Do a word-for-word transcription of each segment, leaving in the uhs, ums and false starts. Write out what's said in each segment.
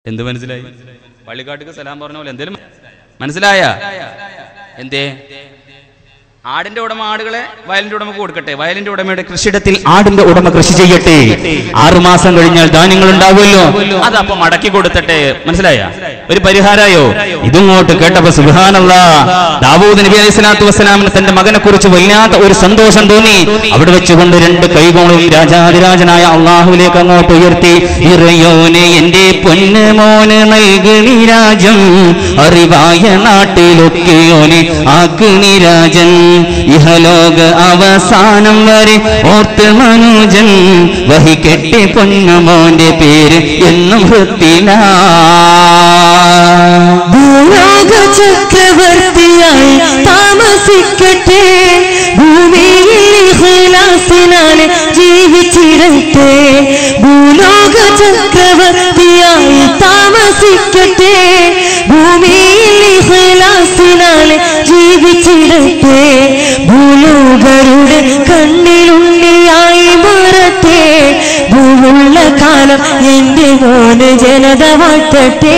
എന്ത് മനസ്സിലായി? പള്ളിക്കാട്ടിക്ക് സലാം പറഞ്ഞ പോലെ എന്തേലും മനസ്സിലായ? എന്തേ? ആടിന്റെ ഉടമ ആടുകളെ വയലിന്റെ ഉടമക്ക് കൊടുക്കട്ടെ, വയലിന്റെ ഉടമയുടെ കൃഷിയിടത്തിൽ ആടിന്റെ ഉടമ കൃഷി ചെയ്യട്ടെ, ആറുമാസം കഴിഞ്ഞാൽ ധാന്യങ്ങൾ ഉണ്ടാവുമല്ലോ, അത് അപ്പൊ മടക്കി കൊടുത്തട്ടെ. മനസ്സിലായ? ഒരു പരിഹാരമായോ? ഇതുങ്ങോട്ട് കേട്ടപ്പോ സുബ്ഹാനല്ലാഹ്, ദാവൂദ് നബി അലൈഹി സ്വലാത്തു വസ്സലാമിന് തന്റെ മകനെ കുറിച്ച് വല്ലാത്ത ഒരു സന്തോഷം തോന്നി. അവിടെ വെച്ചുകൊണ്ട് രണ്ട് കൈകളും രാജാതിരാജനായ അള്ളാഹുവിലേക്ക് അങ്ങോട്ട് ഉയർത്തി, ഇറയോനെ എന്റെ പൊന്ന് മോന് നൽകണി രാജം, അറിവായ നാട്ടിലൊക്കെയോനെ ആക്കണി രാജൻ, ഇഹലോക അവസാനം വരെ ഓർത്ത് മനുജൻ, വഹിക്കട്ടെ പൊന്നുമോന്റെ പേര് എന്നും ഹൃത്തില. ഭൂലോക ചക്രവർത്തിയായി താമസിക്കട്ടെ, ഭൂമിയിൽ ഇഖ്ലാസിനാലെ ജീവിച്ചിടട്ടെ. ഭൂലോക ചക്രവർത്തിയായി താമസിക്കട്ടെ, ഭൂമിയിൽ ഇഖ്ലാസിനാലെ ജീവിച്ചിടട്ടെ. ഭൂലോകരുടെ കണ്ണിലുണ്ണിയായി മാറട്ടെ, ഭൂമുള്ള കാലം എന്റെ മോന് ജനത വാഴ്ത്തട്ടെ.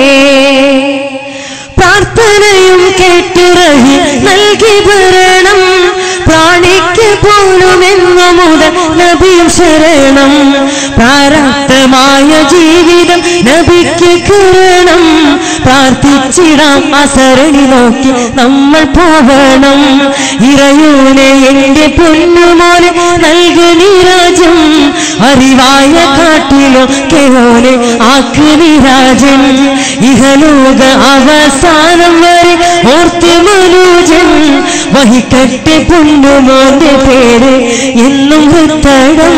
പ്രാർത്ഥനയും കേട്ടുറഹി നൽകി ഭരണം, പ്രാണിക്ക് പോലും എന്നു മുതൽ നബിയും ശരണം. പ്രാരാബ്ധമായ ജീവിതം നബിക്ക് കിരണം, പ്രാർത്ഥിച്ചിടാം അസരണി നോക്കി നമ്മൾ പോവണം. ഇറയൂനെ എന്റെ പൊന്നുമോനെ നൽകണി രാജം, അറിവായ കാട്ടിലോ കേവോനെ ആക്കണി രാജൻ, ഇഹലോക അവസാനം വരെ ഓർത്ത് മനുജൻ, വഹിക്കട്ടെ പൊന്നുമോന്റെ പേര് എന്നും ഹൃത്തടം.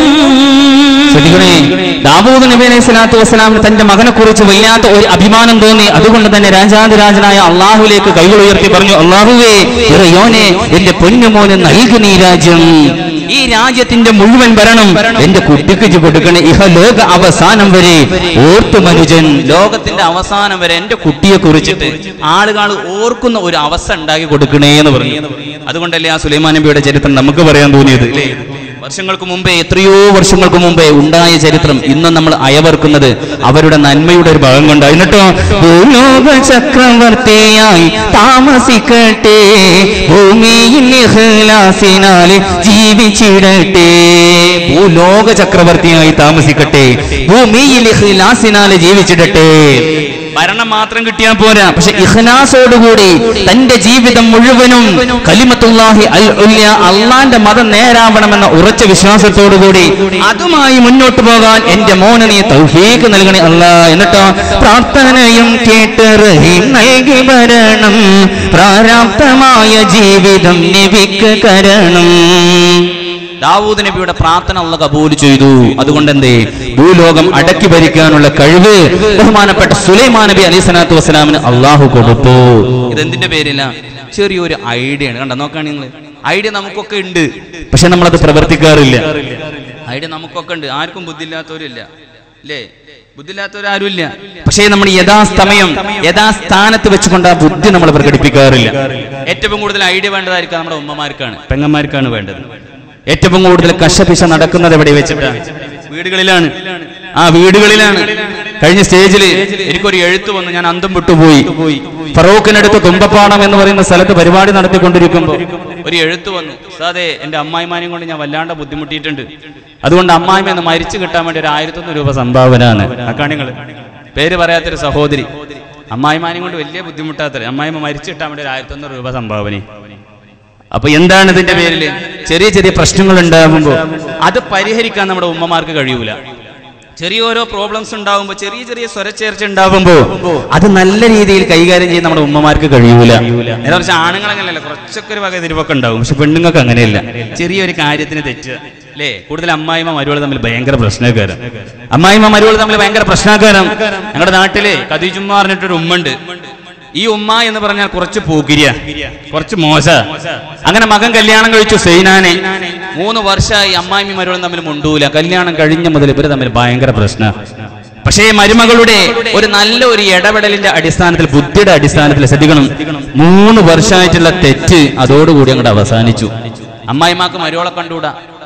ദാവൂദ് നബി അലൈഹി സ്വലാത്തു വസ്സലാമിന് തന്റെ മകനെ കുറിച്ച് വല്ലാത്ത ഒരു അഭിമാനം തോന്നി. അതുകൊണ്ട് തന്നെ രാജാതിരാജനായ അള്ളാഹുലേക്ക് കൈകൾ ഉയർത്തി പറഞ്ഞു, അള്ളാഹുവേ, ഇറയോനെ എന്റെ പൊന്നുമോന് നൽകണി രാജ്യം, ഈ രാജ്യത്തിന്റെ മുഴുവൻ ഭരണം എന്റെ കുട്ടിക്ക് കൊടുക്കണേ, ഇഹലോക അവസാനം വരെ ഓർത്തു മനുജൻ, ലോകത്തിന്റെ അവസാനം വരെ എന്റെ കുട്ടിയെ കുറിച്ചിട്ട് ആളുകൾ ഓർക്കുന്ന ഒരു അവസ്ഥ ഉണ്ടാക്കി കൊടുക്കണേ എന്ന് പറഞ്ഞു. അതുകൊണ്ടല്ലേ ആ സുലൈമാൻ നബിയുടെ ചരിത്രം നമുക്ക് പറയാൻ തോന്നിയത്. വർഷങ്ങൾക്ക് മുമ്പേ, എത്രയോ വർഷങ്ങൾക്ക് മുമ്പേ ഉണ്ടായ ചരിത്രം ഇന്നും നമ്മൾ അയവർക്കുന്നത് അവരുടെ നന്മയുടെ ഒരു ഭാഗം കൊണ്ടാണ്. എന്നിട്ടോ, ഭൂലോക ചക്രവർത്തിയായി താമസിക്കട്ടെ, ഭൂമിയിൽ ഇഖ്ലാസിനാലെ ജീവിച്ചിടട്ടെ. ഭൂലോക ചക്രവർത്തിയായി താമസിക്കട്ടെ, ഭൂമിയിൽ ഇഖ്ലാസിനാലെ ജീവിച്ചിടട്ടെ. ഭരണം മാത്രം കിട്ടിയാൽ പോരാ, പക്ഷെ ഇഖ്ലാസോടുകൂടി തന്റെ ജീവിതം മുഴുവനും കലിമത്തുല്ലാഹി അൽ ഉല്യ, അള്ളാന്റെ മതം നേരാവണമെന്ന ഉറച്ച വിശ്വാസത്തോടുകൂടി അതുമായി മുന്നോട്ട് പോകാൻ എന്റെ മോനെ നീ തൗഫീഖ് നൽകണേ അല്ലാ. എന്നിട്ടോ, പ്രാർത്ഥനയും കേട്ട് റഹീം നൽകി ഭരണം, പ്രാരാബ്ധമായ ജീവിതം നബിക്ക് കരണം. ദാവൂദ് നബിയുടെ പ്രാർത്ഥന അല്ലാഹു കബൂൽ ചെയ്തു. അതുകൊണ്ട് എന്തേ, ഭൂലോകം അടക്കി ഭരിക്കാനുള്ള കഴിവ് ബഹുമാനപ്പെട്ട സുലൈമാൻ നബി അലൈഹി സ്വലാത്തു വസ്സലാമിന് അള്ളാഹു കൊടുത്തു. ഇതെന്തിന്റെ പേരില്ല? ചെറിയൊരു ഐഡിയ ആണ്. കണ്ടോ, നോക്കുകയാണ് നിങ്ങൾ, ഐഡിയ നമുക്കൊക്കെ ഉണ്ട്, പക്ഷെ നമ്മളത് പ്രവർത്തിക്കാറില്ല. ഐഡിയ നമുക്കൊക്കെ ഉണ്ട്, ആർക്കും ബുദ്ധിയില്ലാത്തവരില്ല, അല്ലേ? ബുദ്ധിയില്ലാത്തവരാരും ഇല്ല. പക്ഷേ നമ്മൾ യഥാസമയം യഥാസ്ഥാനത്ത് വെച്ചുകൊണ്ട് ആ ബുദ്ധി നമ്മൾ പ്രകടിപ്പിക്കാറില്ല. ഏറ്റവും കൂടുതൽ ഐഡിയ വേണ്ടതായിരിക്കും നമ്മുടെ ഉമ്മമാർക്കാണ്, പെങ്ങന്മാർക്കാണ് വേണ്ടത്. ഏറ്റവും കൂടുതൽ കശപിശ നടക്കുന്നത് എവിടെ വെച്ചിട്ടാണ്? വീടുകളിലാണ്. ആ വീടുകളിലാണ്. കഴിഞ്ഞ സ്റ്റേജിൽ എനിക്കൊരു എഴുത്ത് വന്നു, ഞാൻ അന്തം വിട്ടുപോയി. ഫറൂഖിനടുത്ത് തുമ്പപ്പാടം എന്ന് പറയുന്ന സ്ഥലത്ത് പരിപാടി നടത്തിക്കൊണ്ടിരിക്കുമ്പോൾ ഒരു എഴുത്ത് വന്നു, സാധേ എന്റെ അമ്മായിമാനെയും കൊണ്ട് ഞാൻ വല്ലാണ്ട് ബുദ്ധിമുട്ടിയിട്ടുണ്ട്, അതുകൊണ്ട് അമ്മായിമ എന്ന് മരിച്ചു കിട്ടാൻ വേണ്ടി ഒരു ആയിരത്തൊന്ന് രൂപ സംഭാവന ആണ്. അക്കാണിങ്ങൾ പേര് പറയാത്തൊരു സഹോദരി, അമ്മായിമാനെയും കൊണ്ട് വലിയ ബുദ്ധിമുട്ടാത്ത അമ്മായിമ മരിച്ചു കിട്ടാൻ വേണ്ടി ഒരു ആയിരത്തൊന്ന് രൂപ സംഭാവന. അപ്പൊ എന്താണ് ഇതിന്റെ പേരില്? ചെറിയ ചെറിയ പ്രശ്നങ്ങൾ ഉണ്ടാകുമ്പോൾ അത് പരിഹരിക്കാൻ നമ്മുടെ ഉമ്മമാർക്ക് കഴിയൂല. ചെറിയ ഓരോ പ്രോബ്ലംസ് ഉണ്ടാകുമ്പോൾ, ചെറിയ ചെറിയ സ്വരച്ചേർച്ച ഉണ്ടാകുമ്പോ അത് നല്ല രീതിയിൽ കൈകാര്യം ചെയ്യാൻ നമ്മുടെ ഉമ്മമാർക്ക് കഴിയൂല. നേരെ കുറച്ച് ആണുങ്ങൾ അങ്ങനെയല്ല, കുറച്ചൊക്കെ ഒരു വക തിരിവൊക്കെ ഉണ്ടാവും, പക്ഷെ പെണ്ണുങ്ങൾക്ക് അങ്ങനെയല്ല. ചെറിയൊരു കാര്യത്തിന് തെറ്റുക, അല്ലേ? കൂടുതൽ അമ്മായിമ്മ മരുവൾ തമ്മിൽ ഭയങ്കര പ്രശ്നക്കാരം. അമ്മായിമ്മ മരുവൾ തമ്മിൽ ഭയങ്കര പ്രശ്നക്കാരം. ഞങ്ങളുടെ നാട്ടില് ഖദീജുമ്മ പറഞ്ഞിട്ടൊരു ഉമ്മ ഉണ്ട്. ഈ ഉമ്മ എന്ന് പറഞ്ഞാൽ കുറച്ച് പോകിരിയ, കുറച്ച് മോശ. അങ്ങനെ മകൻ കല്യാണം കഴിച്ചു സൈനാനെ. മൂന്ന് വർഷമായി അമ്മായിമ്മ മരുവളും തമ്മിൽ മുണ്ടൂല. കല്യാണം കഴിഞ്ഞ മുതൽ ഇവര് തമ്മിൽ ഭയങ്കര പ്രശ്നം. പക്ഷേ മരുമകളുടെ ഒരു നല്ല ഒരു ഇടപെടലിന്റെ അടിസ്ഥാനത്തിൽ, ബുദ്ധിയുടെ അടിസ്ഥാനത്തിൽ ശ്രദ്ധിക്കണം, മൂന്ന് വർഷമായിട്ടുള്ള തെറ്റ് അതോടുകൂടി അങ്ങോട്ട് അവസാനിച്ചു. അമ്മായിമാക്ക് മരുവളെ കണ്ടുകൂടാ,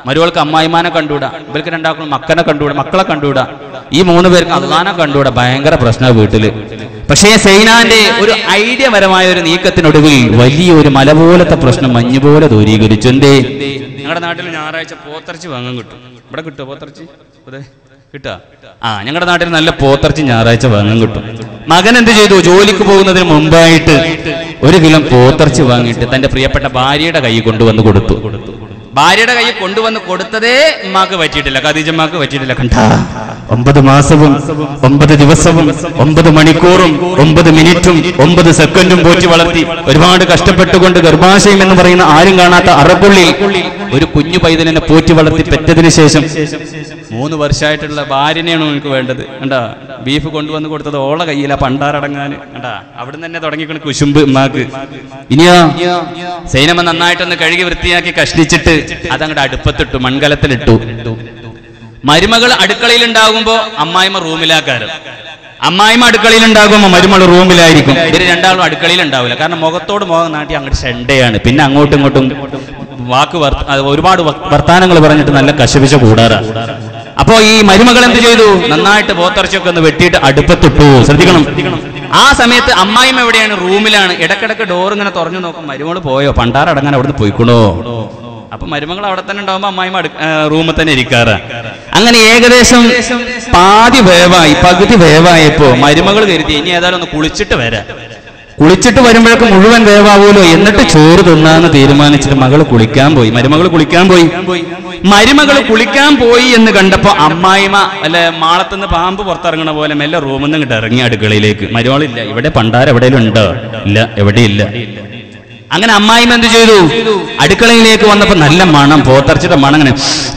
മരുവൾക്ക് അമ്മായിമാനെ കണ്ടുകൂടാ, ഇവർക്ക് രണ്ടാൾക്കും മക്കനെ കണ്ടുകൂടാ, മക്കളെ കണ്ടുകൂടാ, ഈ മൂന്ന് പേർക്ക് അള്ളാനെ കണ്ടുകൂടാ. ഭയങ്കര പ്രശ്നമാണ് വീട്ടില്. പക്ഷേ സൈനാന്റെ ഒരു ഐഡിയപരമായ ഒരു നീക്കത്തിനൊടുവിൽ വലിയൊരു മല പോലത്തെ പ്രശ്നം മഞ്ഞുപോലെ ദൂരീകരിച്ചു. എന്തേ? ഞങ്ങളുടെ നാട്ടിൽ ഞായറാഴ്ച പോത്തിറച്ചി വാങ്ങാൻ കിട്ടും. ഇവിടെ കിട്ടുമോ പോത്തിറച്ചി? അതെ കിട്ടാ. ആ ഞങ്ങളുടെ നാട്ടിൽ നല്ല പോത്തിറച്ചി ഞായറാഴ്ച വാങ്ങാൻ കിട്ടും. മകൻ എന്ത് ചെയ്തു? ജോലിക്ക് പോകുന്നതിന് മുമ്പായിട്ട് ഒരു കിലോ പോത്തിറച്ചി വാങ്ങിയിട്ട് തന്റെ പ്രിയപ്പെട്ട ഭാര്യയുടെ കൈ കൊണ്ടുവന്ന് കൊടുത്തു. ഭാര്യയുടെ കൈ കൊണ്ടുവന്ന് കൊടുത്തതേ ഉമ്മാക്ക് പറ്റിയിട്ടില്ല, ഖദീജമ്മാക്ക് പറ്റിയിട്ടില്ല. കണ്ടാ, ഒമ്പത് മാസവും ഒമ്പത് ദിവസവും ഒമ്പത് മണിക്കൂറും ഒമ്പത് മിനിറ്റും ഒമ്പത് സെക്കൻഡും പോറ്റി വളർത്തി ഒരുപാട് കഷ്ടപ്പെട്ടുകൊണ്ട് ഗർഭാശയം എന്ന് പറയുന്ന ആരും കാണാത്ത അറപ്പുള്ളിൽ ഒരു കുഞ്ഞു പൈതലിനെ പോറ്റി വളർത്തി പെറ്റതിന് ശേഷം മൂന്ന് വർഷമായിട്ടുള്ള ഭാര്യനെയാണ് എനിക്ക് വേണ്ടത്. കണ്ടാ, ബീഫ് കൊണ്ടുവന്ന് കൊടുത്തത് ഓള കയ്യില പണ്ടാറടങ്ങാൻ. കണ്ടാ, അവിടെ നിന്ന് തന്നെ തുടങ്ങിക്കണ കുശുമ്പ് ഉമ്മാക്ക്. ഇനിയോ സൈനമ നന്നായിട്ടൊന്ന് കഴുകി വൃത്തിയാക്കി കഷ്ടിച്ചിട്ട് അതങ്ങോട്ട് അടുപ്പത്തിട്ടു, മൺകലത്തിലിട്ടു. മരുമകൾ അടുക്കളയിൽ ഉണ്ടാകുമ്പോ അമ്മായിമ റൂമിലാക്കാറ്. അമ്മായിമ അടുക്കളയിൽ ഉണ്ടാകുമ്പോ മരുമകൾ റൂമിലായിരിക്കും. ഇവര് രണ്ടാളും അടുക്കളയിൽ ഉണ്ടാവില്ല. കാരണം മുഖത്തോട് മുഖം നാട്ടി അങ്ങോട്ട് ഷെണ്ടയാണ്. പിന്നെ അങ്ങോട്ടും ഇങ്ങോട്ടും വാക്ക് ഒരുപാട് വർത്താനങ്ങൾ പറഞ്ഞിട്ട് നല്ല കശപിശ കൂടാറാ. അപ്പോ ഈ മരുമകൾ എന്ത് ചെയ്തു? നന്നായിട്ട് പോത്തിറച്ചിയൊക്കെ ഒന്ന് വെട്ടിയിട്ട് അടുപ്പത്തിട്ടു. ശ്രദ്ധിക്കണം, ആ സമയത്ത് അമ്മായിമ എവിടെയാണ്? റൂമിലാണ്. ഇടക്കിടക്ക് ഡോർ ഇങ്ങനെ തുറഞ്ഞു നോക്കും, മരുമകൾ പോയോ, പണ്ടാറടങ്ങാൻ അവിടുന്ന് പോയിക്കണോ. അപ്പൊ മരുമകൾ അവിടെ തന്നെ ഉണ്ടാവുമ്പോ അമ്മായിമ റൂമിൽ തന്നെ ഇരിക്കാറ്. അങ്ങനെ ഏകദേശം പാതി വേവായി, പകുതി വേവായപ്പോ മരുമകൾ കരുതി ഇനി ഏതായാലും ഒന്ന് കുളിച്ചിട്ട് വരാം. കുളിച്ചിട്ട് വരുമ്പോഴേക്ക് മുഴുവൻ വേവാവൂലോ, എന്നിട്ട് ചോറ് തിന്നാന്ന് തീരുമാനിച്ചിട്ട് മകള് കുളിക്കാൻ പോയി. മരുമകൾ കുളിക്കാൻ പോയി. മരുമകൾ കുളിക്കാൻ പോയി എന്ന് കണ്ടപ്പോ അമ്മായിമ അല്ല മാളത്തുനിന്ന് പാമ്പ് പുറത്തിറങ്ങണ പോലെ മെല്ലെ റൂമിൽ നിന്ന് ഇങ്ങോട്ട് ഇറങ്ങി അടുക്കളയിലേക്ക്. മരുമകളില്ല. ഇവിടെ പണ്ടാര എവിടെയെങ്കിലും ഉണ്ടോ? ഇല്ല, എവിടെയില്ല. അങ്ങനെ അമ്മായിമ എന്ത് ചെയ്തു? അടുക്കളയിലേക്ക് വന്നപ്പോ നല്ല മണം, പോത്തിറച്ചിയുടെ മണം. അങ്ങനെ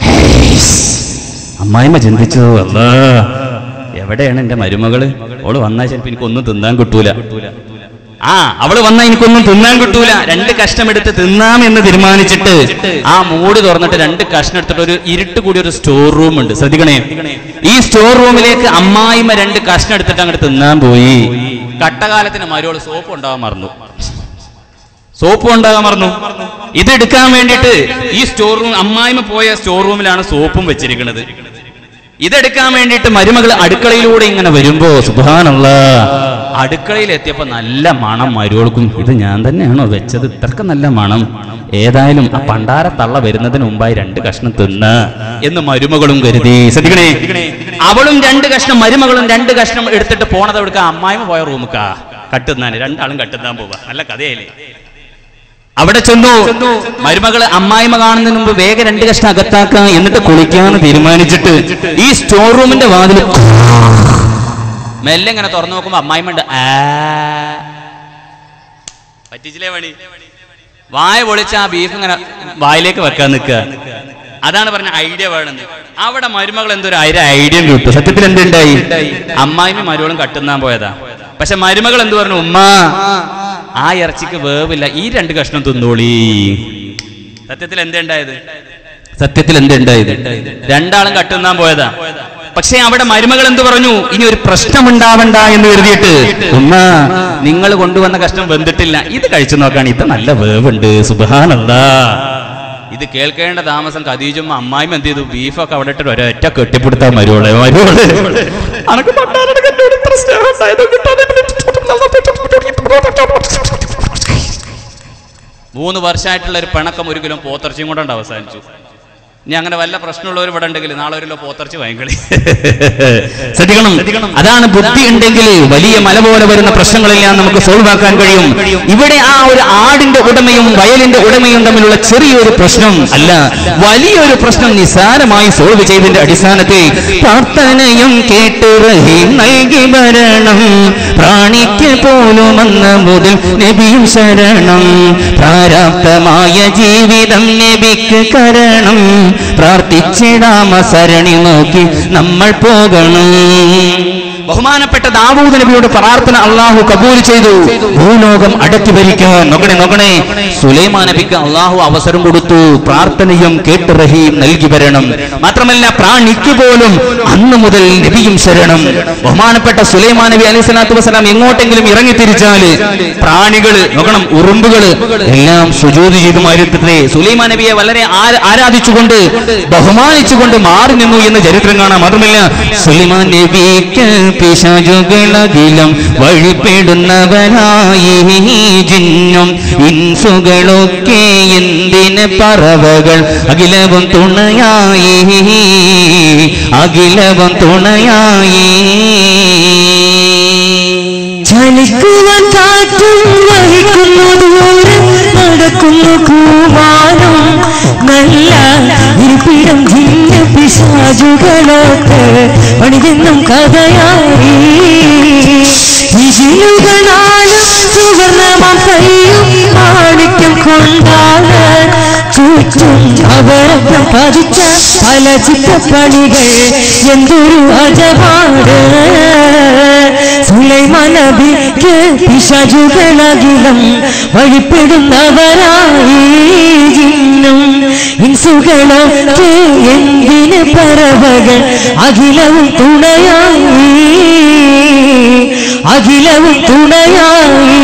അമ്മായിമ ചിന്തിച്ചു, അല്ലാ എവിടെയാണ് എന്റെ മരുമകള്? ഓള് വന്നാൽ ചിലപ്പോ എനിക്കൊന്നും തിന്നാൻ കിട്ടൂല. ആ അവള് വന്നാൽ എനിക്കൊന്നും തിന്നാൻ കിട്ടൂല. രണ്ട് കഷ്ണം എടുത്ത് തിന്നാമെന്ന് തീരുമാനിച്ചിട്ട് ആ മൂട് തുറന്നിട്ട് രണ്ട് കഷ്ണം എടുത്തിട്ട് ഒരു ഇരുട്ട് കൂടി ഒരു സ്റ്റോർ റൂം ഉണ്ട്. ശ്രദ്ധിക്കണേ, ഈ സ്റ്റോർ റൂമിലേക്ക് അമ്മായിമ രണ്ട് കഷ്ണം എടുത്തിട്ട് അങ്ങോട്ട് തിന്നാൻ പോയി. കട്ടകാലത്തിന് മരുവോള് സോപ്പ് ഉണ്ടാവാൻ മറന്നു. സോപ്പ് ഉണ്ടാകാൻ മറന്നു. ഇതെടുക്കാൻ വേണ്ടിയിട്ട് ഈ സ്റ്റോർ റൂം, അമ്മായിമ പോയ സ്റ്റോർ റൂമിലാണ് സോപ്പും വെച്ചിരിക്കുന്നത്. ഇതെടുക്കാൻ വേണ്ടിയിട്ട് മരുമകൾ അടുക്കളയിലൂടെ ഇങ്ങനെ വരുമ്പോ സുബ്ഹാനല്ലാഹ്, അടുക്കളയിൽ എത്തിയപ്പോ നല്ല മണം മരുവൾക്കും. ഇത് ഞാൻ തന്നെയാണോ വെച്ചത്? ഇത്രക്ക് നല്ല മണം. ഏതായാലും ആ പണ്ടാര തള്ള വരുന്നതിന് മുമ്പായി രണ്ട് കഷ്ണം തിന്ന് എന്ന് മരുമകളും കരുതി. ശ്രദ്ധിക്കണേ, അവളും രണ്ട് കഷ്ണം മരുമകളും രണ്ട് കഷ്ണം എടുത്തിട്ട് പോണത് എടുക്കുക. അമ്മായിമ പോയ റൂമുക്കാ കട്ടുന്നാന്. രണ്ടാളും കട്ടുന്നാൻ പോവാ. നല്ല കഥയായില്ലേ? അവിടെ ചെന്നു. മരുമകള് അമ്മായിമ കാണുന്നതിന് മുമ്പ് വേഗം രണ്ട് കഷ്ണം അകത്താക്കാം, എന്നിട്ട് കുളിക്കാന്ന് തീരുമാനിച്ചിട്ട് ഈ സ്റ്റോർ റൂമിന്റെ വാതിൽ മെല്ലെ ഇങ്ങനെ തുറന്നു നോക്കുമ്പോ അമ്മായിമ ഉണ്ട്. ആ പറ്റിച്ചില്ലേ പണി? വായ പൊളിച്ച ആ ബീഫ് ഇങ്ങനെ വായിലേക്ക് വെക്കാൻ നിൽക്കുക. അതാണ് പറഞ്ഞ ഐഡിയ വേണമെന്ന്. അവിടെ മരുമകൾ എന്തൊരു അര ഐഡിയ കിട്ടും. സത്യത്തിൽ എന്തുണ്ടായി? അമ്മായിമ മരുമകളും കട്ടുന്നാൻ പോയതാ. പക്ഷെ മരുമകൾ എന്ത് പറഞ്ഞു? ഉമ്മ ആ ഇറച്ചിക്ക് വേവില്ല, ഈ രണ്ട് കഷ്ണം തിന്നോളി. സത്യത്തിൽ എന്തുണ്ടായത്? സത്യത്തിൽ എന്തുണ്ടായത്? രണ്ടാളും കട്ടുന്നാൻ പോയതാ. പക്ഷെ അവിടെ മരുമകൾ എന്ത് പറഞ്ഞു? ഇനി ഒരു പ്രശ്നമുണ്ടാവണ്ട എന്ന് കരുതിയിട്ട്, ഉമ്മ നിങ്ങൾ കൊണ്ടുവന്ന കഷ്ണം വെന്തിട്ടില്ല, ഇത് കഴിച്ചു നോക്കാണ്, ഇത് നല്ല വേവുണ്ട്. സുബ്ഹാനല്ലാഹ്. ഇത് കേൾക്കേണ്ട താമസം ഖദീജും അമ്മായിയും എന്ത് ചെയ്തു? ബീഫൊക്കെ അവിടെ ഇട്ട് ഒരൊറ്റ കെട്ടിപ്പിടുത്താൻ മരുവോളെ. മരുവോള് മൂന്ന് വർഷമായിട്ടുള്ള ഒരു പിണക്കം ഒരു കിലോ പോത്തിറച്ചിയും കൊണ്ടുണ്ട് അവസാനിച്ചു. ഇനി അങ്ങനെ വല്ല പ്രശ്നമുള്ളവർ ഇവിടെ ഉണ്ടെങ്കിൽ നാളെ ഒരു കിലോ പോത്തിറച്ചി വാങ്ങിക്കളി. ശ്രദ്ധിക്കണം, അതാണ് ബുദ്ധി ഉണ്ടെങ്കിൽ വലിയ മല പോലെ വരുന്ന പ്രശ്നങ്ങളെല്ലാം നമുക്ക് സോൾവ് ആക്കാൻ കഴിയും. ഇവിടെ ആ ഒരു ആടിന്റെ ഉടമയും വയലിന്റെ ഉടമയും തമ്മിലുള്ള ചെറിയൊരു പ്രശ്നം അല്ല, വലിയൊരു പ്രശ്നം നിസാരമായി സോൾവ് ചെയ്തതിന്റെ അടിസ്ഥാനത്തിൽ പ്രാർത്ഥനയും കേട്ട് റഹീം നൽകി വരണം, പ്രാണിക്ക് പോലും അന്ന് മുതൽ നബിയും ശരണം, പ്രാരാബ്ധമായ ജീവിതം നബിക്ക് കരണം, പ്രാർത്ഥിച്ചിടാമ സരണി നോക്കി നമ്മൾ പോകണം. ബഹുമാനപ്പെട്ട ദാവൂദ് നബിയുടെ പ്രാർത്ഥന അള്ളാഹു കബൂൽ ചെയ്തു. ഭൂലോകം അടക്കി ഭരിക്കാൻ നോക്കണേ നോക്കണേ സുലൈമാൻ നബിക്ക് അള്ളാഹു അവസരം കൊടുത്തു. പ്രാർത്ഥനയും കേട്ട് റഹീം നൽകി വരണം. മാത്രമല്ല പ്രാണിക്ക് പോലും അന്ന് മുതൽ നബിയും ശരണം. ബഹുമാനപ്പെട്ട സുലൈമാൻ നബി അലൈഹി സ്വലാത്തു വസ്സലാം എങ്ങോട്ടെങ്കിലും ഇറങ്ങി തിരിച്ചാല് പ്രാണികള് നോക്കണം, ഉറുമ്പുകള് എല്ലാം സുജൂദ് ചെയ്തു മാറിത്തേ. സുലൈമാൻ നബിയെ വളരെ ആരാധിച്ചുകൊണ്ട് ബഹുമാനിച്ചുകൊണ്ട് മാറി നിന്നു എന്ന് ചരിത്രം കാണാം. മാത്രമല്ല സുലൈമാൻ നബിക്ക് പിശാചുകളകിലും വഴിപ്പെടുന്നവനായി ജിന്നും ഇൻസുകളൊക്കെ എന്തിന് പറവകൾ അഖിലവും തുണയായി അഖിലവും തുണയായി. ചലിക്കുവാൻ കാറ്റും വഹിക്കുന്നു ദൂരം നടക്കുന്നു കൂവാനും നല്ല ഇരിപ്പിടം ജിന്ന പിശാചുകളൊക്കെ പണിതെന്നും കഥയായി. ികളാലും സുവർണമാം കൈയും മാണിക്യം കൊണ്ടാണ് ചുറ്റും അവരൊക്കെ പതിച്ച പല ചിത്രപ്പണികൾ എന്തൊരു അജപാട്. സുലൈമാൻ നബിക്ക് പിശാചുകളകിലും വഴിപ്പെടുന്നവരായി ജിന്നും ഇൻസുകളൊക്കെ എന്തിന് പറവകൾ അഖിലവും തുണയായി അഖിലവും തുണയായി.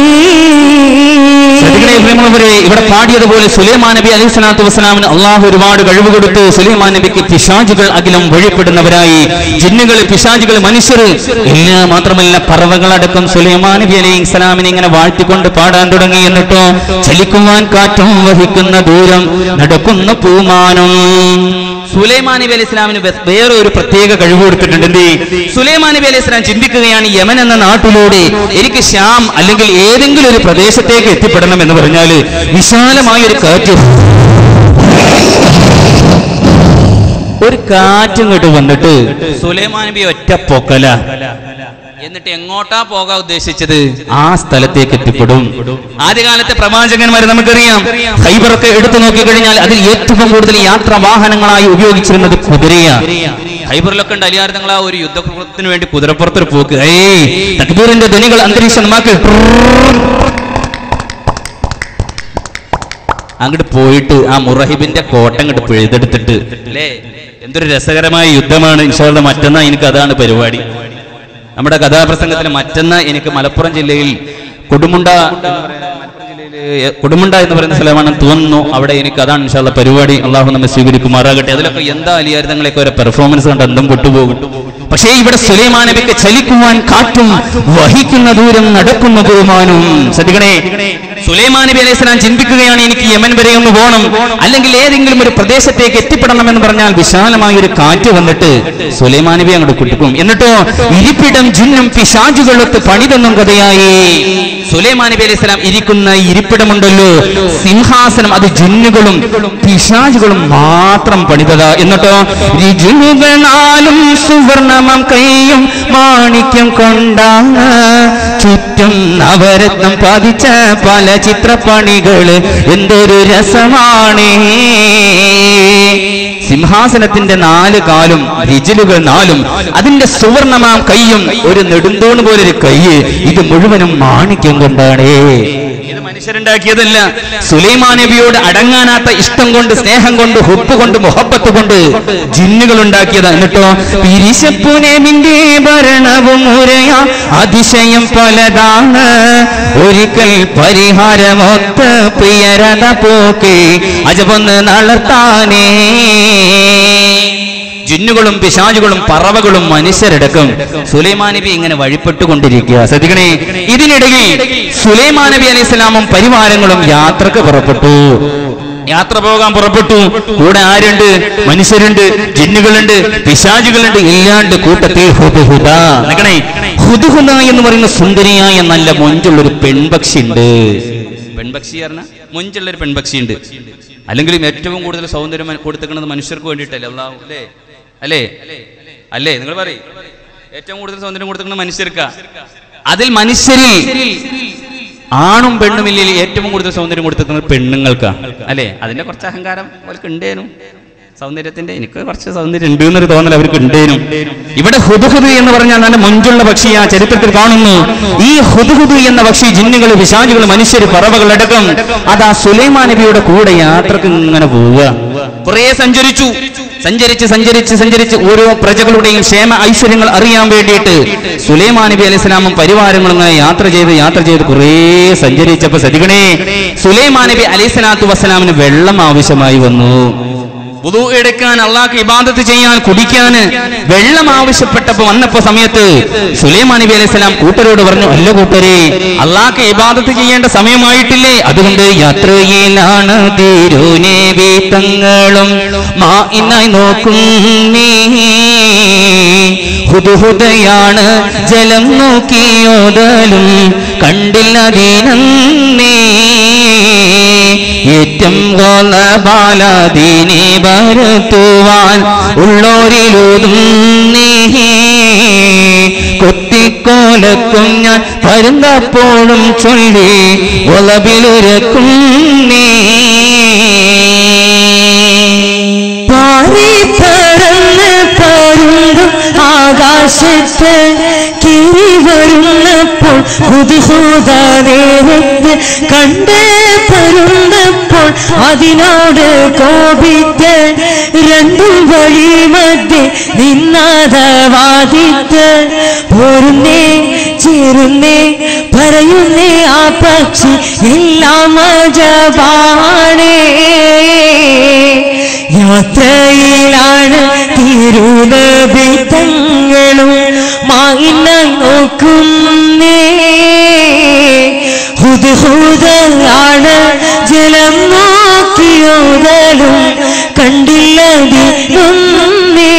ഇവിടെ പാടിയതുപോലെ സുലൈമാൻ നബി അലൈഹി സ്വലാത്തു വസ്സലാമിന് അള്ളാഹു ഒരുപാട് കഴിവ് കൊടുത്തു. സുലൈമാൻ നബിക്ക് പിശാചുകൾ അഖിലം വഴിപ്പെടുന്നവരായി. ജിന്നുകൾ, പിശാചുകൾ, മനുഷ്യർ എല്ലാം മാത്രമല്ല പറവകളടക്കം സുലൈമാൻ നബി അലൈഹി സ്വലാമിനെ ഇങ്ങനെ വാഴ്ത്തിക്കൊണ്ട് പാടാൻ തുടങ്ങി. എന്നിട്ടോ ചലിക്കുവാൻ കാറ്റും വഹിക്കുന്ന ദൂരം നടക്കുന്ന പൂമാനം. സുലൈമാൻ നബി അലൈഹി സ്വലാമിന് വേറെ ഒരു പ്രത്യേക കഴിവ് കൊടുത്തിട്ടുണ്ട്. എന്ത്? സുലൈമാൻ നബി അലൈഹി സ്വലാം ചിന്തിക്കുകയാണ്, യമൻ എന്ന നാട്ടിലൂടെ എനിക്ക് ശ്യാം അല്ലെങ്കിൽ ഏതെങ്കിലും ഒരു പ്രദേശത്തേക്ക് എത്തിപ്പെടണം എന്ന് പറഞ്ഞാല് വിശാലമായ ഒരു കാറ്റ് ഒരു കാറ്റും ഇങ്ങോട്ട് വന്നിട്ട് സുലൈമാൻ നബി ഒറ്റ പൊക്കല. എന്നിട്ട് എങ്ങോട്ടാ പോകാൻ ഉദ്ദേശിച്ചത് ആ സ്ഥലത്തേക്ക് എത്തിപ്പെടും. ആദ്യകാലത്തെ പ്രവാചകന്മാരെ നമുക്കറിയാം. ഖൈബറൊക്കെ എടുത്തു നോക്കിക്കഴിഞ്ഞാൽ അതിൽ ഏറ്റവും കൂടുതൽ യാത്രാ വാഹനങ്ങളായി ഉപയോഗിച്ചിരുന്നത് കുതിരയാണ്. ഖൈബറിലൊക്കെ ഉണ്ട് അലിയാർത്തങ്ങളാ ഒരു യുദ്ധത്തിന് വേണ്ടി കുതിരപ്പുറത്തൊരു പോക്ക്. ഏയ് തക്ബീറിന്റെ ധ്വനികൾ അന്തരീക്ഷം നമുക്ക് അങ്ങോട്ട് പോയിട്ട് ആ മുറഹിബിന്റെ കോട്ട അങ്ങോട്ട് പിഴുതെടുത്തിട്ട് അല്ലേ എന്തൊരു രസകരമായ യുദ്ധമാണ്. ഇൻഷാ അല്ലാഹ് മറ്റന്നാ എനിക്ക് അതാണ് പരിപാടി. നമ്മുടെ കഥാപ്രസംഗത്തിന് മറ്റന്നാ എനിക്ക് മലപ്പുറം ജില്ലയിൽ കൊടുമുണ്ട കൊടുമുണ്ട എന്ന് പറയുന്ന സ്ഥലമാണെന്ന് തോന്നുന്നു. അവിടെ എനിക്ക് അതാണ് ഇൻഷാ അല്ലാഹ് പരിപാടി. അള്ളാഹു നമ്മെ സ്വീകരിക്കുമാറാകട്ടെ. അതിലൊക്കെ എന്താ അലിയാരിതങ്ങളൊക്കെ ഒരു പെർഫോമൻസ് കണ്ട് എന്തും പൊട്ടുപോകും. പക്ഷേ ഇവിടെ സുലൈമാൻ നബിക്ക് ചലിക്കുവാൻ കാറ്റും വഹിക്കുന്ന ദൂരം നടക്കുന്ന ബഹുമാനവും. ശ്രദ്ധിക്കണേ, സുലൈമാൻ നബി അലൈഹി സ്വലാം ചിന്തിക്കുകയാണ് എനിക്ക് യമൻ വരെ ഒന്ന് പോകണം, അല്ലെങ്കിൽ ഏതെങ്കിലും ഒരു പ്രദേശത്തേക്ക് എത്തിപ്പെടണം എന്ന് പറഞ്ഞാൽ വിശാലമായ ഒരു കാറ്റ് വന്നിട്ട് സുലൈമാൻ നബി അങ്ങോട്ട് കുട്ടിക്കും. എന്നിട്ടോ ഇരിപ്പിടം ജിന്നും പിശാചുകളൊക്കെ പണിതെന്നും കഥയായി. സുലൈമാൻ നബി അലൈഹി സ്വലാം ഇരിക്കുന്ന ഇരിപ്പിടമുണ്ടല്ലോ സിംഹാസനം, അത് ജിന്നുകളും പിശാചുകളും മാത്രം പണിതതാ. എന്നിട്ടോ ജിന്നുകളാലും സുവർണമം കൈയും മാണിക്യം കൊണ്ടാണ് ചുറ്റും നവരത്നം പതിച്ച പല ചിത്രപ്പണികള് എന്തൊരു രസമാണ്. സിംഹാസനത്തിന്റെ നാല് കാലും രിജിലുകൾ നാലും അതിന്റെ സുവർണമാം കൈയും ഒരു നെടുന്തൂണ് പോലൊരു കൈ, ഇത് മുഴുവനും മാണിക്യം കൊണ്ടാണ്. ഇത് മനുഷ്യരുണ്ടാക്കിയതല്ല. സുലൈമാൻ നബിയോട് അടങ്ങാനാത്ത ഇഷ്ടം കൊണ്ട്, സ്നേഹം കൊണ്ട്, ഹുബ്ബ് കൊണ്ട്, മുഹബ്ബത്ത് കൊണ്ട് ജിന്നുകൾ ഉണ്ടാക്കിയതാ. എന്നിട്ടോ പിരിശപ്പുനബിന്റെ ഭരണവും മുരയാ അതിശയം പലതാണ്. ഒരിക്കൽ പരിഹാരമൊത്ത് പ്രിയരത പോക്കെ അജബൊന്ന് നടത്താനേ. ജിന്നുകളും പിശാചുകളും പറവകളും മനുഷ്യരടക്കം സുലൈമാൻ നബി ഇങ്ങനെ വഴിപ്പെട്ടുകൊണ്ടിരിക്കുക. ശ്രദ്ധിക്കണേ, ഇതിനിടയിൽ സുലൈമാൻ നബി അലൈഹി സ്വലാമും പരിവാരങ്ങളും യാത്രക്ക് പുറപ്പെട്ടു. യാത്ര പോകാൻ പുറപ്പെട്ടു. കൂടെ ആരുണ്ട്? മനുഷ്യരുണ്ട്, ജിന്നുകളുണ്ട്, പിശാചുകളുണ്ട്. ഇല്ലാണ്ട് കൂട്ടത്തിൽ ഹുദ്ഹുദ. നിക്കണേ, ഹുദ്ഹുദ എന്ന് പറയുന്ന സുന്ദരിയായ നല്ല മൊഞ്ചുള്ളൊരു പെൺപക്ഷി ഉണ്ട്. പെൺപക്ഷി പറഞ്ഞാൽ മൊഞ്ചുള്ളൊരു പെൺപക്ഷി ഉണ്ട്. അല്ലെങ്കിലും ഏറ്റവും കൂടുതൽ സൗന്ദര്യം കൊടുത്തിരിക്കുന്നത് മനുഷ്യർക്ക് വേണ്ടിയിട്ടല്ലേ അല്ലാഹു? അല്ലേ അല്ലേ അല്ലേ നിങ്ങൾ പറയും. ഏറ്റവും കൂടുതൽ സൗന്ദര്യം കൊടുത്തിരിക്കുന്നത് മനുഷ്യർക്കാ. അതിൽ മനുഷ്യരിൽ ആണും പെണ്ണുമില്ല ഏറ്റവും കൂടുതൽ സൗന്ദര്യം കൊടുത്തിരിക്കുന്നത് പെണ്ണുങ്ങൾക്കാ. അല്ലേ? അതിന്റെ കുറച്ച് അഹങ്കാരം അവർക്ക് ഉണ്ടേനും. സൗന്ദര്യത്തിന്റെ എനിക്ക് കുറച്ച് സൗന്ദര്യം ഉണ്ട് എന്നൊരു തോന്നൽ അവർക്ക് ഉണ്ടേനും. ഇവിടെ ഹുദ്ഹുദ് എന്ന് പറഞ്ഞാൽ നല്ല മൊഞ്ചുള്ള പക്ഷിയാ ചരിത്രത്തിൽ കാണുന്നു. ഈ ഹുദ്ഹുദ് എന്ന പക്ഷി ജിന്നുകൾ, പിശാചുകൾ, മനുഷ്യർ, പറവകളടക്കം അതാ സുലൈമാൻ നബിയുടെ കൂടെ യാത്രക്ക് ഇങ്ങനെ പോവുക. കുറെ സഞ്ചരിച്ചു സഞ്ചരിച്ച് സഞ്ചരിച്ച് സഞ്ചരിച്ച് ഓരോ പ്രജകളുടെയും ക്ഷേമ ഐശ്വര്യങ്ങൾ അറിയാൻ വേണ്ടിയിട്ട് സുലൈമാൻ നബി അലൈഹി സ്വലാമും പരിവാരങ്ങളും ഇങ്ങനെ യാത്ര ചെയ്ത് യാത്ര ചെയ്ത് കുറെ സഞ്ചരിച്ചപ്പോ സദിഗണേ സുലൈമാൻ നബി അലൈഹി സ്വലാത്തു വസ്സലാമിന് വെള്ളം ആവശ്യമായി വന്നു. വുദൂ എടുക്കാൻ, അള്ളാഹ്ക്ക് ഇബാദത്ത് ചെയ്യാൻ, കുടിക്കാൻ വെള്ളം ആവശ്യപ്പെട്ടപ്പോ വന്നപ്പോ സമയത്ത് സുലൈമാൻ നബി അലൈഹി സ്വലാം കൂട്ടരോട് പറഞ്ഞു, അല്ല കൂട്ടരെ, അള്ളാഹ്ക്ക് ഇബാദത്ത് ചെയ്യേണ്ട സമയമായിട്ടില്ലേ? അതുകൊണ്ട് യാത്രയിലാണ് തിരുനബി തങ്ങളും മാഇനായി നോക്കും നീ. ഹുദ്ഹുദയാണ് ജലം നോക്കിയോതലും കണ്ടില്ല ദീനന്നേ. ഏറ്റം ഗോലബാലദീനെ ഭരത്തുവാൻ ഉള്ളോരിലൂതും നീ. കൊത്തിക്കോലക്കും ഞാൻ പരുന്തപ്പോഴും ചൊല്ലി ഒളബിലുരക്കും നീ. പാറി പറന്ന് പരുന്തും ആകാശത്ത് കിരി വരുന്നപ്പോൾ ഹുദ്ഹുദ നേരത്ത് കണ്ട് പരുന്നപ്പോൾ അതിനോട് കോപിത്ത് രണ്ടും വഴി മധ്യേ നിന്നാദവാദിത്ത് പോരുന്നേ ചേരുന്നേ പറയുന്നേ ആ പക്ഷി എല്ലാം അജബാണേ. യാത്രയിലാണ് തിരുനബി തങ്ങളും മാഇനായി നോക്കുന്നേ. ഹുദ്ഹുദയാണ് ജലം നോക്കിയോതലും കണ്ടില്ല ദീനന്നേ.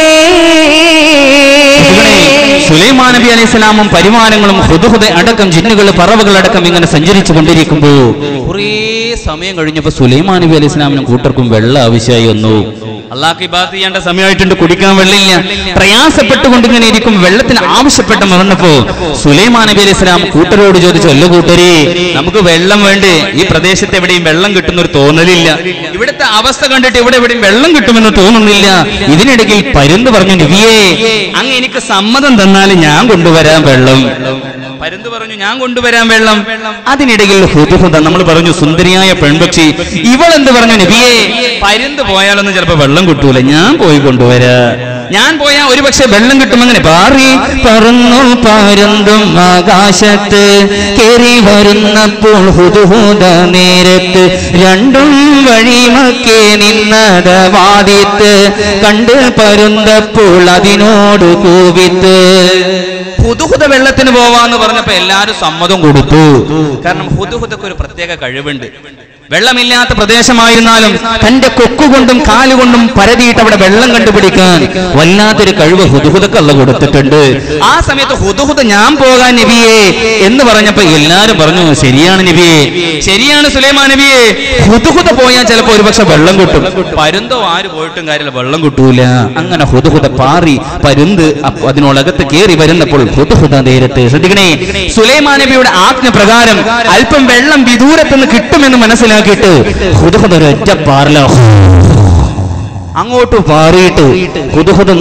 സുലൈമാൻ നബി അലൈഹി സ്വലാമും പരിവാരങ്ങളും ഹുദ്ഹുദ അടക്കം ജിന്നുകൾ, പറവകൾ അടക്കം ഇങ്ങനെ സഞ്ചരിച്ചു കൊണ്ടിരിക്കുമ്പോ കുറേ സമയം കഴിഞ്ഞപ്പോ സുലൈമാൻ നബി അലൈഹി സ്വലാമിനും കൂട്ടർക്കും വെള്ളം ആവശ്യമായി വന്നു. അള്ളാഹ്ക്ക് ഇബാദത്ത് ചെയ്യേണ്ട സമയമായിട്ടുണ്ട്, കുടിക്കാൻ വെള്ളമില്ല. പ്രയാസപ്പെട്ടുകൊണ്ട് ഇങ്ങനെ ഇരിക്കും. വെള്ളത്തിന് ആവശ്യപ്പെട്ട വന്നപ്പോ സുലൈമാൻ നബി അലൈഹി സ്വലാം കൂട്ടരോട് ചോദിച്ചു, അല്ല കൂട്ടരെ, നമുക്ക് വെള്ളം വേണ്ടേ? ഈ പ്രദേശത്ത് എവിടെയും വെള്ളം കിട്ടുന്ന ഒരു തോന്നലില്ല. ഇവിടുത്തെ അവസ്ഥ കണ്ടിട്ട് ഇവിടെ എവിടെയും വെള്ളം കിട്ടുമെന്ന് തോന്നുന്നില്ല. ഇതിനിടയ്ക്ക് പരുന്ത് പറഞ്ഞു, നബിയേ, അങ്ങ് എനിക്ക് സമ്മതം തന്നാൽ ഞാൻ കൊണ്ടുവരാൻ വെള്ളം. പരുന്ത് പറഞ്ഞു, ഞാൻ കൊണ്ടുവരാൻ വെള്ളം. അതിനിടയിൽ ഹുദ്ഹുദ, നമ്മൾ പറഞ്ഞു സുന്ദരിയായ പെൺപക്ഷി, ഇവളെന്ത് പറഞ്ഞു, നബിയേ, പരുന്ത് പോയാലൊന്നും ചിലപ്പോ വെള്ളം കിട്ടൂല, ഞാൻ പോയി കൊണ്ടുവരാ. ഞാൻ പോയാ ഒരു പക്ഷെ വെള്ളം കിട്ടുമെങ്ങനെ. പാറി പറന്നു പരുന്തും ആകാശത്ത് കേറി വരുന്നപ്പോൾ ഹുദ്ഹുദ നേരത്ത് രണ്ടും വഴിമക്കെ നിന്നദവാദിത്ത് കണ്ട് പരുന്തപ്പോൾ അതിനോട് കൂവിത്ത്. ഹുദ്ഹുദ വെള്ളത്തിന് പോവാന്ന് പറഞ്ഞപ്പോ എല്ലാരും സമ്മതം കൊടുത്തു. കാരണം ഹുദ്ഹുദക്ക് ഒരു പ്രത്യേക കഴിവുണ്ട്. വെള്ളമില്ലാത്ത പ്രദേശമായിരുന്നാലും തന്റെ കൊക്കുകൊണ്ടും കാലുകൊണ്ടും പരതിയിട്ട് അവിടെ വെള്ളം കണ്ടുപിടിക്കാൻ വല്ലാത്തൊരു കഴിവ് ഹുദ്ഹുദക്ക് അല്ലാഹു കൊടുത്തിട്ടുണ്ട്. ആ സമയത്ത് ഹുദ്ഹുദ ഞാൻ പോകാൻ നബിയേ എന്ന് പറഞ്ഞപ്പോ എല്ലാരും പറഞ്ഞു, ശരിയാണ് നബിയേ, ശരിയാണ് സുലൈമാൻ നബിയേ, ഹുദ്ഹുദ പോയാൽ ചിലപ്പോ ഒരുപക്ഷെ വെള്ളം കിട്ടും. പരുന്തോ ആര് പോയിട്ടും കാര്യമില്ല, വെള്ളം കിട്ടൂല. അങ്ങനെ ഹുദ്ഹുദ പാറി പരുന്ത് അതിനോടകത്ത് കയറി വരുന്നപ്പോൾ ഹുദ്ഹുദ നേരത്തെ ശ്രദ്ധിക്കണേ, സുലൈമാൻ നബിയുടെ ആജ്ഞ പ്രകാരം അല്പം വെള്ളം വിദൂരത്തുനിന്ന് കിട്ടുമെന്ന് മനസ്സിലാക്കി ഹുദ്ഹുദ ഒരൊറ്റ പാറല അങ്ങോട്ട് പാറിയിട്ട് ഹുദ്ഹുദ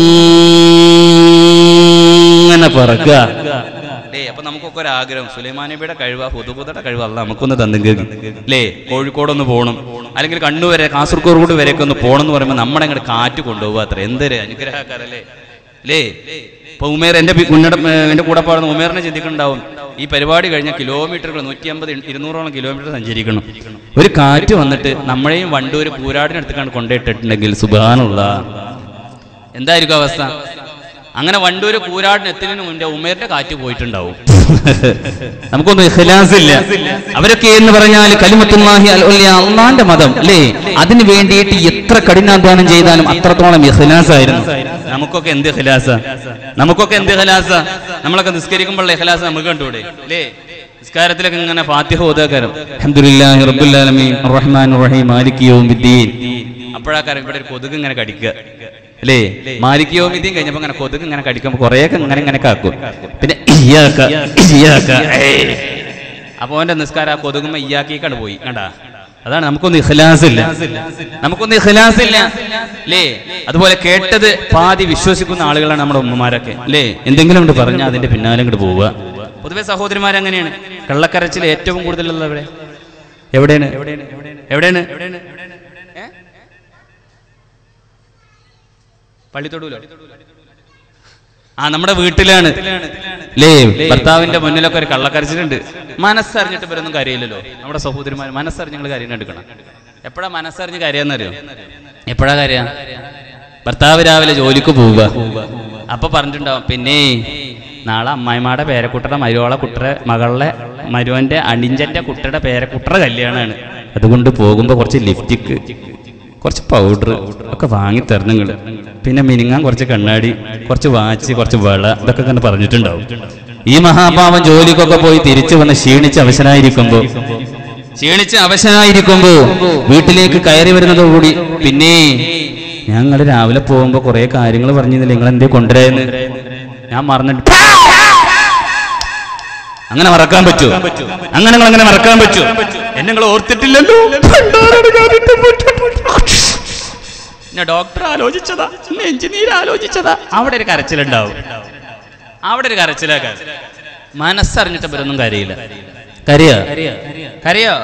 ഇങ്ങനെ പറക്കുക. അപ്പൊ നമുക്കൊക്കെ ഒരു ആഗ്രഹം, സുലൈമാൻ നബിയുടെ കഴിവ്, ഹുദ്ഹുദയുടെ കഴിവ് അല്ല നമുക്കൊന്ന് തന്നെങ്കിൽ അല്ലേ, കോഴിക്കോടൊന്ന് പോകണം, അല്ലെങ്കിൽ കണ്ണൂർ വരെ കാസർഗോഡ് വരെയൊക്കെ ഒന്ന് പോകണം എന്ന് പറയുമ്പോൾ നമ്മുടെ അങ്ങോട്ട് കാറ്റ് കൊണ്ടുപോകുക. അത്ര എന്തൊരു അനുഗ്രഹക്കാരല്ലേ അല്ലേ. ഇപ്പൊ ഉമേർ എന്റെ മുന്നട എന്റെ കൂടെ പാടുന്ന ഉമേറിനെ ചിന്തിക്കുന്നുണ്ടാവും, ഈ പരിപാടി കഴിഞ്ഞാൽ കിലോമീറ്ററുകൾ നൂറ്റി അമ്പത് ഇരുന്നൂറോളം കിലോമീറ്റർ സഞ്ചരിക്കണം. ഒരു കാറ്റ് വന്നിട്ട് നമ്മളെയും വണ്ടൂര് പൂരാടിനടുത്തേക്കാണ് കൊണ്ടുപോയിട്ടിട്ടുണ്ടെങ്കിൽ സുബ്ഹാനല്ലാഹ് എന്തായിരിക്കും അവസ്ഥ? അങ്ങനെ വണ്ടൂര് പൂരാടിന് എത്തുന്നതിന് മുന്നേ ഉമേറിന്റെ കാറ്റ് പോയിട്ടുണ്ടാവും. നമുക്കൊന്നും ഇഖ്ലാസ് ഇല്ല. അവരൊക്കെ എന്ന് പറഞ്ഞാൽ കലിമത്തുല്ലാഹി അൽ ഉലിയ, അല്ലാഹുവിന്റെ മതം അല്ലേ, അതിന് വേണ്ടിയിട്ട് എത്ര കഠിനാധ്വാനം ചെയ്താലും അത്രത്തോളം ഇഖ്ലാസ് ആയിരുന്നു. നമുക്കൊക്കെ എന്ത് ഇഖ്ലാസാ, നമുക്കൊക്കെ എന്ത് ഇഖ്ലാസാ. നമ്മളൊക്കെ നിസ്കരിക്കുമ്പോഴുള്ള ഇഖ്ലാസ് നമുക്ക് കണ്ടൂടെ അല്ലേ? നിസ്കാരത്തിലൊക്കെ ഇങ്ങനെ ഫാത്തിഹ ഓതാക്കാരം, അൽഹംദുലില്ലാഹി റബ്ബിൽ ആലമീൻ അർറഹ്മാനിർ റഹീം മാലികി യൗമിദ്ദീൻ. അപ്പോഴാക്കാരം ഇവിടെ ഒരു കൊതുക് ഇങ്ങനെ കടിക്കുക അല്ലേ. മാലികി യൗമിദ്ദീൻ കഴിഞ്ഞപ്പോ ഇങ്ങനെ കൊതുക് ഇങ്ങനെ കടിക്കുമ്പോ കുറെയൊക്കെ ഇങ്ങനെ ഇങ്ങനെ കാക്കും. പിന്നെ അപ്പൊ അവന്റെ നിസ്കാരം ആ കൊതുകുമ്പോ ഇയ്യാക്കിക്കാണ് പോയി കണ്ടാ. അതാണ് നമുക്കൊന്നും ഇഖ്ലാസ് ഇല്ല, നമുക്കൊന്നും ഇഖ്ലാസ് ഇല്ല അല്ലേ? അതുപോലെ കേട്ടത് പാതി വിശ്വസിക്കുന്ന ആളുകളാണ് നമ്മുടെ ഉമ്മമാരൊക്കെ അല്ലേ? എന്തെങ്കിലും കൊണ്ട് പറഞ്ഞാൽ അതിന്റെ പിന്നാലെ ഇങ്ങോട്ട് പോവുക. പൊതുവെ സഹോദരിമാരങ്ങനെയാണ്. കള്ളക്കരച്ചിൽ ഏറ്റവും കൂടുതലുള്ളത് എവിടെ എവിടെയാണ് എവിടെയാണ് പള്ളിത്തൊടുവിലോ? ആ നമ്മുടെ വീട്ടിലാണ് അല്ലേ? ഭർത്താവിന്റെ മുന്നിലൊക്കെ ഒരു കള്ളക്കരച്ചിലുണ്ട്. മനസ്സറിഞ്ഞിട്ട് ഇവരൊന്നും കാര്യമില്ലല്ലോ. നമ്മുടെ സഹോദരിമാർ മനസ്സറിഞ്ഞ് ഞങ്ങൾ കാര്യം എടുക്കണം. എപ്പോഴാ മനസ്സറിഞ്ഞ് കാര്യമെന്നറിയോ? എപ്പോഴാ കാര്യം? ഭർത്താവ് രാവിലെ ജോലിക്ക് പോവുക, അപ്പൊ പറഞ്ഞിട്ടുണ്ടാവും പിന്നെ നാളെ അമ്മായിമാടെ പേരക്കുട്ടയുടെ മരുവളെ കുട്ടറെ മകളുടെ മരുവന്റെ അണിഞ്ചന്റെ കുട്ടയുടെ പേരക്കുട്ടറെ കല്യാണമാണ്. അതുകൊണ്ട് പോകുമ്പോ കുറച്ച് ലിപ്റ്റിക്ക്, കുറച്ച് പൗഡർ ഒക്കെ വാങ്ങി തരണം നിങ്ങള്. പിന്നെ മിനിങ്ങാൻ കുറച്ച് കണ്ണാടി, കുറച്ച് വാച്ച്, കുറച്ച് വള, ഇതൊക്കെ തന്നെ പറഞ്ഞിട്ടുണ്ടാവും. ഈ മഹാപാവം ജോലിക്കൊക്കെ പോയി തിരിച്ചു വന്ന് ക്ഷീണിച്ച് അവശനായിരിക്കുമ്പോ ക്ഷീണിച്ച് അവശനായിരിക്കുമ്പോ വീട്ടിലേക്ക് കയറി വരുന്നതോടുകൂടി പിന്നെ ഞങ്ങൾ രാവിലെ പോകുമ്പോ കുറെ കാര്യങ്ങൾ പറഞ്ഞിരുന്നില്ല, നിങ്ങൾ എന്തേ കൊണ്ടുവരാന്ന് ഞാൻ മറന്നിട്ട്. അങ്ങനെ മറക്കാൻ പറ്റൂ? അങ്ങനെ നിങ്ങൾ അങ്ങനെ മറക്കാൻ പറ്റൂ? എന്നെ നിങ്ങൾ ഓർത്തിട്ടില്ലല്ലോ. ഞാൻ ഡോക്ടർ ആലോചിച്ചതാ, എഞ്ചിനീയർ ആലോചിച്ചതാ. അവിടെ ഒരു കരച്ചിലുണ്ടാവും, അവിടെ ഒരു കരച്ചിലാക്കാൻ. മനസ്സറിഞ്ഞിട്ട് ഇവരൊന്നും കരയില്ല. കരയോ കരയോ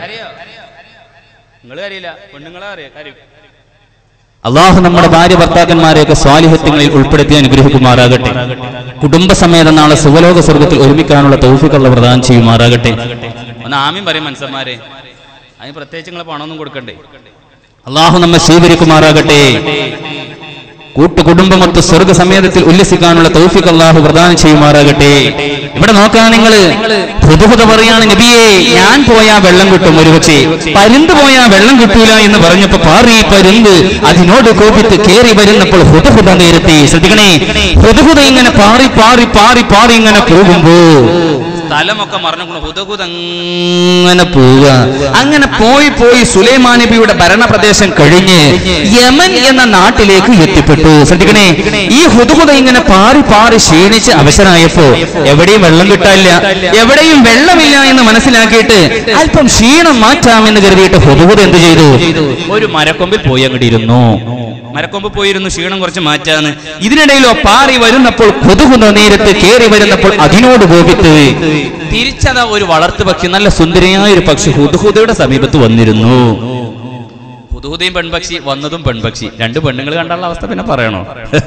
നിങ്ങൾ കരയില്ല, പെണ്ണുങ്ങളെ അറിയാം കരയും. അള്ളാഹു നമ്മുടെ ഭാര്യ ഭർത്താക്കന്മാരെയൊക്കെ സ്വാലിഹ്യങ്ങളിൽ ഉൾപ്പെടുത്തി അനുഗ്രഹിക്കുമാറാകട്ടെ. കുടുംബസമേതം നാളെ സുവലോക സ്വർഗത്തിൽ ഒരുമിക്കാനുള്ള തൗഫീഖ് അല്ലാഹു പ്രദാനം ചെയ്യുമാറാകട്ടെ. ഒന്ന് ആമീൻ പറയും മനുഷ്യന്മാരെ. അതിന് പ്രത്യേകിച്ച് നിങ്ങൾ പണമൊന്നും കൊടുക്കണ്ടേ. അള്ളാഹു നമ്മെ സ്വീകരിക്കുമാറാകട്ടെ. കൂട്ടുകുടുംബമൊത്ത് സ്വർഗസമേതത്തിൽ ഉല്ലസിക്കാനുള്ള തൗഫീഖ് അല്ലാഹു പ്രദാനം ചെയ്യുമാറാകട്ടെ. ഇവിടെ നോക്കാൻ നിങ്ങള് ഹുദുഹുദ പറയാണ്, നബിയെ ഞാൻ പോയാ വെള്ളം കിട്ടും, ഒരുപക്ഷെ പരുന്ത് പോയാ വെള്ളം കിട്ടൂല എന്ന് പറഞ്ഞപ്പോ പാറി പരുന്ത് അതിനോട് കോപിത്ത് കേറി വരുന്നപ്പോൾ ഹുദുഹുദ നേരത്തെ ശ്രദ്ധിക്കണേ. ഹുദുഹുദ ഇങ്ങനെ പാറി പാറി പാറി പാറി ഇങ്ങനെ പോകുമ്പോ സ്ഥലമൊക്കെ മറന്നു ഹുദുഹുദ അങ്ങനെ പോവുക. അങ്ങനെ പോയി പോയി സുലൈമാൻ നബിയുടെ ഭരണപ്രദേശം കഴിഞ്ഞ് യമൻ എന്ന നാട്ടിലേക്ക് എത്തിപ്പെട്ടു. ശ്രദ്ധിക്കണേ, ഈ ഹുദുഹുദ ഇങ്ങനെ പാറി പാറി ക്ഷീണിച്ച് അവശനായപ്പോ എവിടെയും വെള്ളം കിട്ടാനില്ല, എവിടെയും വെള്ളമില്ല എന്ന് മനസ്സിലാക്കിയിട്ട് അല്പം ക്ഷീണം മാറ്റാമെന്ന് കരുതിയിട്ട് ഹുദുഹുദ എന്ത് ചെയ്തു? ഒരു മരക്കൊമ്പിൽ പോയി അങ്ങോട്ടിരുന്നു. മരക്കൊമ്പ് പോയിരുന്നു ക്ഷീണം കുറച്ച് മാറ്റാന്ന്. ഇതിനിടയിലോ പാറി വരുന്നപ്പോൾ ഹുദുഹുദ നേരത്ത് കേറി വരുന്നപ്പോൾ അതിനോട് കോപിത്ത് തിരിച്ചതാ ഒരു വളർത്തു പക്ഷി, നല്ല സുന്ദരിയായ ഒരു പക്ഷി ഹുദുഹുദയുടെ സമീപത്ത് വന്നിരുന്നു. ഹുദുഹുദയും പെൺപക്ഷി, വന്നതും പെൺപക്ഷി. രണ്ട് പെണ്ണുങ്ങൾ കണ്ടുള്ള അവസ്ഥ പിന്നെ പറയണോ?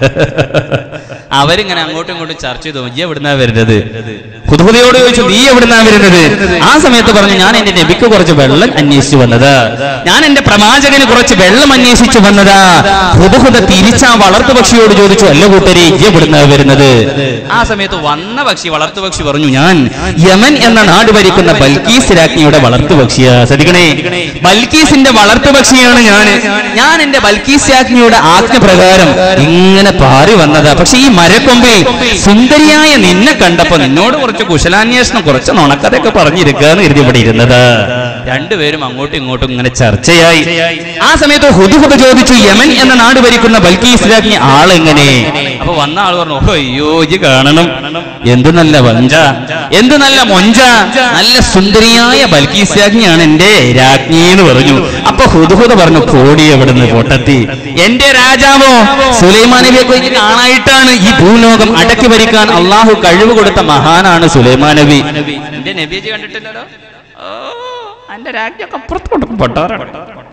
അവരിങ്ങനെ അങ്ങോട്ടും ഇങ്ങോട്ടും ചർച്ച ചെയ്തു, നീ എവിടുന്നാ വരുന്നത്? ഹുദുഹുദയോട് ചോദിച്ചു, നീ എവിടുന്നാ വരുന്നത്? ആ സമയത്ത് പറഞ്ഞു, ഞാൻ എന്റെ നബിക്ക് കുറച്ച് വെള്ളം അന്വേഷിച്ചു വന്നതാ, ഞാൻ എന്റെ പ്രവാചകന് കുറച്ച് വെള്ളം അന്വേഷിച്ചു വന്നതാ. ഹുദുഹുദ തിരിച്ച ആ വളർത്തു പക്ഷിയോട് ചോദിച്ചു, അല്ല കൂട്ടരെ നീ എവിടുന്നാ വരുന്നത്? ആ സമയത്ത് വന്ന പക്ഷി വളർത്തു പക്ഷി പറഞ്ഞു, ഞാൻ യമൻ എന്ന നാട് ഭരിക്കുന്ന ബൽക്കീസ് രാജ്ഞിയുടെ വളർത്തു പക്ഷിയാ. ശ്രദ്ധിക്കണേ, ബൽക്കീസിന്റെ വളർത്തു പക്ഷിയാണ് ഞാന്. ഞാൻ എന്റെ ബൽക്കീസ് രാജ്ഞിയുടെ ആജ്ഞപ്രകാരം ഇങ്ങനെ പാറി വന്നതാ. പക്ഷെ ഈ മരക്കൊമ്പിൽ സുന്ദരിയായ നിന്നെ കണ്ടപ്പോ നിന്നോട് കുറച്ച് കുശലാന്വേഷണം, കുറച്ച് നുണക്കഥയൊക്കെ പറഞ്ഞിരിക്കാന്ന് കരുതി ഇവിടെ ഇരുന്നത്. രണ്ടുപേരും അങ്ങോട്ടും ഇങ്ങോട്ടും ഇങ്ങനെ ചർച്ചയായി. ആ സമയത്ത് ഹുദുഹുദ ചോദിച്ചു, യമൻ എന്ന നാട് ഭരിക്കുന്ന ബൽക്കീസ് രാജ്ഞി ആളെങ്ങനെ? അപ്പൊ വന്ന ആൾ പറഞ്ഞു, ഓ അയ്യോ ഇജ്ജ് കാണണം, എന്ത് നല്ല വഞ്ച, എന്ത് നല്ല മൊഞ്ച, നല്ല സുന്ദരിയായ ബൽക്കീസ് രാജ്ഞിയാണ് എന്റെ രാജ്ഞി എന്ന് പറഞ്ഞു. അപ്പൊ ഹുദുഹുദ പറഞ്ഞു, കോടി എവിടുന്ന് പൊട്ടത്തി, എന്റെ രാജാവോ സുലൈമാൻ നബിയെ കുറിച്ച് കാണായിട്ടാണ് ഈ ഭൂലോകം അടക്കി ഭരിക്കാൻ അള്ളാഹു കഴിവ് കൊടുത്ത മഹാനാണ് സുലൈമാൻ നബി. എന്റെ നബിയെ കണ്ടിട്ടില്ലല്ലോ. ഓ എന്റെ രാജ്ഞിയൊക്കെ അപ്പുറത്തോട്ട് പൊട്ടാറാണ്.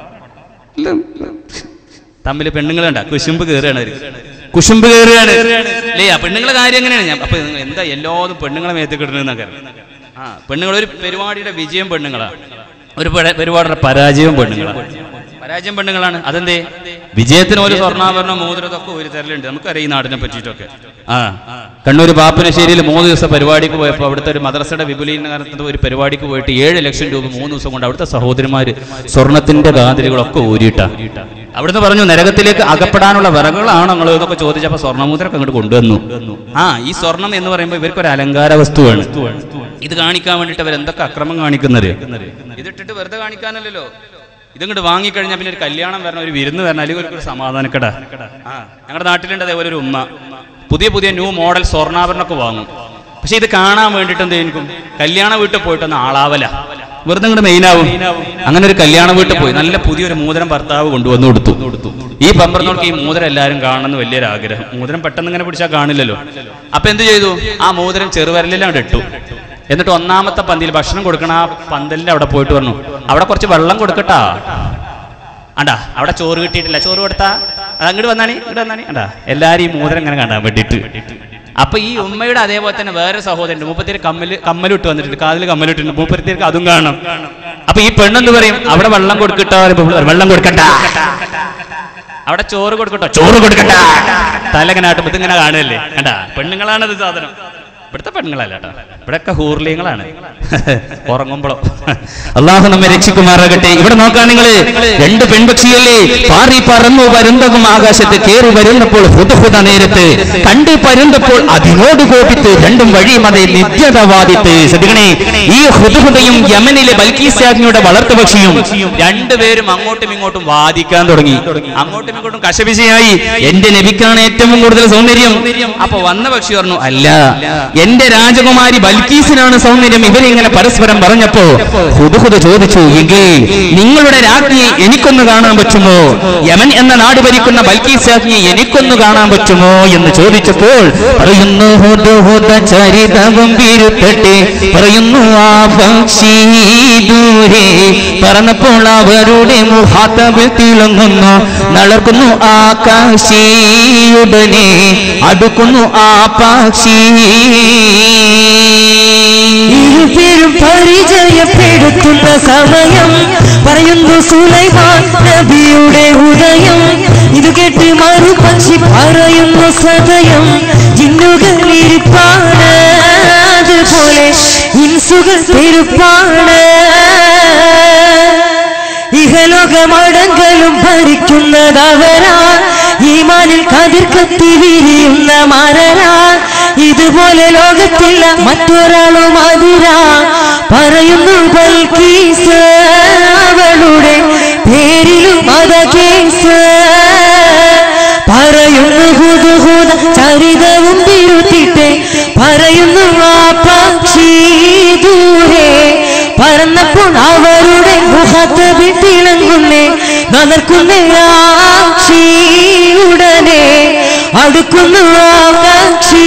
തമ്മിൽ പെണ്ണുങ്ങളുണ്ട കുശുമ്പ് കയറുകയാണ്, കുശുമ്പ് കയറുകയാണ് അല്ലേ? ആ പെണ്ണുങ്ങളെ കാര്യം എങ്ങനെയാണ്? ഞാൻ അപ്പൊ എന്താ എല്ലാതും പെണ്ണുങ്ങളെ മേത്ത് കിട്ടുന്നതെന്നൊക്കെ. ആ പെണ്ണുങ്ങൾ ഒരു പരിപാടിയുടെ വിജയം പെണ്ണുങ്ങളാ, ഒരു പരിപാടിയുടെ പരാജയവും പെണ്ണുങ്ങളാണ്. പരാജയം പെണ്ണുങ്ങളാണ്. അതെന്തേ? വിജയത്തിന് ഒരു സ്വർണ്ണാഭരണം മോതിരത്തൊക്കെ ഒരു തരലുണ്ട്. നമുക്കറിയാം ഈ നാടിനെ പറ്റിയിട്ടൊക്കെ. ആ കണ്ണൂർ പാപ്പനശ്ശേരിയിൽ മൂന്ന് ദിവസം പരിപാടിക്ക് പോയപ്പോൾ അവിടുത്തെ ഒരു മദ്രസയുടെ വിപുലീകരണത്തിന്റെ ഒരു പരിപാടിക്ക് പോയിട്ട് ഏഴ് ലക്ഷം രൂപ മൂന്ന് ദിവസം കൊണ്ട് അവിടുത്തെ സഹോദരിമാര് സ്വർണത്തിന്റെ കാതിരികളൊക്കെ ഊരിയിട്ടാ. അവിടുന്ന് പറഞ്ഞു, നരകത്തിലേക്ക് അകപ്പെടാനുള്ള വിറകളാണോ നിങ്ങൾ എന്നൊക്കെ ചോദിച്ചപ്പോ സ്വർണ്ണമുദ്രൊക്കെ അങ്ങോട്ട് കൊണ്ടുവന്നു. ആ ഈ സ്വർണം എന്ന് പറയുമ്പോൾ ഇവർക്കൊരു അലങ്കാര വസ്തുവാണ്. ഇത് കാണിക്കാൻ വേണ്ടിയിട്ട് അവർ എന്തൊക്കെ അക്രമം കാണിക്കുന്നത്? ഇതിട്ടിട്ട് വെറുതെ കാണിക്കാനല്ലോ. ഇതിങ്ങോട്ട് വാങ്ങിക്കഴിഞ്ഞാൽ പിന്നെ ഒരു കല്യാണം വരണം, ഒരു വിരുന്ന് വരണം, അല്ലെങ്കിൽ ഒരു സമാധാനക്കട. ആ ഞങ്ങളുടെ നാട്ടിലുണ്ട് അതേപോലെ ഒരു ഉമ്മ പുതിയ പുതിയ ന്യൂ മോഡൽ സ്വർണ്ണാഭരണമൊക്കെ വാങ്ങും. പക്ഷെ ഇത് കാണാൻ വേണ്ടിയിട്ട് എന്ത് എനിക്കും കല്യാണ വീട്ടിൽ പോയിട്ടൊന്ന് ആളാവല വെറുതെ ഇങ്ങോട്ട് മെയിനാവും. അങ്ങനെ ഒരു കല്യാണ വീട്ടിൽ പോയി നല്ല പുതിയൊരു മോതിരം ഭർത്താവ് കൊണ്ടുവന്നു കൊടുത്തു. ഈ പമ്പറന്നോൾക്ക് ഈ മോതിരം എല്ലാവരും കാണണമെന്ന് വലിയൊരു ആഗ്രഹം. മോതിരം പെട്ടെന്ന് ഇങ്ങനെ പിടിച്ചാൽ കാണില്ലല്ലോ. അപ്പൊ എന്ത് ചെയ്തു? ആ മോതിരം ചെറുവരലിലാണ് ഇട്ടു. എന്നിട്ട് ഒന്നാമത്തെ പന്തിയിൽ ഭക്ഷണം കൊടുക്കണ ആ പന്തലിന്റെ അവിടെ പോയിട്ട് പറഞ്ഞു, അവിടെ കുറച്ച് വെള്ളം കൊടുക്കട്ടാ. അണ്ടാ അവിടെ ചോറ് കിട്ടിയിട്ടില്ല, ചോറ് കൊടുത്താ അത് അങ്ങോട്ട് വന്നാണി ഇങ്ങോട്ട് വന്നാണി. അണ്ടാ എല്ലാരും ഈ മോതിരം ഇങ്ങനെ കാണാൻ വേണ്ടിയിട്ട്. അപ്പൊ ഈ ഉമ്മയുടെ അതേപോലെ തന്നെ വേറെ സഹോദരൻ മൂപ്പത്തിരി കമ്മല് കമ്മലിട്ട് വന്നിട്ടുണ്ട്, കാതിൽ കമ്മലിട്ടുണ്ട്, മൂപ്പത്തിരിക്ക് അതും കാണണം. അപ്പൊ ഈ പെണ്ണെന്ന് പറയും അവിടെ വെള്ളം കൊടുക്കട്ടോ, വെള്ളം കൊടുക്കണ്ട. അവിടെ ചോറ് കൊടുക്കട്ടോ, ചോറ് കൊടുക്കണ്ട. തലങ്ങനാട്ടും ഇതിങ്ങനെ കാണുകയല്ലേ. കണ്ടാ പെണ്ണുങ്ങളാണത് സാധനം. ഇവിടുത്തെ പെണ്ണുങ്ങളല്ല കേട്ടോ, ഇവിടെയൊക്കെ ഹൂർലിയങ്ങളാണ്. ഉറങ്ങുമ്പോഴോ അള്ളാഹു നമ്മെ രക്ഷിക്കുമാറാകട്ടെ. ഇവിടെ നോക്കാൻ നിങ്ങള് രണ്ട് പെൺപക്ഷിയല്ലേ പാറി പറന്നു പരുന്തകും ആകാശത്ത് കയറി വരുന്നപ്പോൾ ഹുദഹുദ നേരത്ത് കണ്ട് പരുന്തപ്പോൾ അതിനോട് കോപിത്ത് രണ്ടും വഴിയും അതേ നിത്യതവാദിത്ത്. ശ്രദ്ധിക്കണേ, ഈ ഹുദഹുദയും യമനിലെ ബൽക്കീസ് രാജ്ഞിയുടെ വളർത്തുപക്ഷിയും രണ്ടുപേരും അങ്ങോട്ടും ഇങ്ങോട്ടും വാദിക്കാൻ തുടങ്ങി. അങ്ങോട്ടും ഇങ്ങോട്ടും കശപിശയായി. എന്റെ നബിക്കാണ് ഏറ്റവും കൂടുതൽ സൗന്ദര്യം. അപ്പൊ വന്ന പക്ഷി പറഞ്ഞു, അല്ല, എന്റെ രാജകുമാരി ബൽക്കീസിനാണ് സൗന്ദര്യം. ഇവരിങ്ങനെ പരസ്പരം പറഞ്ഞപ്പോ ഹുദഹുദ ചോദിച്ചു, എങ്കിൽ നിങ്ങളുടെ രാജ്ഞിയെ എനിക്കൊന്ന് കാണാൻ പറ്റുമോ? യമൻ എന്ന നാട് ഭരിക്കുന്ന ബൽക്കീസ് രാജ്ഞിയെ എനിക്കൊന്ന് കാണാൻ പറ്റുമോ എന്ന് ചോദിച്ചപ്പോൾ പറയുന്നു, ഹുദഹുദ ചരിതവും വിരുത്തട്ടെ, പറയുന്നു ആ പക്ഷി ദൂരെ പറന്നപ്പോൾ അവരുടെ മുഖാത്തബിൽ തിളങ്ങുന്നു, നളർക്കുന്നു ആകാശിയുടനെ അടുക്കുന്നു ആ പക്ഷി. ഇരുപേരും പരിചയപ്പെടുത്തുന്ന സമയം പറയുന്നു സുലൈമാൻ നബിയുടെ ഉദയം. ഇത് കേട്ട് മറുപക്ഷി പറയുന്നു സദയം, ജിന്നുകൾ ഇരിപ്പാണ് അതുപോലെ ഇൻസുകൾ പെരുപ്പാണ്. ഇഹലോകമടങ്കലും ഭരിക്കുന്നതവരാ, ഈമാനിൽ കതിർ കത്തി വിരിയുന്ന മരരാ. ഇതുപോലെ ലോകത്തില്ല മറ്റൊരാളും അതിരാ. പറയുന്നു ബൽക്കീസ് അവളുടെ പേരിലും മത കേസ്. പറയുന്നു ഹുദഹുദ ചരിതവും തിരുത്തിട്ടെ, പറയുന്നു ആ പക്ഷി ദൂരെ പറന്നപ്പോൾ അവരുടെ മുഖത്ത് തിളങ്ങുന്നേ, നനർക്കുന്നേ ആക്ഷി ഉടനെ അടുക്കുന്നു ആകാക്ഷി.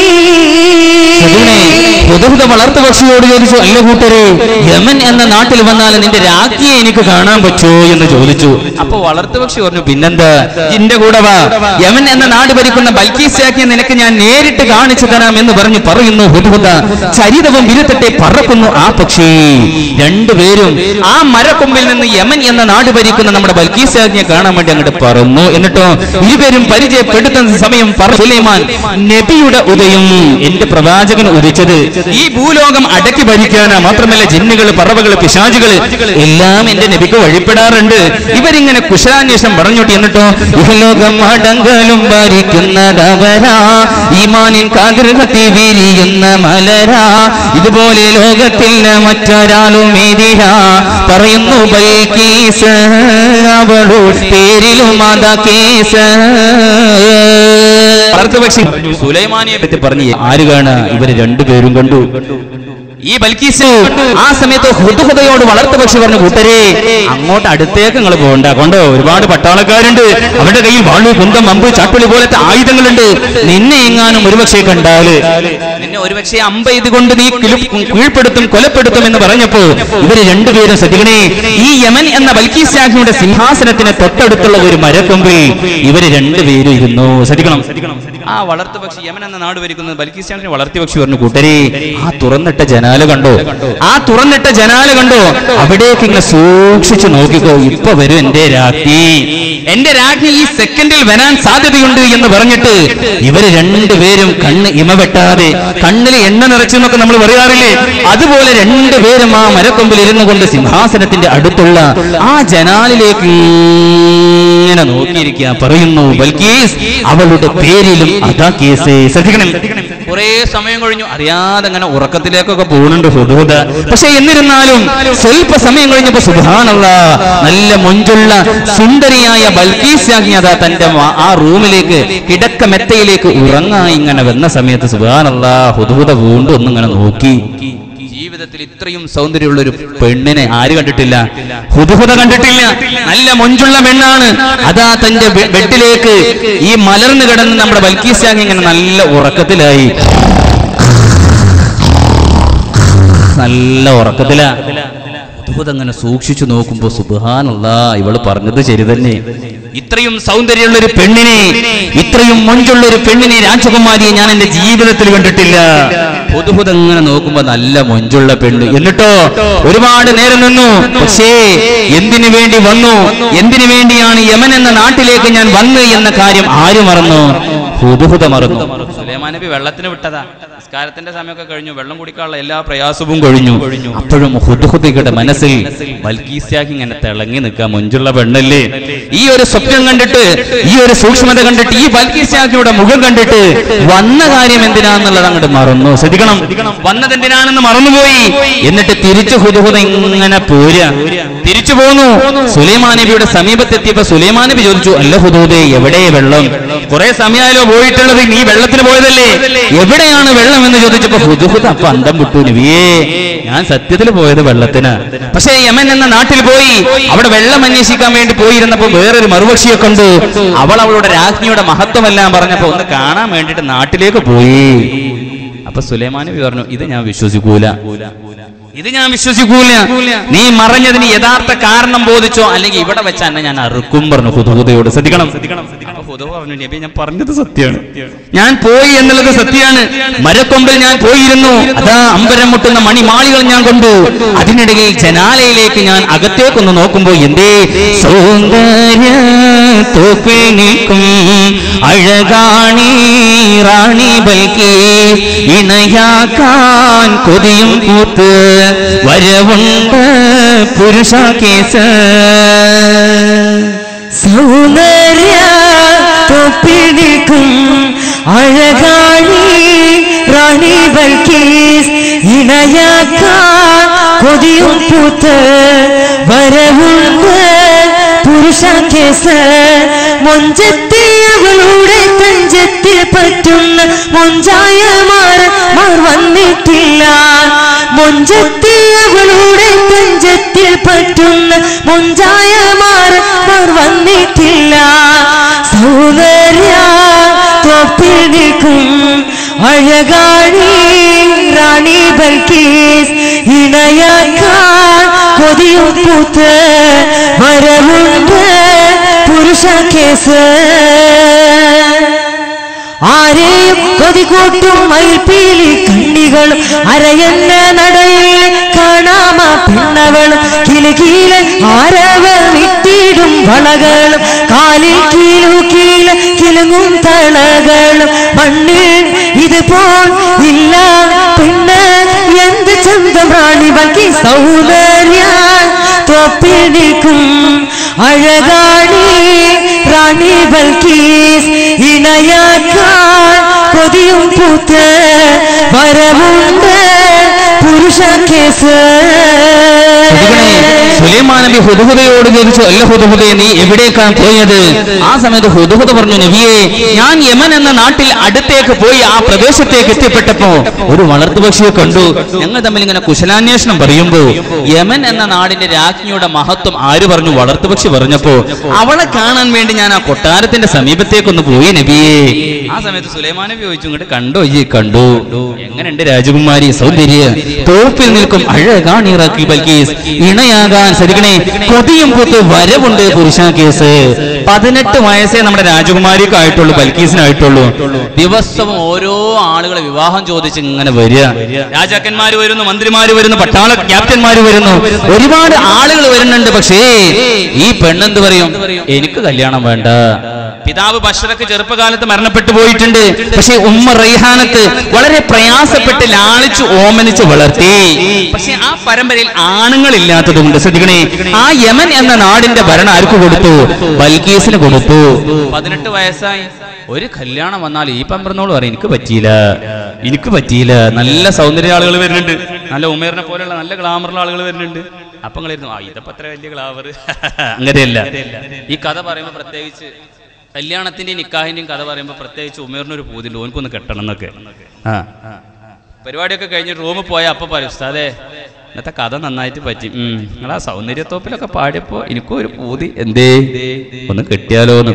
ഹുദഹുദ വളർത്തുപക്ഷിയോട് ചോദിച്ചു, അല്ല കൂട്ടരെ, യമൻ എന്ന നാട്ടിൽ വന്നാൽ നിന്റെ രാജ്ഞിയെ എനിക്ക് കാണാൻ പറ്റുമോ എന്ന് ചോദിച്ചു. അപ്പൊ വളർത്തുപക്ഷി പറഞ്ഞു, പിന്നെന്താ, എന്റെ കൂടെ വാ, യമൻ എന്ന നാട് ഭരിക്കുന്ന ബൽക്കീസ് രാജ്ഞിയെ നിനക്ക് ഞാൻ നേരിട്ട് കാണിച്ചു തരാം എന്ന് പറഞ്ഞു. പറയുന്നു ഹുദഹുദ ചരിതവും വിരുത്തട്ടെ, പറക്കുന്നു ആ പക്ഷി. രണ്ടുപേരും ആ മരക്കൊമ്പിൽ നിന്ന് യമൻ എന്ന നാട് ഭരിക്കുന്ന നമ്മുടെ ബൽക്കീസ് രാജ്ഞിയെ കാണാൻ വേണ്ടി അങ്ങോട്ട് പറന്നു. എന്നിട്ടോ ഇരുവരും പരിചയപ്പെടുത്തുന്ന സമയം സുലൈമാൻ നബിയുടെ ഉദയം, എന്റെ പ്രവാചകൻ ഉദിച്ചത് ഈ ഭൂലോകം അടക്കി ഭരിക്കാനാ. മാത്രമല്ല ജിന്നുകൾ, പറവകൾ, പിശാചുകൾ എല്ലാം എന്റെ നബിക്ക് വഴിപ്പെടാറുണ്ട്. ഇവരിങ്ങനെ കുശലാന്വേഷണം പറഞ്ഞോട്ടി. എന്നിട്ടോ ഇഹലോകം അടങ്കലും ഭരിക്കുന്നതവരാ, ഈമാനിൻ കാതിർകത്തി വിരിയുന്ന മലരാ. ഇതുപോലെ ലോകത്തിൽ മറ്റൊരാളും എതിരാ. പറയുന്നു ബൽക്കീസ് അവളുടെ പേരിലും മത കേസ്. വളർത്തുപക്ഷി സുലൈമാനിയെ പറ്റി പറഞ്ഞു, ആര് കാണാ? ഇവര് രണ്ടുപേരും കണ്ടു. ഈ ബൽക്കീസ് ആ സമയത്ത് ഹുദഹുദയോട് വളർത്തുപക്ഷി പറഞ്ഞു, കൂട്ടരെ അങ്ങോട്ട് അടുത്തേക്ക് നിങ്ങൾ പോകണ്ട, കൊണ്ടോ ഒരുപാട് പട്ടാളക്കാരുണ്ട്, അവരുടെ കയ്യിൽ വാളു, കുന്തം, അമ്പ്, ചാട്ടുളി പോലത്തെ ആയുധങ്ങളുണ്ട്. നിന്നെ എങ്ങാനും ഒരുപക്ഷെ കണ്ടാല് നിന്നെ ഒരുപക്ഷെ അമ്പ് ഇതുകൊണ്ട് നീ കീഴ്പ്പെടുത്തും, കൊലപ്പെടുത്തും എന്ന് പറഞ്ഞപ്പോ ഇവര് രണ്ടുപേരും ശ്രദ്ധിക്കണേ, ഈ യമൻ എന്ന ബൽക്കീസ് രാജ്ഞിയുടെ സിംഹാസനത്തിന് തൊട്ടടുത്തുള്ള ഒരു മരക്കൊമ്പിൽ ഇവര് രണ്ടുപേരും ഇരുന്നു. ശ്രദ്ധിക്കണം. ആ വളർത്തുപക്ഷി യമൻ എന്ന നാട് ഭരിക്കുന്നത് ബൽക്കീസ് രാജ്ഞിയെ വളർത്തുപക്ഷി പറഞ്ഞു, കൂട്ടരെ ആ തുറന്നിട്ട ജനാല കണ്ടോ? ആ തുറന്നിട്ട ജനാല കണ്ടോ? അവിടേക്ക് ഇങ്ങനെ സൂക്ഷിച്ചു നോക്കിക്കോ, ഇപ്പൊ വരും എന്റെ രാജ്ഞി, എന്റെ രാജ്ഞി ഈ സെക്കൻഡിൽ വരാൻ സാധ്യതയുണ്ട് എന്ന് പറഞ്ഞിട്ട് ഇവര് രണ്ടുപേരും കണ്ണ് ഇമവെട്ടാതെ കണ്ണിൽ എണ്ണ നിറച്ചെന്നൊക്കെ നമ്മൾ പറയാറില്ലേ, അതുപോലെ രണ്ടുപേരും ആ മരക്കൊമ്പിൽ ഇരുന്നു കൊണ്ട് സിംഹാസനത്തിന്റെ അടുത്തുള്ള ആ ജനാലിലേക്ക് ഇങ്ങനെ നോക്കിയിരിക്കുക. പറയുന്നു ബൽക്കീസ് അവളുടെ പേരിലും അതാ കേസ്. ശ്രദ്ധിക്കണം. കുറെ സമയം കഴിഞ്ഞു, അറിയാതെ അങ്ങനെ ഉറക്കത്തിലേക്കൊക്കെ പോകുന്നുണ്ട് ഹുദഹുദ. പക്ഷെ എന്നിരുന്നാലും സ്വല്പ സമയം കഴിഞ്ഞപ്പോ സുബ്ഹാനല്ലാഹ്, നല്ല മൊഞ്ചുള്ള സുന്ദരിയായ ബൽക്കീസ് രാജ്ഞി അതാ തന്റെ ആ റൂമിലേക്ക്, കിടക്ക മെത്തയിലേക്ക് ഉറങ്ങാൻ ഇങ്ങനെ വന്ന സമയത്ത് സുബ്ഹാനല്ലാഹ് ഹുദഹുദ വീണ്ടും ഒന്നിങ്ങനെ നോക്കി. ജീവിതത്തിൽ ഇത്രയും സൗന്ദര്യമുള്ള ഒരു പെണ്ണിനെ ആര് കണ്ടിട്ടില്ല? ഹുദ്ഹുദ കണ്ടിട്ടില്ല. നല്ല മൊഞ്ചുള്ള പെണ്ണാണ്. അതാ തന്റെ ബെഡിലേക്ക് ഈ മലർന്നു കിടന്ന് നമ്മുടെ ബൽക്കീസ് രാജ്ഞി ഇങ്ങനെ നല്ല ഉറക്കത്തിലായി, നല്ല ഉറക്കത്തിലാ. അങ്ങനെ സൂക്ഷിച്ചു നോക്കുമ്പോ സുബ്ഹാനല്ലാഹ്, ഇവള് പറഞ്ഞത് ശരി തന്നെ. ഇത്രയും സൗന്ദര്യമുള്ള ഒരു പെണ്ണിനെ, ഇത്രയും മൊഞ്ചുള്ള ഒരു പെണ്ണിനെ, രാജകുമാരിയെ ഞാൻ എന്റെ ജീവിതത്തിൽ കണ്ടിട്ടില്ല. ഹുദ്ഹുദ അങ്ങനെ നോക്കുമ്പോ നല്ല മൊഞ്ചുള്ള പെണ്ണ്. എന്നിട്ടോ ഒരുപാട് നേരം നിന്നു. പക്ഷേ എന്തിനു വേണ്ടി വന്നു, എന്തിനു വേണ്ടിയാണ് യമൻ എന്ന നാട്ടിലേക്ക് ഞാൻ വന്നു എന്ന കാര്യം ആര് മറന്നു? ഹുദ്ഹുദ മറന്നു. സുലൈമാൻ നബി വെള്ളത്തിന് വിട്ടതാ. നിസ്കാരത്തിന്റെ സമയമൊക്കെ കഴിഞ്ഞു, വെള്ളം കുടിക്കാനുള്ള എല്ലാ പ്രയാസവും കഴിഞ്ഞു. അപ്പോഴും ഹുദ്ഹുദയുടെ മനസ്സിൽ ബൽക്കീസ് രാജ്ഞി ഇങ്ങനെ തിളങ്ങി നിൽക്കുക. മൊഞ്ചുള്ള പെണ്ണല്ലേ. ഈ ഒരു സ്വപ്നം കണ്ടിട്ട്, ഈ ഒരു സൂക്ഷ്മത കണ്ടിട്ട്, ഈ ബൽക്കീസ് രാജ്ഞിയുടെ മുഖം കണ്ടിട്ട് വന്ന കാര്യം എന്തിനാന്നുള്ളത് അങ്ങോട്ട് മറന്നു. ശ്രദ്ധിക്കണം, വന്നത് എന്തിനാണെന്ന് മറന്നുപോയി. എന്നിട്ട് തിരിച്ചു ഹുദ്ഹുദ ഇങ്ങനെ പോരുക, തിരിച്ചു പോന്നു. സുലൈമാൻ നബിയുടെ സമീപത്തെത്തിയപ്പോ സുലൈമാൻ നബി ചോദിച്ചു, അല്ല ഹുദ്ഹുദേ, എവിടെ വെള്ളം? കുറെ സമയമായാലോ പോയിട്ടുള്ളത്, നീ വെള്ളത്തിന് പോയതല്ലേ, എവിടെയാണ് വെള്ളം എന്ന് ചോദിച്ചപ്പോ ഹുദ്ഹുദ അപ്പൊ അന്തം വിട്ടു. നബിയേ, ഞാൻ സത്യത്തിൽ പോയത് വെള്ളത്തിന്. പക്ഷേ യമൻ എന്ന നാട്ടിൽ പോയി അവിടെ വെള്ളം അന്വേഷിക്കാൻ വേണ്ടി പോയിരുന്നപ്പോ വേറൊരു മറുപക്ഷിയെ കണ്ടു. അവൾ അവളുടെ രാജ്ഞിയുടെ മഹത്വമെല്ലാം പറഞ്ഞപ്പോ ഒന്ന് കാണാൻ വേണ്ടിട്ട് നാട്ടിലേക്ക് പോയി. അപ്പൊ സുലൈമാൻ നബി പറഞ്ഞു, ഇത് ഞാൻ വിശ്വസിക്കൂല, ഇത് ഞാൻ വിശ്വസിക്കൂല. നീ മറഞ്ഞതിന് യഥാർത്ഥ കാരണം ബോധിച്ചോ, അല്ലെങ്കിൽ ഇവിടെ വെച്ച് തന്നെ ഞാൻ അറുക്കും പറഞ്ഞു ഹുദ്ഹുദയോട്. ശ്രദ്ധിക്കണം. അപ്പൊ ഹുദ്ഹുദ പറഞ്ഞു, നബി ഞാൻ പറഞ്ഞത് സത്യമാണ്, ഞാൻ പോയി എന്നുള്ളത് സത്യമാണ്. മരക്കൊമ്പിൽ ഞാൻ പോയിരുന്നു, അതാ അമ്പരം മുട്ടുന്ന മണിമാളികൾ ഞാൻ കണ്ടു. അതിനിടയിൽ ജനാലയിലേക്ക് ഞാൻ അകത്തേക്കൊന്ന് നോക്കുമ്പോ എന്തേ സൗന്ദര്യ തോപ്പിനിക്കും അഴകാണി റാണി ബൽക്കീസ്, ഇണയാക്കാൻ കൊതിയും പൂത്ത് വരവുണ്ട് പുരുഷ കേസ്. സൗന്ദര്യ തൊപ്പിടിക്കും അഴകാണി റാണി ബൽക്കീസ്, ഇണയാക്കാൻ കൊതിയും പൂത്ത് വരവുണ്ട് പുരുഷ കേസ്. മൊഞ്ചത്തിയവളുടെ തഞ്ചത്തിൽ പറ്റുന്ന മൊഞ്ചായ മാർ മാർ വന്നിട്ടില്ല. മൊഞ്ചത്തിയവളുടെ തഞ്ചത്തിൽ പറ്റുന്ന മൊഞ്ചായ മാർ മാർ വന്നിട്ടില്ല. സൗന്ദര്യ തൊപ്പിടിക്കും അഴകാണി റാണി ബൽക്കീസ്, ഇണയാക്കാൻ കൊതിയും പൂത്ത് വരവുണ്ട് പുരുഷ കേസ്. ആരെയും കൊതികൂട്ടും മയിൽപ്പീലി കണ്ണികളും അരയന്ന നടയിൽ കാണാമ പെണ്ണവളും കിലുകീല ആരവ വിട്ടിടും വളകളും കാലിൽ കീലു കീല കിലുങ്ങും തളകളും മണ്ണിൽ ഇതുപോൽ ഇല്ല പെണ്ണ് എന്ത് ചന്തം റാണി ബൽക്കീസ്. സൗന്ദര്യ തൊപ്പിടിക്കും അഴകാണി റാണി ബൽക്കീസ്, ഇണയാക്കാൻ കൊതിയും പൂത്ത് വരവുണ്ട് പുരുഷ കേസ്. സുലൈമാൻ നബി ഹുദ്ഹുദയോട് ചോദിച്ചു, അല്ല ഹുദ്ഹുദേ, നീ എവിടേക്കാണ് പോയത്? ആ സമയത്ത് ഹുദ്ഹുദ പറഞ്ഞു, നബിയേ, ഞാൻ യമൻ എന്ന നാട്ടിൽ അടുത്തേക്ക് പോയി ആ പ്രദേശത്തേക്ക് എത്തിപ്പെട്ടപ്പോ ഒരു വളർത്തുപക്ഷിയെ കണ്ടു. ഞങ്ങൾ തമ്മിൽ ഇങ്ങനെ കുശലാന്വേഷണം പറയുമ്പോ യമൻ എന്ന നാടിന്റെ രാജ്ഞിയുടെ മഹത്വം ആര് പറഞ്ഞു? വളർത്തുപക്ഷി പറഞ്ഞപ്പോ അവളെ കാണാൻ വേണ്ടി ഞാൻ ആ കൊട്ടാരത്തിന്റെ സമീപത്തേക്കൊന്ന് പോയി നബിയേ. ആ സമയത്ത് സുലൈമാൻ നബി ചോദിച്ചു, ഇങ്ങോട്ട് കണ്ടോ? ഈ കണ്ടു. എങ്ങനെയുണ്ട് രാജകുമാരി? സൗന്ദര്യ തോപ്പിൽ നിൽക്കും അഴകാണി റാണി ബൽക്കീസ്, ഇണയാകാൻ ശ്രദ്ധിക്കണേ കൊതിയും പൂത്ത് വരവുണ്ട് പുരുഷ കേസ്. പതിനെട്ട് വയസ്സേ നമ്മുടെ രാജകുമാരിക്ക് ആയിട്ടുള്ളൂ, ബൽക്കീസിനായിട്ടുള്ളൂ. ദിവസവും ഓരോ ആളുകളെ വിവാഹം ചോദിച്ച് ഇങ്ങനെ വരിക. രാജാക്കന്മാര് വരുന്നു, മന്ത്രിമാര് വരുന്നു, പട്ടാള ക്യാപ്റ്റന്മാര് വരുന്നു, ഒരുപാട് ആളുകൾ വരുന്നുണ്ട്. പക്ഷേ ഈ പെണ്ണെന്ത് പറയും? എനിക്ക് കല്യാണം വേണ്ട. പിതാവ് ബഷറക്ക് ചെറുപ്പകാലത്ത് മരണപ്പെട്ടു പോയിട്ടുണ്ട്. പക്ഷെ ഉമ്മ റൈഹാനത്ത് വളരെ പ്രയാസപ്പെട്ട് ലാളിച്ചു ഓമനിച്ച് വളർത്തി. പക്ഷെ ആ പരമ്പരയിൽ ആണുങ്ങളില്ലാത്തത് കൊണ്ട് ശ്രദ്ധിക്കണേ, ആ യമൻ എന്ന നാടിന്റെ ഭരണം ആർക്ക് കൊടുത്തു? ബൽക്കീസിന് കൊടുത്തു. പതിനെട്ട് വയസ്സായി ഒരു കല്യാണം വന്നാൽ ഈ പമ്പറന്നോട് പറയും, എനിക്ക് പറ്റിയില്ല, എനിക്ക് പറ്റിയില്ല. നല്ല സൗന്ദര്യ ആളുകൾ വരുന്നുണ്ട്, നല്ല ഉമേറിനെ പോലെയുള്ള നല്ല ഗ്ലാമറുള്ള ആളുകൾ വരുന്നുണ്ട്. അപ്പൊ നിങ്ങളായിരുന്നു, ആ ഇതപ്പോ അത്ര വലിയ ഗ്ലാമർ. അങ്ങനെയല്ല. ഈ കഥ പറയുമ്പോൾ പ്രത്യേകിച്ച് കല്യാണത്തിന്റെയും നിക്കാഹിന്റെയും കഥ പറയുമ്പോൾ പ്രത്യേകിച്ച് ഉമേറിനൊരു പൂതില്ല, ഓനക്കൊന്ന് കെട്ടണം എന്നൊക്കെ. ആ പരിപാടിയൊക്കെ കഴിഞ്ഞിട്ട് റൂമിൽ പോയാൽ അപ്പം പറയും ഉസ്താദേ ഇന്നത്തെ കഥ നന്നായിട്ട് പറ്റി. ഉം നിങ്ങൾ ആ സൗന്ദര്യത്തോപ്പിലൊക്കെ പാടിയപ്പോ എനിക്കും ഒരു പൂതി, എന്തേ ഒന്ന് കെട്ടിയാലോന്ന്.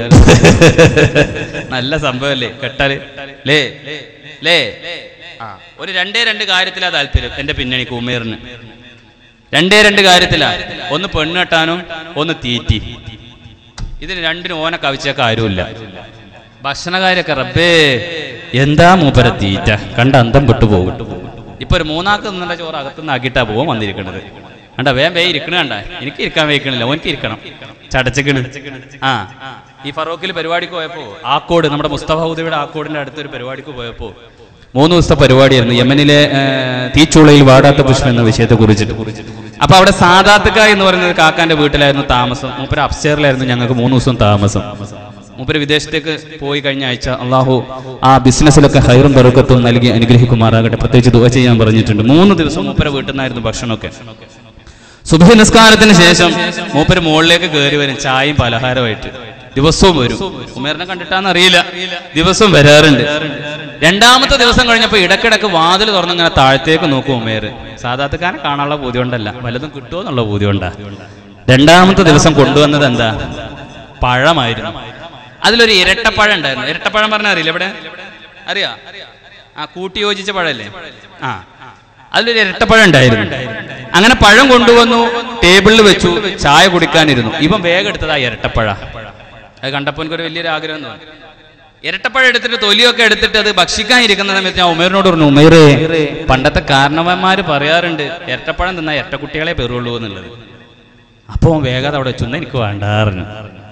നല്ല സംഭവല്ലേ കെട്ടാല് ലേ ലേ ആ ഒരു രണ്ടേ രണ്ട് കാര്യത്തിലാ താല്പര്യം എന്റെ പിന്നണിക്ക് ഉമേറിന്. രണ്ടേ രണ്ട് കാര്യത്തിലാ, ഒന്ന് പെണ്ണ് കെട്ടാനും ഒന്ന് തീറ്റി. ഇതിന് രണ്ടിനും ഓനെ കവിച്ചേക്ക ആരുമില്ല. ഭക്ഷണകാര്യൊക്കെ റബ്ബേ എന്താ മൂപ്പര തീറ്റ കണ്ട അന്തം വിട്ടു പോകും. ഇപ്പൊ ഒരു മൂന്നാക്ക് നിന്നുള്ള ചോറ് അകത്തുനിന്ന് ആക്കിയിട്ടാ പോകാൻ വന്നിരിക്കണത്. കണ്ട വേം വേ ഇരിക്കണ കണ്ട, എനിക്ക് ഇരിക്കാൻ വയ്ക്കണില്ല, ഓനക്ക് ഇരിക്കണം, ചടച്ചക്കണ്. ആ ഈ ഫറൂഖിൽ പരിപാടിക്ക് പോയപ്പോ ആക്കോട് നമ്മുടെ മുസ്തഫ ഹുദയുടെ ആക്കോടിന്റെ അടുത്തൊരു പരിപാടിക്ക് പോയപ്പോ മൂന്ന് ദിവസത്തെ പരിപാടിയായിരുന്നു യമനിലെ തീച്ചൂളയിൽ വാടാത്ത പുഷ്പം എന്ന വിഷയത്തെ കുറിച്ചിട്ട്. അപ്പൊ അവിടെ സാദാത്തുക എന്ന് പറയുന്നത് കാക്കാന്റെ വീട്ടിലായിരുന്നു താമസം. മൂപ്പര് അപ്സ്റ്റേറിലായിരുന്നു ഞങ്ങൾക്ക് മൂന്ന് ദിവസം താമസം. മൂപ്പര് വിദേശത്തേക്ക് പോയി കഴിഞ്ഞ ആഴ്ച അള്ളാഹു ആ ബിസിനസ്സിലൊക്കെ ഹൈറും ബറക്കത്തും നൽകി അനുഗ്രഹിക്കുമാറാകട്ടെ. പ്രത്യേകിച്ച് ദുആ ചെയ്യാൻ പറഞ്ഞിട്ടുണ്ട്. മൂന്ന് ദിവസം മൂപ്പര വീട്ടിൽ നിന്നായിരുന്നു ഭക്ഷണമൊക്കെ. സുബ്ഹി നിസ്കാരത്തിന് ശേഷം മൂപ്പര് മുകളിലേക്ക് കയറി വരും ചായയും പലഹാരമായിട്ട്. ദിവസവും വരും. ഉമേറിനെ കണ്ടിട്ടാന്ന് അറിയില്ല, ദിവസവും വരാറുണ്ട്. രണ്ടാമത്തെ ദിവസം കഴിഞ്ഞപ്പോ ഇടക്കിടക്ക് വാതിൽ തുറന്നിങ്ങനെ താഴത്തേക്ക് നോക്കും ഉമേർ. സാദാത്തുകാരനെ കാണാനുള്ള പൂതി കൊണ്ടല്ല, വല്ലതും കിട്ടുമോ എന്നുള്ള പൂതി കൊണ്ടാ. രണ്ടാമത്തെ ദിവസം കൊണ്ടുവന്നത് എന്താ? പഴമായിരുന്നു. അതിലൊരു ഇരട്ടപ്പഴം ഉണ്ടായിരുന്നു. ഇരട്ടപ്പഴം പറഞ്ഞാൽ അറിയില്ല ഇവിടെ? അറിയാ? ആ കൂട്ടി യോജിച്ച പഴല്ലേ? ആ അതിലൊരു ഇരട്ടപ്പഴം ഉണ്ടായിരുന്നു. അങ്ങനെ പഴം കൊണ്ടുവന്നു, ടേബിളിൽ വെച്ചു, ചായ കുടിക്കാനിരുന്നു. ഇവൻ വേഗം എടുത്തതാ ഇരട്ടപ്പഴ. അത് കണ്ടപ്പോൾ എനിക്കൊരു വലിയൊരു ആഗ്രഹം തോന്നി. ഇരട്ടപ്പഴം എടുത്തിട്ട് തൊലിയൊക്കെ എടുത്തിട്ട് അത് ഭക്ഷിക്കാൻ ഇരിക്കുന്ന സമയത്ത് ഞാൻ ഉമേറിനോട് പറഞ്ഞു, ഉമേറേ പണ്ടത്തെ കാരണവന്മാര് പറയാറുണ്ട് ഇരട്ടപ്പഴം തിന്നാൽ ഇരട്ടക്കുട്ടികളെ പെറുള്ളൂ എന്നുള്ളത്. അപ്പൊ വേഗം അവിടെ വെച്ചു, എനിക്ക് വേണ്ടാറിഞ്ഞു.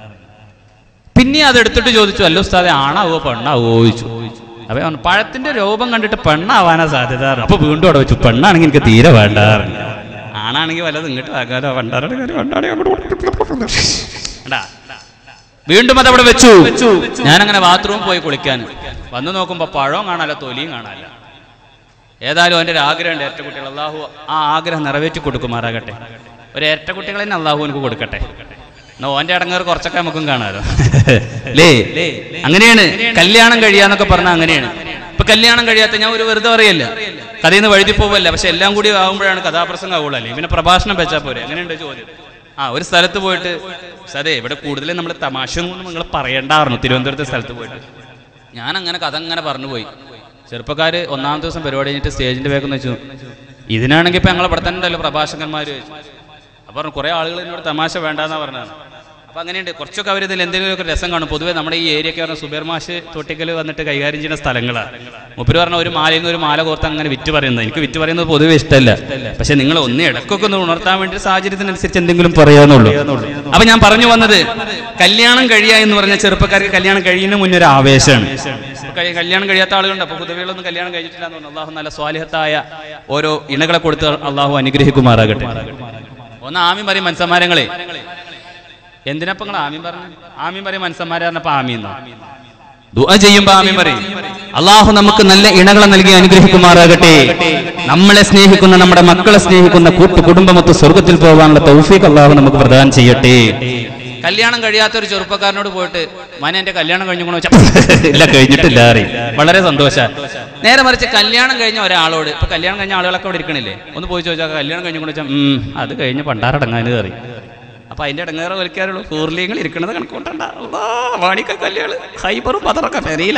പിന്നെ അതെടുത്തിട്ട് ചോദിച്ചു, അല്ലോ ഉസ്താദെ ആണാവോ പെണ്ണാവോ ചോദിച്ചു. അപ്പൊ പഴത്തിന്റെ രൂപം കണ്ടിട്ട് പെണ്ണാവാനാ സാധ്യത. അപ്പൊ വീണ്ടും അവിടെ വെച്ചു, പെണ്ണാണെങ്കിൽ എനിക്ക് തീരെ വേണ്ടാറിഞ്ഞു, ആണാണെങ്കിൽ വല്ലതും ഇങ്ങോട്ട് ആകാലോ വേണ്ടാ. വീണ്ടും അതവിടെ വെച്ചു. ഞാനങ്ങനെ ബാത്റൂമിൽ പോയി കുളിക്കാൻ വന്നു നോക്കുമ്പോ പഴവും കാണാല്ല, തൊലിയും കാണാല്ല. ഏതായാലും എൻ്റെ ഒരു ആഗ്രഹമുണ്ട്, ഇരട്ടക്കുട്ടികൾ. അള്ളാഹു ആ ആഗ്രഹം നിറവേറ്റി കൊടുക്കുമാറാകട്ടെ. ഒരു ഇരട്ടക്കുട്ടികളെ തന്നെ അള്ളാഹു എനിക്ക് കൊടുക്കട്ടെ. എന്നാ ഓന്റെ അടങ്ങേറ് കുറച്ചൊക്കെ നമുക്കും കാണാലോ ലേ. അങ്ങനെയാണ് കല്യാണം കഴിയാന്നൊക്കെ പറഞ്ഞാൽ അങ്ങനെയാണ്. ഇപ്പൊ കല്യാണം കഴിയാത്ത ഞാൻ ഒരു വെറുതെ പറയല്ല, കഥയിൽ നിന്ന് വഴുതി പോവല്ല. പക്ഷെ എല്ലാം കൂടി ആകുമ്പോഴാണ് കഥാപ്രസംഗം ആവുള്ളൂ. അല്ലേ പിന്നെ പ്രഭാഷണം വെച്ചാൽ പോരെ. അങ്ങനെയുണ്ട് ചോദ്യം. ആ ഒരു സ്ഥലത്ത് പോയിട്ട് അതെ ഇവിടെ കൂടുതലും നമ്മൾ തമാശ ഒന്നും നിങ്ങൾ പറയണ്ടായിരുന്നു. തിരുവനന്തപുരത്തെ സ്ഥലത്ത് പോയിട്ട് ഞാൻ അങ്ങനെ കഥ അങ്ങനെ പറഞ്ഞു പോയി. ചെറുപ്പക്കാര് ഒന്നാമത്തെ ദിവസം പരിപാടി കഴിഞ്ഞിട്ട് സ്റ്റേജിന്റെ വേഗം വെച്ചു, ഇതിനാണെങ്കിൽ ഇപ്പൊ ഞങ്ങളെ ഇവിടെ തന്നെ ഉണ്ടല്ലോ പ്രഭാഷകന്മാര് ചോദിച്ചു. അപ്പൊ പറഞ്ഞു കുറെ ആളുകൾ എന്നോട് തമാശ വേണ്ടാന്നാ പറഞ്ഞതാണ്. അപ്പൊ അങ്ങനെയുണ്ട്, കുറച്ചൊക്കെ അവരിതിൽ എന്തെങ്കിലുമൊക്കെ രസം കാണും. പൊതുവെ നമ്മുടെ ഈ ഏരിയ ഒക്കെ പറഞ്ഞാൽ സുബേർ മാഷ് തൊട്ടിക്കൽ വന്നിട്ട് കൈകാര്യം ചെയ്യുന്ന സ്ഥലങ്ങളാണ്. മുപ്പര് പറഞ്ഞ ഒരു മാലയിൽ നിന്ന് ഒരു മാല കോർത്ത് അങ്ങനെ വിറ്റ് പറയുന്നത് എനിക്ക് വിറ്റ് പറയുന്നത് പൊതുവെ ഇഷ്ടമല്ല. പക്ഷെ നിങ്ങൾ ഒന്ന് ഇടക്കൊക്കെ ഒന്ന് ഉണർത്താൻ വേണ്ടി സാഹചര്യത്തിനനുസരിച്ച് എന്തെങ്കിലും പറയാന്നുള്ളൂ. അപ്പൊ ഞാൻ പറഞ്ഞു വന്നത്, കല്യാണം കഴിയുക എന്ന് പറഞ്ഞ ചെറുപ്പക്കാർക്ക് കല്യാണം കഴിയുന്ന മുന്നേ ഒരു ആവേശമാണ്. കല്യാണം കഴിയാത്ത ആളുകളുണ്ട്. അപ്പൊ പൊതുവെയൊന്നും കല്യാണം കഴിച്ചിട്ടില്ല എന്ന് പറഞ്ഞു. അള്ളാഹു നല്ല സ്വാലിഹത്തായ ഓരോ ഇണകളെ കൊടുത്ത് അള്ളാഹു അനുഗ്രഹിക്കുമാറാകട്ടെ. ഒന്ന് ആമീൻ പറയും മൻസന്മാരങ്ങളെ. എന്തിനപ്പോ നിങ്ങൾ ആമീൻ പറഞ്ഞു? ആമീൻ പറയും മൻസന്മാരെ പറഞ്ഞപ്പോ ആമീന്നോ? ദുആ ചെയ്യുമ്പോ ആമീൻ പറയും. അള്ളാഹു നമുക്ക് നല്ല ഇണകളെ നൽകി അനുഗ്രഹിക്കുമാറാകട്ടെ. നമ്മളെ സ്നേഹിക്കുന്ന, നമ്മുടെ മക്കളെ സ്നേഹിക്കുന്ന കൂട്ടു കുടുംബമൊത്ത് സ്വർഗത്തിൽ പോകാനുള്ള തൗഫീഖ് അള്ളാഹു നമുക്ക് പ്രദാനം ചെയ്യട്ടെ. കല്യാണം കഴിയാത്ത ഒരു ചെറുപ്പക്കാരനോട് പോയിട്ട് മനെ എന്റെ കല്യാണം കഴിഞ്ഞു വെച്ചാൽ ഇല്ല കഴിഞ്ഞിട്ടില്ല അറിയും, വളരെ സന്തോഷം. നേരെ മറിച്ച് കല്യാണം കഴിഞ്ഞ ഒരാളോട്, ഇപ്പൊ കല്യാണം കഴിഞ്ഞ ആളുകളൊക്കെ അവിടെ ഇരിക്കണില്ലേ, ഒന്ന് പോയി ചോദിച്ചാൽ കല്യാണം കഴിഞ്ഞു വെച്ചാൽ ഉം അത് കഴിഞ്ഞ് പണ്ടാറടങ്ങാന് കയറി. അപ്പൊ അതിന്റെ ഇടങ്ങേറെ വലിക്കാറുള്ളൂ. കൂർലിയങ്ങൾ ഇരിക്കണത് കണക്കൂട്ടണ്ട. വാണിക്ക കല്യാള് ഹൈബറും പതറൊക്കെ പെരിയില്ല.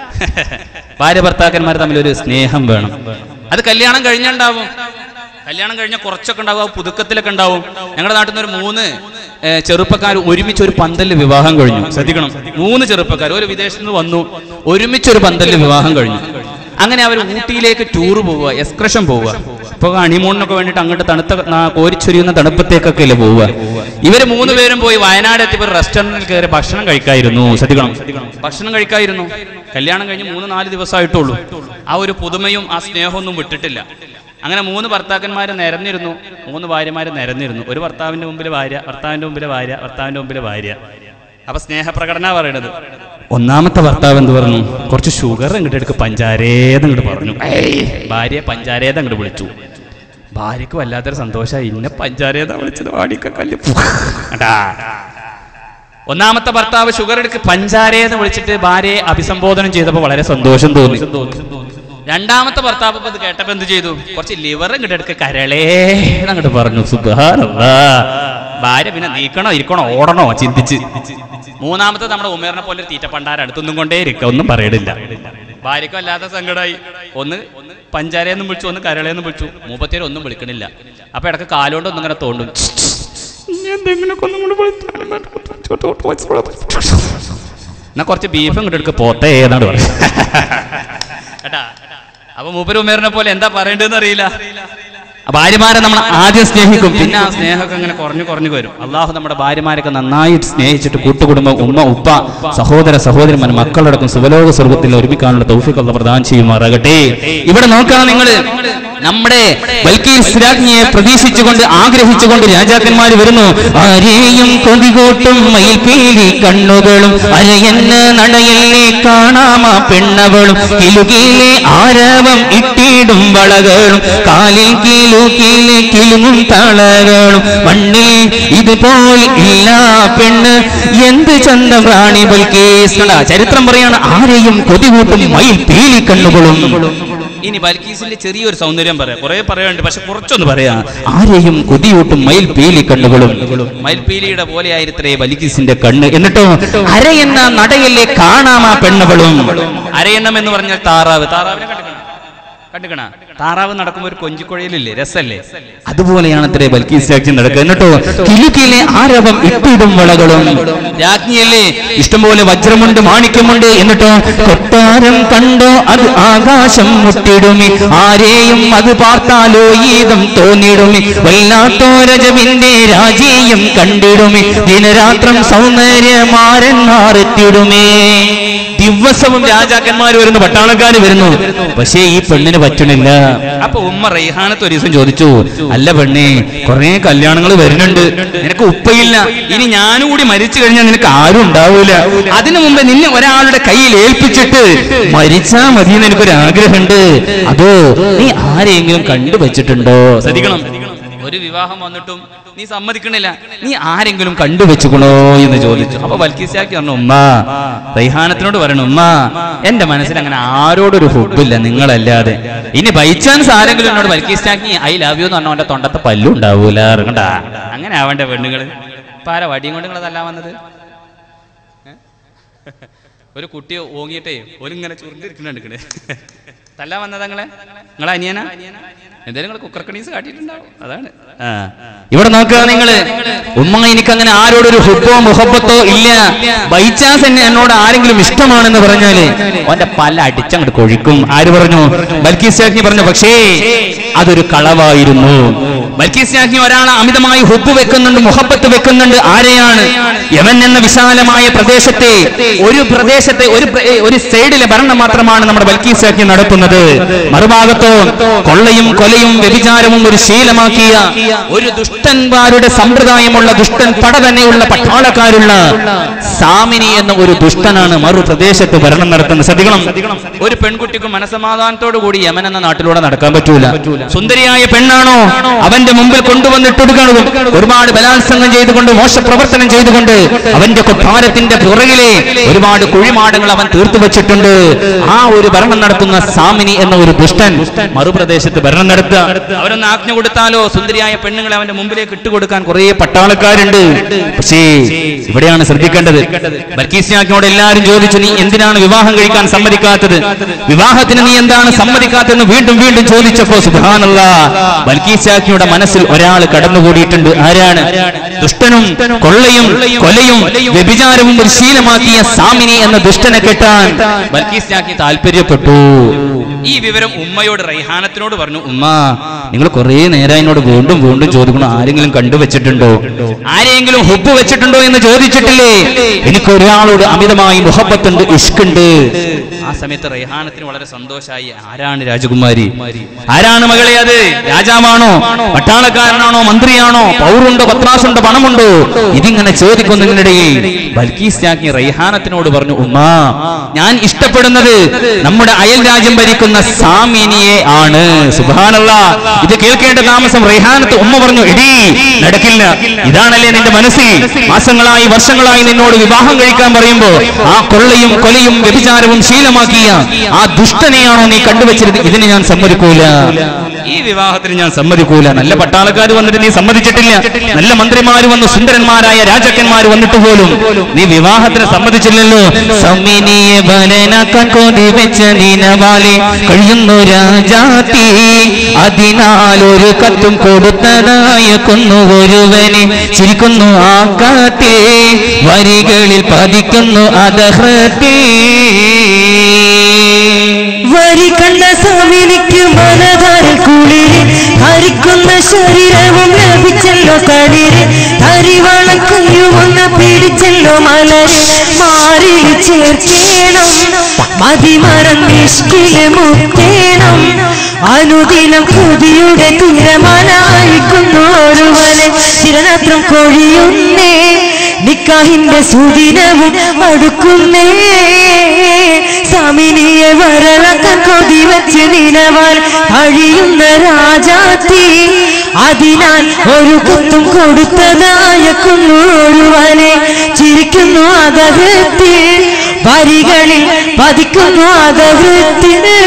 ഭാര്യ ഭർത്താക്കന്മാർ തമ്മിൽ ഒരു സ്നേഹം വേണം. അത് കല്യാണം കഴിഞ്ഞുണ്ടാവും. കല്യാണം കഴിഞ്ഞാൽ കുറച്ചൊക്കെ ഉണ്ടാവും, പുതുക്കത്തിലൊക്കെ ഉണ്ടാവും. ഞങ്ങളുടെ നാട്ടിൽ നിന്ന് ഒരു മൂന്ന് ചെറുപ്പക്കാർ ഒരുമിച്ച് ഒരു പന്തലിൽ വിവാഹം കഴിഞ്ഞു. ശ്രദ്ധിക്കണം, മൂന്ന് ചെറുപ്പക്കാർ ഒരു വിദേശത്ത് നിന്ന് വന്നു, ഒരുമിച്ച് ഒരു പന്തലിൽ വിവാഹം കഴിഞ്ഞു. അങ്ങനെ അവർ ഊട്ടിയിലേക്ക് ടൂർ പോവുക, എക്സ്കർഷൻ പോവുക. ഇപ്പൊ ഹണിമൂണിനൊക്കെ വേണ്ടിയിട്ട് അങ്ങോട്ട് തണുത്ത കോരിച്ചൊരിയുന്ന തണുപ്പത്തേക്കൊക്കെ അല്ലേ പോവുക. ഇവര് മൂന്ന് പേരും പോയി വയനാട് എത്തിയപ്പോൾ റെസ്റ്റോറന്റിൽ കയറി ഭക്ഷണം കഴിക്കായിരുന്നു. ശ്രദ്ധിക്കണം, ഭക്ഷണം കഴിക്കായിരുന്നു. കല്യാണം കഴിഞ്ഞ് മൂന്ന് നാല് ദിവസമായിട്ടുള്ളൂ. ആ ഒരു പുതുമയും ആ സ്നേഹമൊന്നും വിട്ടിട്ടില്ല. അങ്ങനെ മൂന്ന് ഭർത്താക്കന്മാര് നിരന്നിരുന്നു, മൂന്ന് ഭാര്യമാര് നിരന്നിരുന്നു. ഒരു ഭർത്താവിന്റെ മുമ്പിൽ ഭാര്യ, ഭർത്താവിന്റെ മുമ്പിൽ ഭാര്യ, ഭർത്താവിന്റെ മുമ്പിൽ ഭാര്യ. അപ്പൊ സ്നേഹപ്രകടന പറയണത്. ഒന്നാമത്തെ ഭർത്താവ് എന്ത് പറഞ്ഞു? കുറച്ച് ഷുഗർ ഇങ്ങോട്ട് എടുക്ക്, പഞ്ചാരേന്ന് ഇങ്ങോട്ട് പറഞ്ഞു. ഭാര്യ പഞ്ചാരേന്ന് അങ്ങോട്ട് വിളിച്ചു. ഭാര്യക്ക് വല്ലാത്തൊരു സന്തോഷമായി, ഇന്നെ പഞ്ചാരേതാ വിളിച്ചത്, വാടിക്ക കല്ല്. ഒന്നാമത്തെ ഭർത്താവ് ഷുഗർ എടുക്ക് പഞ്ചാരേന്ന് വിളിച്ചിട്ട് ഭാര്യയെ അഭിസംബോധനം ചെയ്തപ്പോൾ വളരെ സന്തോഷം തോന്നി. രണ്ടാമത്തെ ഭർത്താവ് ഇത് കേട്ടപ്പോ എന്ത് ചെയ്തു? കുറച്ച് ലിവർ ഇങ്ങോട്ട് എടുക്ക കരളേ അങ്ങോട്ട് പറഞ്ഞു. സുബ്ഹാനല്ലാഹ്. ഭാര്യ പിന്നെ നീക്കണോ ഇരിക്കണോ ഓടണോ ചിന്തിച്ച്. മൂന്നാമത്തെ നമ്മുടെ ഉമേറിനെ പോലെ ഒരു തീറ്റപ്പണ്ടാര അടുത്തൊന്നും കൊണ്ടേ ഇരിക്ക, ഒന്നും പറയണില്ല. ഭാര്യക്കും അല്ലാത്ത സങ്കടമായി. ഒന്ന് പഞ്ചാരയെന്നും വിളിച്ചു, ഒന്ന് കരളയെന്നും വിളിച്ചു. മൂപ്പത്തേര് ഒന്നും വിളിക്കണില്ല. അപ്പൊ ഇടക്ക് കാലുകൊണ്ട് ഒന്നും ഇങ്ങനെ തോണ്ടും. എന്നാ കുറച്ച് ബീഫ് ഇങ്ങോട്ട് എടുക്ക പോത്തേ ഏതാണ് പറയുക കേട്ടാ. അപ്പൊ മൂപ്പര് ഉമേറിനെ പോലെ എന്താ പറയേണ്ടതെന്ന് അറിയില്ല. ഭാര്യമാരെ നമ്മൾ ആദ്യം സ്നേഹിക്കും, പിന്നെ ആ സ്നേഹമൊക്കെ അങ്ങനെ കുറഞ്ഞു കുറഞ്ഞു വരും. അള്ളാഹു നമ്മുടെ ഭാര്യമാരൊക്കെ നന്നായിട്ട് സ്നേഹിച്ചിട്ട് കൂട്ടുകുടുംബം, ഉമ്മ ഉപ്പ സഹോദര സഹോദരന്മാർ മക്കളടക്കം സുബലോക സ്വർഗത്തിൽ ഒരുമിക്കാനുള്ള തൗഫീഖ് അല്ലാഹു പ്രദാനം ചെയ്യുമാറാകട്ടെ. ഇവിടെ നോക്കണം നിങ്ങൾ, നമ്മുടെ ബൽക്കീസ് രാജ്ഞിയെ പ്രതീക്ഷിച്ചുകൊണ്ട് ആഗ്രഹിച്ചുകൊണ്ട് രാജാക്കന്മാർ വരുന്നു. ആരെയും കൊതികൂട്ടും മയിൽപീലി കണ്ണുകളും അരയന്ന നടയല്ലേ കാണാമ പെണ്ണവളും കിലുകിലെ ആരവം ഇട്ടിടും വളകളും കാലിൽ കിലു കിലെ കിലുങ്ങും തളകളും മണ്ണിൽ ഇതുപോലെ ഇല്ല പെണ്ണ് എന്ത് ചന്തം റാണി ബൽക്കീസ്. ചരിത്രം പറയാണ് ആരെയും കൊതികൂട്ടും മയിൽപീലി കണ്ണുകളും. ഇനി ബൽക്കീസിന്റെ ചെറിയൊരു സൗന്ദര്യം പറയാം, കുറെ പറയാനുണ്ട്, പക്ഷെ കുറച്ചൊന്ന് പറയാം. ആരെയും കൊതിയൂട്ടും മയിൽപീലി കണ്ണുകളും. മയിൽപീലിയുടെ പോലെ ആയിരുത്രേ ബൽക്കീസിന്റെ കണ്ണ്. എന്നിട്ടോ അരയെന്ന നടയല്ലേ കാണാമ പെണ്ണവളും. അരയെണ്ണം എന്ന് പറഞ്ഞാൽ താറാവ്. താറാവിനെ കണ്ടിക്കണ കണ്ടിക്കണ താറാവ് നടക്കുമ്പോൾ ഒരു കൊഞ്ചിക്കൊഴയിലില്ലേ, രസല്ലേ? അതുപോലെയാണ് അത്രേ ബൽക്കീസ് രാജ്ഞി നടക്കുക. എന്നിട്ടോ കിലുക്കിലെ ആരവം ഇട്ടിടും വളകളും. രാജ്ഞിയല്ലേ, ഇഷ്ടംപോലെ വജ്രമുണ്ട്, മാണിക്യമുണ്ട്. എന്നിട്ടോ കൊട്ടാരം കണ്ടോ അത് ആകാശം മുട്ടിടുമി, ആരെയും അത് പാർത്താലോ ഈതം തോന്നിടുമി, വല്ലാത്തോ രജവിന്റെ രാജീയം കണ്ടിടുമി, ദിനരാത്രം സൗന്ദര്യമാരൻ മാറത്തിടുമേ. ദിവസവും രാജാക്കന്മാർ വരുന്നു, പട്ടാളക്കാർ വരുന്നു, പക്ഷേ ഈ പെണ്ണിന് പറ്റണില്ല. അപ്പൊ ഉമ്മ റൈഹാനത്ത് ഒരു ദിവസം ചോദിച്ചു, അല്ല പെണ്ണേ, കുറെ കല്യാണങ്ങൾ വരുന്നുണ്ട്, നിനക്ക് ഉപ്പയില്ല, ഇനി ഞാനും കൂടി മരിച്ചു കഴിഞ്ഞാൽ നിനക്ക് ആരും ഉണ്ടാവൂല, അതിനു മുമ്പ് നിന്നെ ഒരാളുടെ കയ്യിൽ ഏൽപ്പിച്ചിട്ട് മരിച്ചാ മതി എന്ന് എനിക്കൊരാഗ്രഹമുണ്ട്, അതോ നീ ആരെങ്കിലും കണ്ടുവച്ചിട്ടുണ്ടോ? ശ്രദ്ധിക്കണം, ഒരു വിവാഹം വന്നിട്ടും നീ സമ്മതിക്കണില്ല, നീ ആരെങ്കിലും കണ്ടുവെച്ചുക്കണോ എന്ന് ചോദിച്ചു. അപ്പൊ ബൽക്കീസാക്കി പറഞ്ഞു, ഉമ്മ റൈഹാനത്തിനോട് പറയണു, ഉമ്മ എന്റെ മനസ്സിൽ അങ്ങനെ ആരോടൊരു ഹുബില്ല നിങ്ങളല്ലാതെ, ഇനി ബൈ ചാൻസ് ആരെങ്കിലും എന്നോട് ബൽക്കീസാക്കി ഐ ലവ് യു എന്ന് പറഞ്ഞാൽ അവന്റെ തൊണ്ടത്തെ പല്ലും ഉണ്ടാവൂല, ഇറങ്ങണ്ടാ. അങ്ങനെ ആവേണ്ട പെണ്ണുങ്ങള്. പാര വടിയും കൊണ്ട് നിങ്ങളതല്ല വന്നത്. ഒരു കുട്ടിയെ ഓങ്ങിയിട്ടേ ഒരിങ്ങനെ ചുരുണ്ടിരിക്കണേ തല്ല വന്നത് നിങ്ങളെ, നിങ്ങളെ അനിയനാ എന്തായാലും നിങ്ങൾ കുക്കർക്കണീസ് കാട്ടിയിട്ടുണ്ടാവും. അതാണ് ഇവിടെ നോക്കുക നിങ്ങള്. ഉമ്മ എനിക്ക് അങ്ങനെ ആരോടൊരു ഹുബോ മുഹബത്തോ ഇല്ല, ബൈ ചാൻസ് എന്നെ എന്നോട് ആരെങ്കിലും ഇഷ്ടമാണെന്ന് പറഞ്ഞാല് അവന്റെ പല അടിച്ചങ്ങോട്ട് കൊഴിക്കും. ആര് പറഞ്ഞു? ബൽക്കീസ് രാജ്ഞി പറഞ്ഞു. പക്ഷേ അതൊരു കളവായിരുന്നു. ബൽക്കീസ് രാജ്ഞി ഒരാളെ അമിതമായി ഹുബ് വെക്കുന്നുണ്ട്, മുഹബത്ത് വെക്കുന്നുണ്ട്. ആരെയാണ്? യമൻ എന്ന വിശാലമായ പ്രദേശത്തെ ഒരു പ്രദേശത്തെ ഒരു ഒരു സൈഡിലെ ഭരണം മാത്രമാണ് നമ്മുടെ ബൽക്കീസ് രാജ്ഞി നടത്തുന്നത്. മറുഭാഗത്തോ കൊള്ളയും കൊലയും വ്യഭിചാരവും ഒരു ശീലമാക്കിയ ഒരു ദുഷ്ടന്മാരുടെ സമ്പ്രദായമുള്ള ദുഷ്ടൻ പട തന്നെയുള്ള പട്ടാളക്കാരുള്ള സാമിനി എന്ന ഒരു ദുഷ്ടനാണ് മറു പ്രദേശത്ത് ഭരണം നടത്തുന്നത്. ശ്രദ്ധിക്കണം, ഒരു പെൺകുട്ടിക്കും മനസമാധാനത്തോടു കൂടി യമൻ എന്ന നാട്ടിലൂടെ നടക്കാൻ പറ്റൂല. സുന്ദരിയായ പെണ്ണാണോ അവന്റെ മുമ്പിൽ കൊണ്ടുവന്നിട്ടെടുക്കണം. ഒരുപാട് ബലാത്സംഗം ചെയ്തുകൊണ്ട് മോശപ്രവർത്തനം ചെയ്തുകൊണ്ട് അവന്റെ കൊട്ടാരത്തിന്റെ പുറകിലെ ഒരുപാട് കുഴിമാടങ്ങൾ അവൻ തീർത്തു വെച്ചിട്ടുണ്ട്. ആ ഒരു ഭരണം നടത്തുന്ന സാമിനി എന്ന ഒരു ദുഷ്ടൻ മറുപ്രദേശത്ത് ഭരണം നടത്തുക. അവരൊന്ന് ആജ്ഞ കൊടുത്താലോ സുന്ദരിയായ പെണ്ണുങ്ങളെ അവന്റെ മുമ്പിലേക്ക് ഇട്ടുകൊടുക്കാൻ കുറെ പട്ടാളക്കാരുണ്ട്. പക്ഷേ ഇവിടെയാണ് ശ്രദ്ധിക്കേണ്ടത്. ബൽക്കീസ് രാജ്ഞിയോട് എല്ലാവരും ചോദിച്ചു, നീ എന്തിനാണ് വിവാഹം കഴിക്കാൻ സമ്മതിക്കാത്തത്, വിവാഹത്തിന് നീ എന്താണ് സമ്മതിക്കാത്തതെന്ന് വീണ്ടും വീണ്ടും ചോദിച്ചപ്പോ സുബ്ഹാനല്ലാഹ്, ബൽക്കീസ് രാജ്ഞിയുടെ മനസ്സിൽ ഒരാൾ കടന്നുകൂടിയിട്ടുണ്ട്. ആരാണ്? ദുഷ്ടനും കൊള്ളയും കൊലയും വ്യഭിചാരവും ഒരു ശീലമാക്കിയ സാമിനി എന്ന ദുഷ്ടനെ കെട്ടാൻ ബൽക്കീസ് രാജ്ഞി താല്പര്യപ്പെട്ടു. ഈ വിവരം ഉമ്മയോട് റൈഹാനത്തിനോട് പറഞ്ഞു. ഉമ്മ, നിങ്ങൾ കുറെ നേരം എന്നോട് വീണ്ടും വീണ്ടും ചോദിക്കണം, ആരെങ്കിലും കണ്ടുവച്ചിട്ടുണ്ടോ, ആരെങ്കിലും ഹുബ് വെച്ചിട്ടുണ്ടോ എന്ന് ചോദിച്ചിട്ടില്ലേ? എനിക്ക് ഒരാളോട് അമിതമായി മുഹബത്തുണ്ട്, ഇഷ്കുണ്ട്. ആ സമയത്ത് റൈഹാനത്തിന് വളരെ സന്തോഷമായി. ആരാണ് രാജകുമാരി? ആരാണ് മകളെ? അത് രാജാവാണോ, പട്ടാളക്കാരനാണോ, മന്ത്രിയാണോ, പൗറുണ്ടോ, പത്രാസുണ്ടോ, പണമുണ്ടോ? ഇതിങ്ങനെ ചോദിക്കുന്നതിനിടയിൽ ബൽക്കീസ് രാജ്ഞി റൈഹാനത്തിനോട് പറഞ്ഞു, ഉമ്മ, ഞാൻ ഇഷ്ടപ്പെടുന്നത് നമ്മുടെ അയൽ രാജ്യം ഭരിക്കുന്ന വലിക്കുന്ന സാമിനിയെ ആണ്. സുബ്ഹാനല്ലാഹ്. ഇത് കേൾക്കേണ്ട താമസം റൈഹാനത്ത് ഉമ്മ പറഞ്ഞു, എടീ നടക്കില്ല, ഇതാണല്ലേ നിന്റെ മനസ്സിൽ മാസങ്ങളായി വർഷങ്ങളായി നിന്നോട് വിവാഹം കഴിക്കാൻ പറയുമ്പോ ആ കൊള്ളയും കൊലയും വ്യഭിചാരവും ശീലമാക്കിയ ആ ദുഷ്ടനെയാണോ നീ കണ്ടുവച്ചിരുന്നത്? ഇതിന് ഞാൻ സമ്മതിക്കൂല, ഈ വിവാഹത്തിന് ഞാൻ സമ്മതിക്കൂല. നല്ല പട്ടാളക്കാർ വന്നിട്ട് നീ സമ്മതിച്ചിട്ടില്ല, നല്ല മന്ത്രിമാര് വന്ന് സുന്ദരന്മാരായ രാജാക്കന്മാർ വന്നിട്ട് പോലും നീ വിവാഹത്തിന് സമ്മതിച്ചില്ലല്ലോ. സമിനിയെ ബലനാക്കാൻ കൊതി വെച്ച നീനവാലെ കഴിയുന്നു രാജാത്തി, അതിനാൽ ഒരു കത്തും കൊടുത്തതായ കൊന്നു ഒരുവനെ ചിരിക്കുന്നു ആ കാത്തേ, വരികളിൽ പതിക്കുന്നു അധഹൃത്തേ. വരി കണ്ട സാമിനിക്ക് മനതാരിൽ കുളിര്, ഹരിക്കുന്ന ശരീരവും ലഭിച്ചല്ലോ തളിര്, തരിവളം കയ്യുമൊന്ന് പിടിച്ചല്ലോ മലര്, മാറിൽ ചേർക്കേണം മതിമറന്നിഷ്കില് മുത്തേണം, അനുദിനം കൊതിയുടെ തിരമാലായിക്കുന്നു ഒരുവനെ ചിരനത്രം കൊഴിയുന്നേ, നിക്കാഹിന്റെ സുദിനവും അടുക്കുന്നേ, സാമിനിയെ വരളക്കാൻ കൊതി വെച്ച് നിലവാൽ കഴിയുന്ന രാജാത്തി, അതിനാൽ ഒരു കുത്തും കൊടുത്തതായ കുന്നൂരുവനെ ചിരിക്കുന്നു അതവൃത്തി, വരികളിൽ പതിക്കുന്നു അതവൃത്തിന്.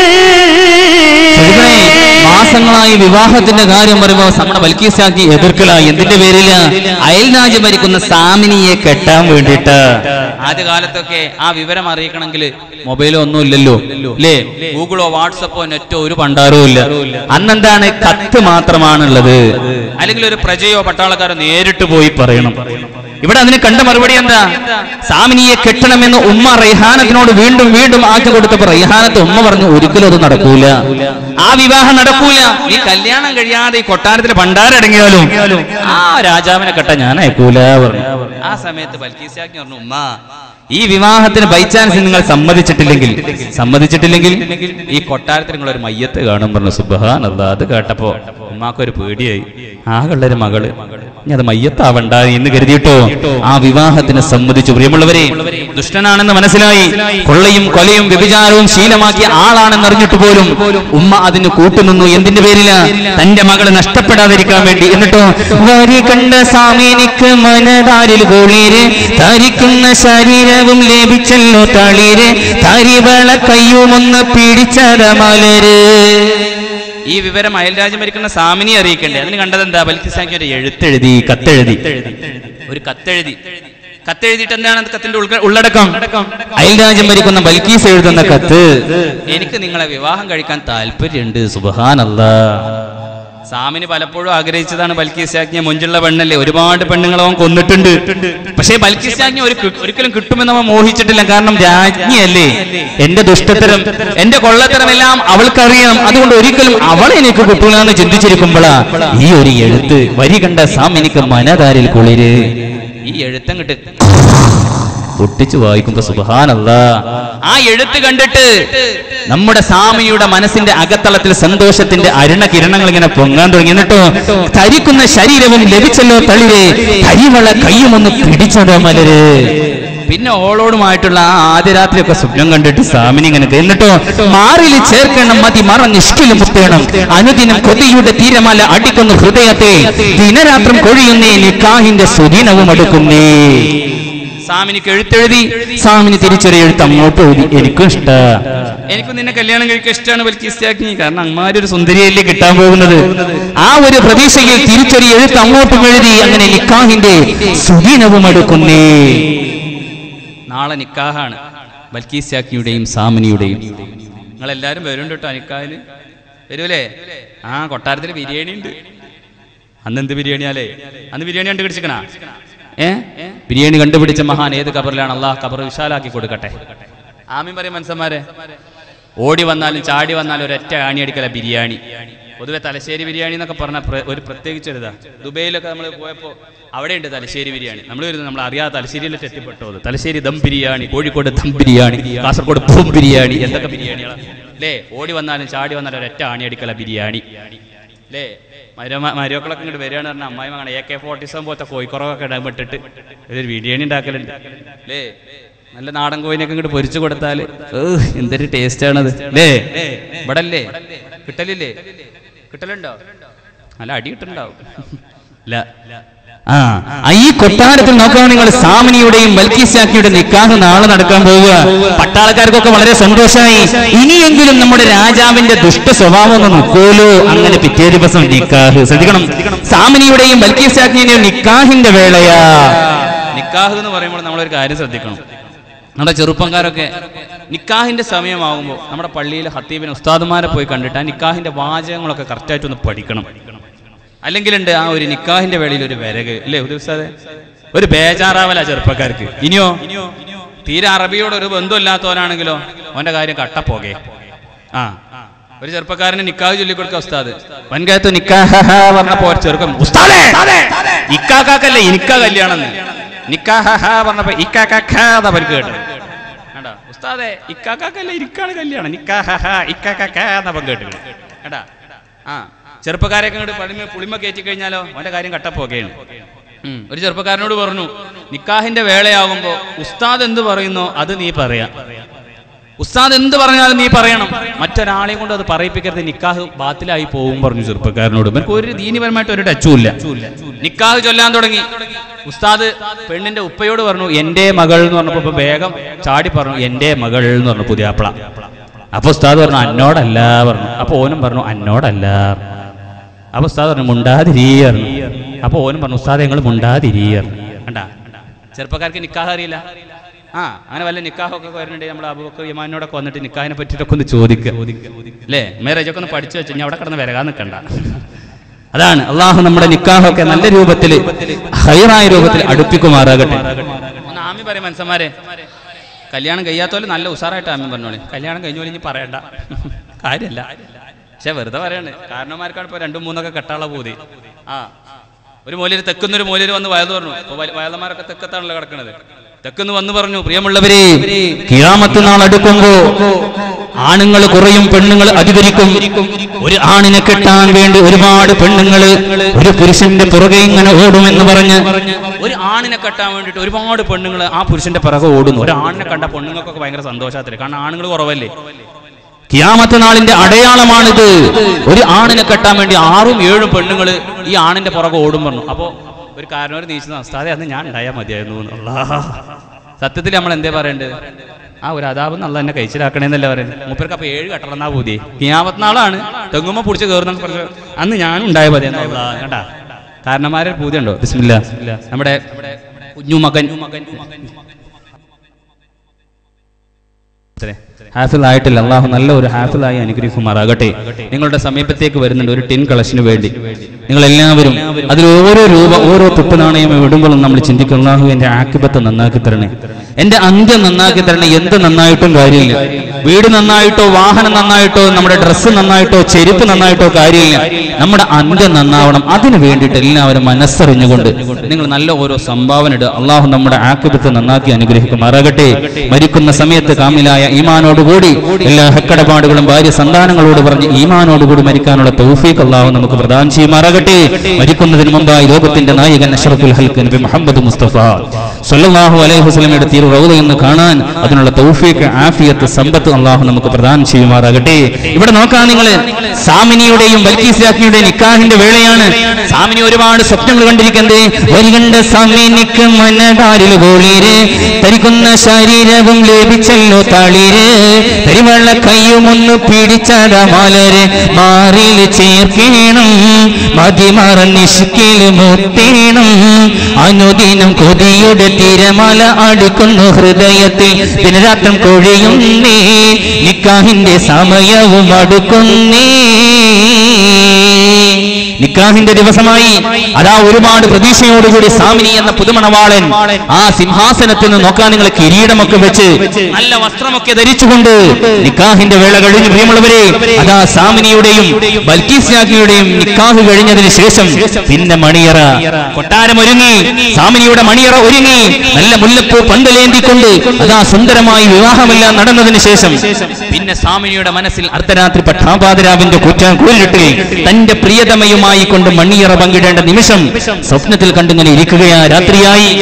മാസങ്ങളായി വിവാഹത്തിന്റെ കാര്യം പറയുമ്പോൾ നമ്മുടെ ബൽക്കീസാക്കി എതിർക്കല. എന്തിന്റെ പേരില്ല? അയൽരാജ്യം ഭരിക്കുന്ന സാമിനിയെ കെട്ടാൻ വേണ്ടിയിട്ട്. ആദ്യകാലത്തൊക്കെ ആ വിവരം അറിയിക്കണമെങ്കിൽ മൊബൈലോ ഒന്നും ഇല്ലല്ലോ അല്ലേ, ഗൂഗിളോ വാട്സപ്പോ നെറ്റോ ഒരു പണ്ടാരോ ഇല്ല. അന്നെന്താണ്, കത്ത് മാത്രമാണുള്ളത്, അല്ലെങ്കിൽ ഒരു പ്രജയോ പട്ടാളക്കാരോ നേരിട്ട് പോയി പറയണം. ഇവിടെ അതിന് കണ്ട മറുപടി എന്താ? സാമിനിയെ കെട്ടണമെന്ന് ഉമ്മ റൈഹാനത്തിനോട് വീണ്ടും വീണ്ടും ആക്കി കൊടുത്തപ്പോ റൈഹാനത്ത് ഉമ്മ പറഞ്ഞു, ഒരിക്കലും അത് നടക്കൂല, ആ വിവാഹം നടക്കൂല, ഈ കല്യാണം കഴിയാതെ ഈ കൊട്ടാരത്തിൽ പണ്ടാരടങ്ങിയാലും ആ രാജാവിനെ കെട്ട ഞാൻ അയക്കൂല പറഞ്ഞു. ആ സമയത്ത് ബൽക്കീസാക്കി പറഞ്ഞു, ഉമ്മ ഈ വിവാഹത്തിന് ബൈ ചാൻസ് നിങ്ങൾ സമ്മതിച്ചിട്ടില്ലെങ്കിൽ സമ്മതിച്ചിട്ടില്ലെങ്കിൽ ഈ കൊട്ടാരത്തിൽ നിങ്ങൾ ഒരു മയ്യത്ത് കാണും പറഞ്ഞു. സുബ്ഹാനല്ലാഹ്. അത് കേട്ടപ്പോ ഉമ്മാക്കൊരു പേടിയായി, ആകളുടെ മകള് ഇനി അത് മയ്യത്താവണ്ട എന്ന് കരുതിയിട്ടോ ആ വിവാഹത്തിന് സമ്മതിച്ചു. പ്രിയമുള്ളവരെ, ദുഷ്ടനാണെന്ന് മനസ്സിലായി, കൊള്ളയും കൊലയും വ്യഭിചാരവും ശീലമാക്കിയ ആളാണെന്ന് അറിഞ്ഞിട്ട് പോലും ഉമ്മ അതിന് കൂട്ടുനിന്നു. എന്തിന്റെ പേരില? തന്റെ മകള് നഷ്ടപ്പെടാതിരിക്കാൻ വേണ്ടി. എന്നിട്ടോ വരി കണ്ട സാമിനിക്ക് മനതാരിൽ കുളിര്, ധരിക്കുന്ന ശരീരവും ലഭിച്ചല്ലോ തളിര്, തരിവള കയ്യുമൊന്ന് പിടിച്ചത മലര്. ഈ വിവരം അയൽരാജ്യം ഭരിക്കുന്ന സാമിനി അറിയിക്കണ്ടേ? അതിന് കണ്ടത് എന്താ? ബൽക്കീസാക്കി ഒരു എഴുത്തെഴുതി, കത്തെഴുതി, ഒരു കത്തെഴുതി. കത്തെഴുതിയിട്ട് എന്താണ് കത്തിന്റെ ഉള്ളടക്കം? അയൽരാജ്യം ഭരിക്കുന്ന ബൽക്കീസ് എഴുതുന്ന കത്ത്, എനിക്ക് നിങ്ങളെ വിവാഹം കഴിക്കാൻ താല്പര്യമുണ്ട്. സുബ്ഹാനല്ലാഹ്. സാമിനി പലപ്പോഴും ആഗ്രഹിച്ചതാണ് ബൽക്കീസാക്കിയ മുഞ്ചുള്ള പെണ്ണല്ലേ, ഒരുപാട് പെണ്ണുങ്ങളെ അവൻ കൊന്നിട്ടുണ്ട്. പക്ഷേ ബൽക്കീസാക്കിയ ഒരു ഒരിക്കലും കിട്ടുമെന്ന് അവൻ മോഹിച്ചിട്ടില്ല. കാരണം രാജ്ഞിയല്ലേ, എന്റെ ദുഷ്ടത്തരം എന്റെ കൊള്ളത്തരം എല്ലാം അവൾക്കറിയാം, അതുകൊണ്ട് ഒരിക്കലും അവളെ എനിക്ക് കിട്ടൂല എന്ന് ചിന്തിച്ചിരിക്കുമ്പോഴാ ഈ ഒരു എഴുത്ത്. വരി കണ്ട സാമിനിക്ക് മനതാരിൽ കുളിര്. ഈ എഴുത്തം കിട്ട് പൊട്ടിച്ചു വായിക്കുമ്പോ സുബ്ഹാനല്ലാഹ്, ആ എഴുത്ത് കണ്ടിട്ട് നമ്മുടെ സാമിയുടെ മനസ്സിന്റെ അകത്തളത്തിൽ സന്തോഷത്തിന്റെ അരുണ കിരണങ്ങൾ ഇങ്ങനെ പൊങ്ങാൻ തുടങ്ങി. എന്നിട്ടോ ധരിക്കുന്ന ശരീരവും ലഭിച്ചല്ലോ തളിര്, കരിവള കയ്യുമൊന്ന് പിടിച്ചതോ മലര്. പിന്നെ ഓളോടുമായിട്ടുള്ള ആ ആദ്യ രാത്രിയൊക്കെ സ്വപ്നം കണ്ടിട്ട് സാമിനി ഇങ്ങനെ, എന്നിട്ടോ മാറിൽ ചേർക്കണം മതി മറന്നിഷ്കിലും മുത്തേണം, അനുദിനം കൊതിയുടെ തീരമല അടിക്കുന്ന ഹൃദയത്തെ, ദിനരാത്രം കൊഴിയുന്നേ നിക്കാഹിന്റെ സുദിനവും അടുക്കുന്നേ. സാമിനിക്ക് എഴുത്തെഴുതി, സാമിനി തിരിച്ചൊരു എഴുത്ത് അങ്ങോട്ട് എഴുതി, എനിക്കും ഇഷ്ട, എനിക്കും നിന്നെ കല്യാണം കഴിക്കാൻ ഇഷ്ടമാണ് ബൽക്കീസാക്കി, കാരണം അമ്മാരൊരു സുന്ദരിയല്ലേ കിട്ടാൻ പോകുന്നത്. ആ ഒരു പ്രതീക്ഷയിൽ തിരിച്ചൊരു എഴുത്ത് അങ്ങോട്ടും എഴുതി. അങ്ങനെ നിക്കാഹിന്റെ സുദിനവും അടുക്കുന്നേ. നാളെ നിക്കാഹാണ് ബൽക്കീസാക്കിയുടെയും സാമിനിയുടെയും. നിങ്ങളെല്ലാരും വരുന്നുണ്ട് കേട്ടോ നിക്കാഹിന്, വരൂലേ? ആ കൊട്ടാരത്തിൽ ബിരിയാണി ഉണ്ട്. അന്ന് എന്ത് ബിരിയാണിയാലേ? അന്ന് ബിരിയാണി കണ്ടു പിടിച്ചിക്കണ ഏ ബിരിയാണി കണ്ടുപിടിച്ച മഹാൻ ഏത് കബറിലാണ്? അള്ളാഹ് കബർ വിശാലാക്കി കൊടുക്കട്ടെ. ആമീൻ പറയും മനുഷ്യന്മാരെ. ഓടി വന്നാലും ചാടി വന്നാലും ഒരൊറ്റ ആണി അടിക്കല ബിരിയാണി. പൊതുവെ തലശ്ശേരി ബിരിയാണി എന്നൊക്കെ പറഞ്ഞ ഒരു പ്രത്യേകിച്ചൊരിതാ. ദുബൈയിലൊക്കെ നമ്മൾ പോയപ്പോൾ അവിടെയുണ്ട് തലശ്ശേരി ബിരിയാണി. നമ്മൾ വരുന്നത് നമ്മൾ അറിയാതെ തലശ്ശേരിയിലെ തെറ്റിപ്പെട്ടോ. തലശ്ശേരി ദം ബിരിയാണി, കോഴിക്കോട് ദം ബിരിയാണി, കാസർഗോഡ് പൂം ബിരിയാണി, എന്തൊക്കെ ബിരിയാണികളാണ് അല്ലേ? ഓടി വന്നാലും ചാടി വന്നാലും ഒരൊറ്റ ആണി അടിക്കല ബിരിയാണി അല്ലേ? മരുമക്കളൊക്കെ ഇങ്ങോട്ട് വരികയാണ് പറഞ്ഞാൽ അമ്മായി മകനെ എ കെ ഫോർട്ടി സെവൻ പോലത്തെ കോഴിക്കുറവൊക്കെ ഇടാൻ വിട്ടിട്ട് ഒരു ബിരിയാണി ഉണ്ടാക്കലുണ്ട് അല്ലേ? നല്ല നാടൻ കോയിനൊക്കെ ഇങ്ങോട്ട് പൊരിച്ചു കൊടുത്താൽ എന്തൊരു ടേസ്റ്റ് ആണത് അല്ലേ? ഇവിടെ അല്ലേ കിട്ടലില്ലേ? കിട്ടലുണ്ടോ? നല്ല അടി കിട്ടുന്നുണ്ടാവും. ഇല്ല. ആ ഈ കൊട്ടാരത്തിൽ നോക്കാൻ നിങ്ങൾ സാമിനിയുടെയും ബൽക്കീസാക്കിയുടെ നിക്കാഹ് നാളെ നടക്കാൻ പോവുക. പട്ടാളക്കാർക്കൊക്കെ വളരെ സന്തോഷമായി. ഇനിയെങ്കിലും നമ്മുടെ രാജാവിന്റെ ദുഷ്ട സ്വഭാവം ഒന്ന് നോക്കുമല്ലോ. അങ്ങനെ പിറ്റേ ദിവസം നിക്കാഹ്. ശ്രദ്ധിക്കണം, സാമിനിയുടെയും ബൽക്കീസാക്കിയുടെയും നിക്കാഹിന്റെ വേളയാ. നിക്കാഹ് എന്ന് പറയുമ്പോൾ നമ്മളൊരു കാര്യം ശ്രദ്ധിക്കണം. നമ്മുടെ ചെറുപ്പക്കാരൊക്കെ നിക്കാഹിന്റെ സമയമാകുമ്പോൾ നമ്മുടെ പള്ളിയിലെ ഹത്തീബിന് ഉസ്താദുമാരെ പോയി കണ്ടിട്ട് ആ നിക്കാഹിന്റെ വാചകങ്ങളൊക്കെ കറക്റ്റായിട്ടൊന്ന് പഠിക്കണം. അല്ലെങ്കിലുണ്ട് ആ ഒരു നിക്കാഹിന്റെ വേളയിൽ ഒരു വിരക് അല്ലേ ഉസ്താദേ, ഒരു ബേജാറാവല ചെറുപ്പക്കാർക്ക്. ഇനിയോ തീരെ അറബിയോട് ഒരു ബന്ധമില്ലാത്തവനാണെങ്കിലോ അവന്റെ കാര്യം കട്ടപ്പോകെ. ആ ഒരു ചെറുപ്പക്കാരന് നിക്കാഹ് ചൊല്ലിക്കൊടുക്കുക ഉസ്താദ്. വൻകാലത്ത് നിക്കാഹ പറഞ്ഞപ്പോ ചെറുക്കം ഉസ്താദേ ഇക്കാക്കല്ലേ എനിക്കാ കല്യാണം നിക്കാഹ പറഞ്ഞപ്പോ ഇക്കാക്കാ പരിക്ക് കേട്ടത്. കേട്ടാ ഉസ്താദേ ഇക്കാക്കല്ലേ ഇരിക്കാണ് കല്യാണം നിക്കാഹ ഇക്കാക്കാ പങ്ക് കേട്ടത്. കേട്ടാ ആ ചെറുപ്പക്കാരൊക്കെ ഇങ്ങോട്ട് പടിമ പുളിമ കയറ്റി കഴിഞ്ഞാലോ അവന്റെ കാര്യം കട്ടപ്പോകയാണ്. ഒരു ചെറുപ്പക്കാരനോട് പറഞ്ഞു നിക്കാഹിന്റെ വേളയാകുമ്പോ ഉസ്താദ് എന്ത് പറയുന്നോ അത് നീ പറയാ. ഉസ്താദ് എന്ത് പറഞ്ഞാലും നീ പറയണം, മറ്റൊരാളെയും കൊണ്ട് അത് പറയിപ്പിക്കരുത്, നിക്കാഹ് ബാത്തിലായി പോകും പറഞ്ഞു ചെറുപ്പക്കാരനോട്. എനിക്ക് ഒരു ദീനിപരമായിട്ട് ഒരു ടച്ചും ഇല്ല. നിക്കാഹ് ചൊല്ലാൻ തുടങ്ങി. ഉസ്താദ് പെണ്ണിന്റെ ഉപ്പയോട് പറഞ്ഞു എന്റെ മകൾ എന്ന് പറഞ്ഞപ്പോ വേഗം ചാടി പറഞ്ഞു എന്റെ മകൾ എന്ന് പറഞ്ഞു പുതിയാപ്പിള. അപ്പൊ ഉസ്താദ് പറഞ്ഞു അന്നോടല്ല പറഞ്ഞു. അപ്പൊ ഓനും പറഞ്ഞു അന്നോടല്ല. അപ്പൊ ഉസ്താദ് പറഞ്ഞു മുണ്ടാതിരീർന്നു. അപ്പൊ ഓനും പറഞ്ഞു ഉസ്താദ് ഞങ്ങൾ മുണ്ടാതിരീർന്നു. കണ്ടാ ചെറുപ്പക്കാർക്ക് നിക്കാഹ് അറിയില്ല. ആ അങ്ങനെ വല്ല നിക്കാഹൊക്കെ വരുന്നുണ്ടെങ്കിൽ നമ്മൾ അബൂബക്കർ യമാനോടൊക്കെ വന്നിട്ട് നിക്കാഹിനെ പറ്റിയിട്ടൊക്കെ ഒന്ന് ചോദിക്കുക അല്ലേ? മേരേജൊക്കെ ഒന്ന് പഠിച്ചു വെച്ച് ഞാൻ അവിടെ കിടന്ന് വരകാൻ നിൽക്കണ്ട. അതാണ് അള്ളാഹു നമ്മുടെ നിക്കാഹൊക്കെ നല്ല രൂപത്തിൽ ഹൈറായ രൂപത്തിൽ അടുപ്പിക്കുമാറാകട്ടെ. ഒന്ന് ആമി പറയും മനസ്സന്മാരെ. കല്യാണം കഴിയാത്തോലെ നല്ല ഉഷാറായിട്ട് ആമി പറഞ്ഞോളി. കല്യാണം കഴിഞ്ഞോളി ഇനി പറയണ്ട കാര്യമല്ല. പക്ഷെ വെറുതെ പറയണേ, കാരണന്മാർക്കാണ് ഇപ്പൊ രണ്ടും മൂന്നൊക്കെ കെട്ടാള പൂതി. ആ ഒരു മൂലര് തെക്കുന്നൊരു മൂലര് വന്ന് വയല് പറഞ്ഞു. ഇപ്പൊ വയലന്മാരൊക്കെ തെക്കത്താണല്ലോ കിടക്കണത്. തെക്കെന്ന് വന്ന് പറഞ്ഞു പ്രിയമുള്ളവരെ ഖിയാമത്ത് നാൾ അടുക്കുമ്പോ ആണുങ്ങൾ കുറയും പെണ്ണുങ്ങൾ അധികരിക്കും. ഒരു ആണിനെ കെട്ടാൻ വേണ്ടി ഒരുപാട് പെണ്ണുങ്ങൾ ഒരു പുരുഷന്റെ പുറകെ ഇങ്ങനെ ഓടുമെന്ന് പറഞ്ഞ് ഒരു ആണിനെ കെട്ടാൻ വേണ്ടിയിട്ട് ഒരുപാട് പെണ്ണുങ്ങൾ ആ പുരുഷന്റെ പിറകെ ഓടുന്നു. ഒരു ആണിനെ കണ്ട പെണ്ണുങ്ങൾക്കൊക്കെ ഭയങ്കര സന്തോഷത്തില്. കാരണം ആണുങ്ങൾ കുറവല്ലേ. ഖിയാമത്ത് നാളിന്റെ അടയാളമാണിത്. ഒരു ആണിനെ കെട്ടാൻ വേണ്ടി ആറും ഏഴും പെണ്ണുങ്ങൾ ഈ ആണിന്റെ പുറകെ ഓടും പറഞ്ഞു. അപ്പോ ഒരു കാരണവർ നീച്ചുന്ന അവസ്ഥാതെ അന്ന് ഞാൻ ഉണ്ടായാൽ മതിയായിരുന്നു എന്നുള്ള. സത്യത്തിൽ നമ്മൾ എന്തേ പറയേണ്ടത്? ആ ഒരു അതാപ് നല്ല എന്നെ കഴിച്ചിലാക്കണേന്നല്ല പറയുന്നത്. മൂപ്പർക്ക് അപ്പൊ ഏഴ് കെട്ടണമെന്നാ പൂതി. ഖിയാമത്ത് നാളാണ് തെങ്ങുമ്പോ പിടിച്ച് കയറുന്ന പറഞ്ഞു അന്ന് ഞാനും ഉണ്ടായ മതി എന്നുള്ള. കേട്ടാ കാരണന്മാരെ പൂതിയുണ്ടോ? ബിസ്മില്ലാ. നമ്മുടെ കുഞ്ഞുമകൻ ഹാഫിൽ ആയിട്ടില്ല. അള്ളാഹു നല്ല ഒരു ഹാഫിലായി അനുഗ്രഹിക്കുമാറാകട്ടെ. നിങ്ങളുടെ സമീപത്തേക്ക് വരുന്നുണ്ട് ഒരു ടിൻ കളക്ഷന് വേണ്ടി. നിങ്ങൾ എല്ലാവരും അതിൽ ഓരോ രൂപ ഓരോ തുപ്പ് നാണയം ഇടുമ്പോഴും നമ്മൾ ചിന്തിക്കും അള്ളാഹു എന്റെ ആക്കിബത്ത് നന്നാക്കി തരണേ, എന്റെ അന്ത്യം നന്നാക്കി തരണേ. എന്ത് നന്നായിട്ടും കാര്യമില്ല. വീട് നന്നായിട്ടോ വാഹനം നന്നായിട്ടോ നമ്മുടെ ഡ്രസ്സ് നന്നായിട്ടോ ചെരുപ്പ് നന്നായിട്ടോ കാര്യമില്ല. നമ്മുടെ അന്ത്യം നന്നാവണം. അതിനു വേണ്ടിയിട്ട് എല്ലാവരും മനസ്സറിഞ്ഞുകൊണ്ട് നിങ്ങൾ നല്ല ഓരോ സംഭാവന ഇടുക. അള്ളാഹു നമ്മുടെ ആക്കിബത്ത് നന്നാക്കി അനുഗ്രഹിക്കുമാറാകട്ടെ. മരിക്കുന്ന സമയത്ത് കാമിലായ ഈമാനോടുകൂടി എല്ലാ ഹക്കടപാടുകളും ഭാര്യ സന്താനങ്ങളോട് പറഞ്ഞ് ഈമാനോടുകൂടി മരിക്കാനുള്ള തൗഫീഖ് അള്ളാഹു നമുക്ക് പ്രദാനം ചെയ്യുമാറാകട്ടെ. മരിക്കുന്നതിന് മുമ്പായി ലോകത്തിന്റെ നായകൻ അഷ്റഫുൽ ഖൽഖ് നബി മുഹമ്മദ് മുസ്തഫ സല്ലല്ലാഹു അലൈഹി വസല്ലമയുടെ തിരു റൗള എന്ന് കാണാൻ അതിനുള്ള തൗഫീഖ് ആഫിയത്ത് സമ്പത്ത് അള്ളാഹു നമുക്ക് പ്രദാനം ചെയ്യുമാറാകട്ടെ. ഇവിടെ നോക്കാൻ നിങ്ങൾ സാമിനിയുടെയും ബൽക്കീസാക്കിയുടെയും നിക്കാഹിന്റെ വേളയാണ്. സാമിനി ഒരുപാട് സ്വപ്നങ്ങൾ കണ്ടിരിക്കുന്നത്. വരികണ്ട സാമിനിക്ക് മനതാരിൽ ഗോളീര് തരിക്കുന്ന ശരീരവും ലഭിച്ചല്ലോ താളിര് തരിവള്ള കയ്യുമൊന്ന് പിടിച്ചത മലര് മാറിൽ ചേർക്കണം മതിമറന്നിഷ്കിൽ മുത്തേണം അനുദിനം കൊതിയുടെ തിരമല അടുക്കുന്നു ഹൃദയത്തിൽ ദിനരാത്രം കൊഴിയുന്നേ നിക്കാഹിന്റെ സമയവും അടുക്കുന്നേ. നിക്കാഹിന്റെ ദിവസമായി അതാ ഒരുപാട് പ്രതീക്ഷയോടുകൂടി സാമിനി എന്ന പുതുമണവാളൻ ആ സിംഹാസനത്തിൽ നിന്ന് നോക്കാൻ നിങ്ങൾ കിരീടമൊക്കെ വെച്ച് നല്ല വസ്ത്രമൊക്കെ ധരിച്ചുകൊണ്ട് നിക്കാഹിന്റെ വേള കഴിഞ്ഞു. പ്രിയമുള്ളവരെ അതാ സാമിനിയുടെയും ബൽക്കീസാക്കിയുടെയും നിക്കാഹ് കഴിഞ്ഞതിന് ശേഷം പിന്നെ മണിയറ കൊട്ടാരം ഒരുങ്ങി. സാമിനിയുടെ മണിയറ ഒരുങ്ങി നല്ല മുല്ലപ്പൂ പന്തലേന്തിക്കൊണ്ട് അതാ സുന്ദരമായി വിവാഹമെല്ലാം നടന്നതിന് ശേഷം പിന്നെ സാമിനിയുടെ മനസ്സിൽ അർദ്ധരാത്രി പട്ടാപാതിരാവിന്റെ കുറ്റാൻ കൂരിട്ടിൽ തന്റെ പ്രിയതമയുമായി കൊണ്ട് മണിയറ പങ്കിടേണ്ട നിമിഷം സ്വപ്നത്തിൽ കണ്ടിങ്ങനെ ഇരിക്കുകയാ. രാത്രിയായി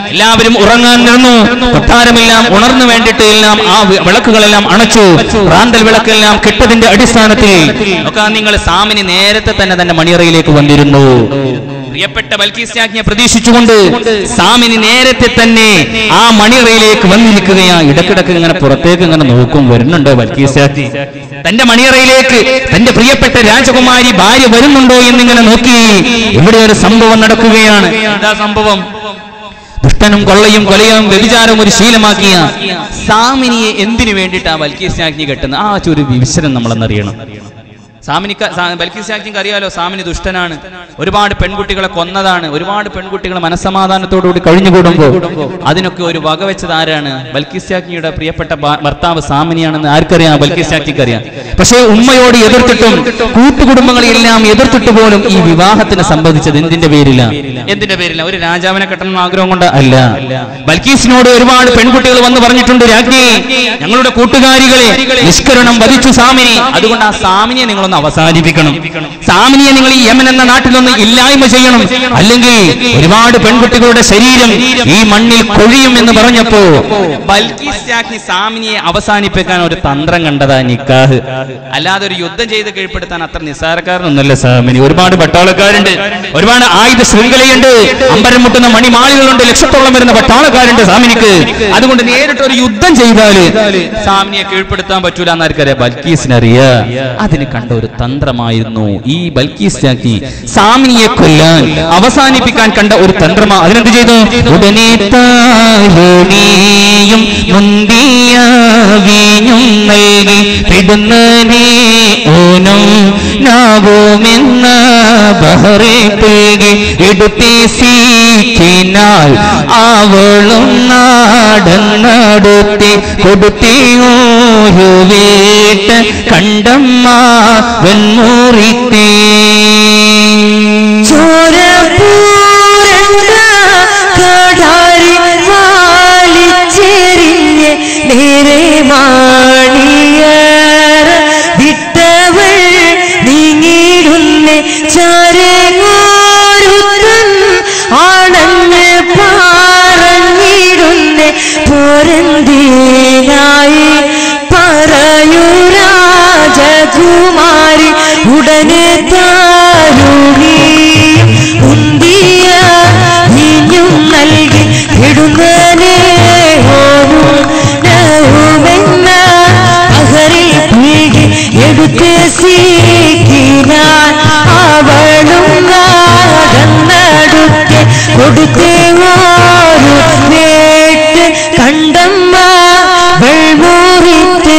എല്ലാവരും ഉറങ്ങാൻ നിന്നു. കൊട്ടാരമെല്ലാം ഉണർന്നു വേണ്ടിയിട്ട് എല്ലാം ആ വിളക്കുകളെല്ലാം അണച്ചു. റാന്തൽ വിളക്കെല്ലാം കെട്ടതിന്റെ അടിസ്ഥാനത്തിൽ നോക്കാൻ നിങ്ങൾ സാമിനി നേരത്തെ തന്നെ തന്റെ മണിയറയിലേക്ക് വന്നിരുന്നു. പ്രിയപ്പെട്ട ബൽക്കീസ് രാജ്ഞിയെ പ്രതീക്ഷിച്ചുകൊണ്ട് സാമിനി നേരത്തെ തന്നെ ആ മണിയറയിലേക്ക് വന്നിരിക്കുകയാ. ഇടക്കിടക്ക് ഇങ്ങനെ പുറത്തേക്ക് ഇങ്ങനെ നോക്കും, വരുന്നുണ്ടോ ബൽക്കീസ് രാജ്ഞി തന്റെ മണിയറയിലേക്ക്, തന്റെ പ്രിയപ്പെട്ട രാജകുമാരി ഭാര്യ വരുന്നുണ്ടോ എന്നിങ്ങനെ നോക്കി. ഇവിടെ ഒരു സംഭവം നടക്കുകയാണ്. എന്താ സംഭവം? ദുഷ്ടനും കൊള്ളയും കൊലയും വ്യഭിചാരവും ഒരു ശീലമാക്കിയ സാമിനിയെ എന്തിനു വേണ്ടിയിട്ടാ ബൽക്കീസ് രാജ്ഞി കെട്ടുന്നത്? ആ ഒരു വിവരം നമ്മളെന്നറിയണം. സാമിനിക്ക് ബൽക്കീസ് രാജ്ഞിക്ക് അറിയാലോ, സാമിനി ദുഷ്ടനാണ്, ഒരുപാട് പെൺകുട്ടികളെ കൊന്നതാണ്, ഒരുപാട് പെൺകുട്ടികളെ മനസ്സമാധാനത്തോടുകൂടി കഴിഞ്ഞുകൂടുമ്പോൾ അതിനൊക്കെ ഒരു വകവെച്ചത് ആരാണ്? ബൽക്കീസ് രാജ്ഞിയുടെ പ്രിയപ്പെട്ട ഭർത്താവ് സാമിനിയാണെന്ന് ആർക്കറിയാം? ബൽക്കീസ് രാജ്ഞിക്ക് അറിയാം. പക്ഷേ ഉമ്മയോട് എതിർത്തിട്ടും കൂട്ടുകുടുംബങ്ങളെല്ലാം എതിർത്തിട്ട് പോലും ഈ വിവാഹത്തിന് സംബന്ധിച്ചത് എന്തിന്റെ പേരില്ല? എന്തിന്റെ പേരില്ല? ഒരു രാജാവിനെ കെട്ടണം ആഗ്രഹം കൊണ്ട് അല്ല. ബൽക്കീസിനോട് ഒരുപാട് പെൺകുട്ടികൾ വന്ന് പറഞ്ഞിട്ടുണ്ട്, രാജ്ഞി ഞങ്ങളുടെ കൂട്ടുകാരികളെ നിഷ്കരണം വധിച്ചു സാമിനി, അതുകൊണ്ട് ആ സാമിനിയെ നിങ്ങളൊന്ന് അവസാനിപ്പിക്കണം, സാമിനിയെ നിങ്ങൾ ഈ യമൻ എന്ന നാട്ടിലൊന്ന് ഇല്ലായ്മ ചെയ്യണം, അല്ലെങ്കിൽ ഒരുപാട് പെൺകുട്ടികളുടെ ശരീരം ഈ മണ്ണിൽ കൊഴിയും എന്ന് പറഞ്ഞപ്പോ ബൽക്കീസ് രാജ്ഞി സാമിനിയെ അവസാനിപ്പിക്കാൻ ഒരു തന്ത്രം കണ്ടതാ നിക്കാഹ്. അല്ലാതെ ഒരു യുദ്ധം ചെയ്ത് കീഴ്പ്പെടുത്താൻ അത്ര നിസ്സാരക്കാരനൊന്നല്ല സാമിനി. ഒരുപാട് പട്ടാളക്കാരുണ്ട്, ഒരുപാട് ആയുധ ശൃംഖലയുണ്ട്, അമ്പരം മുട്ടുന്ന മണിമാളികളുണ്ട്, ലക്ഷത്തോളം വരുന്ന പട്ടാളക്കാരുണ്ട് സാമിനിക്ക്. അതുകൊണ്ട് നേരിട്ട് ഒരു യുദ്ധം ചെയ്താല് സാമിനിയെ കീഴ്പ്പെടുത്താൻ പറ്റൂല എന്നാർക്കറിയാം? ബൽക്കീസിനറിയാ. അതിന് കണ്ട ഒരു തന്ത്രമായിരുന്നു ഈ ബൽക്കീസ് രാജ്ഞി സാമിനിയെ കൊല്ലാൻ അവസാനിപ്പിക്കാൻ കണ്ട ഒരു തന്ത്രമാ. അതിനെന്ത് ചെയ്തു? ഉടനെ താലോണിയും മുന്തിയ വീഞ്ഞും നൽകി പിടുന്നനെ ഓനം നാവുമെന്ന ബഹറെ പെയ്കി എടുത്തി സീക്കിനാൽ അവളും നാടന്നടുത്തി കൊടുത്തിയോരു വീട്ട് കണ്ടമ്മ വെൺമൂറിത്തേ ചോരപൂരണ്ട കടാരി വാലിച്ചെറിഞ്ഞ് നേരെ മാണിയർ വിട്ടവൾ നീങ്ങിടുന്നേ ചാരങ്ങോരുത്തൻ ആണെന്ന് പറഞ്ഞിടുന്നേ പോരന്തിനായി പറയൂ രാജകുമാരി ഉടനെ താരുണി ഉന്തിയ നീഞ്ഞും നൽകി ഇടുന്നനെ ഓരുമെന്ന അഹറിൽ പീകി എടുത്ത് സീക്കിനാൻ അവളും നാടന്നടുക്കെ കൊടുത്ത് ഓരു വേട്ട് കണ്ടമ്മ വെൾമൂറിത്തേ.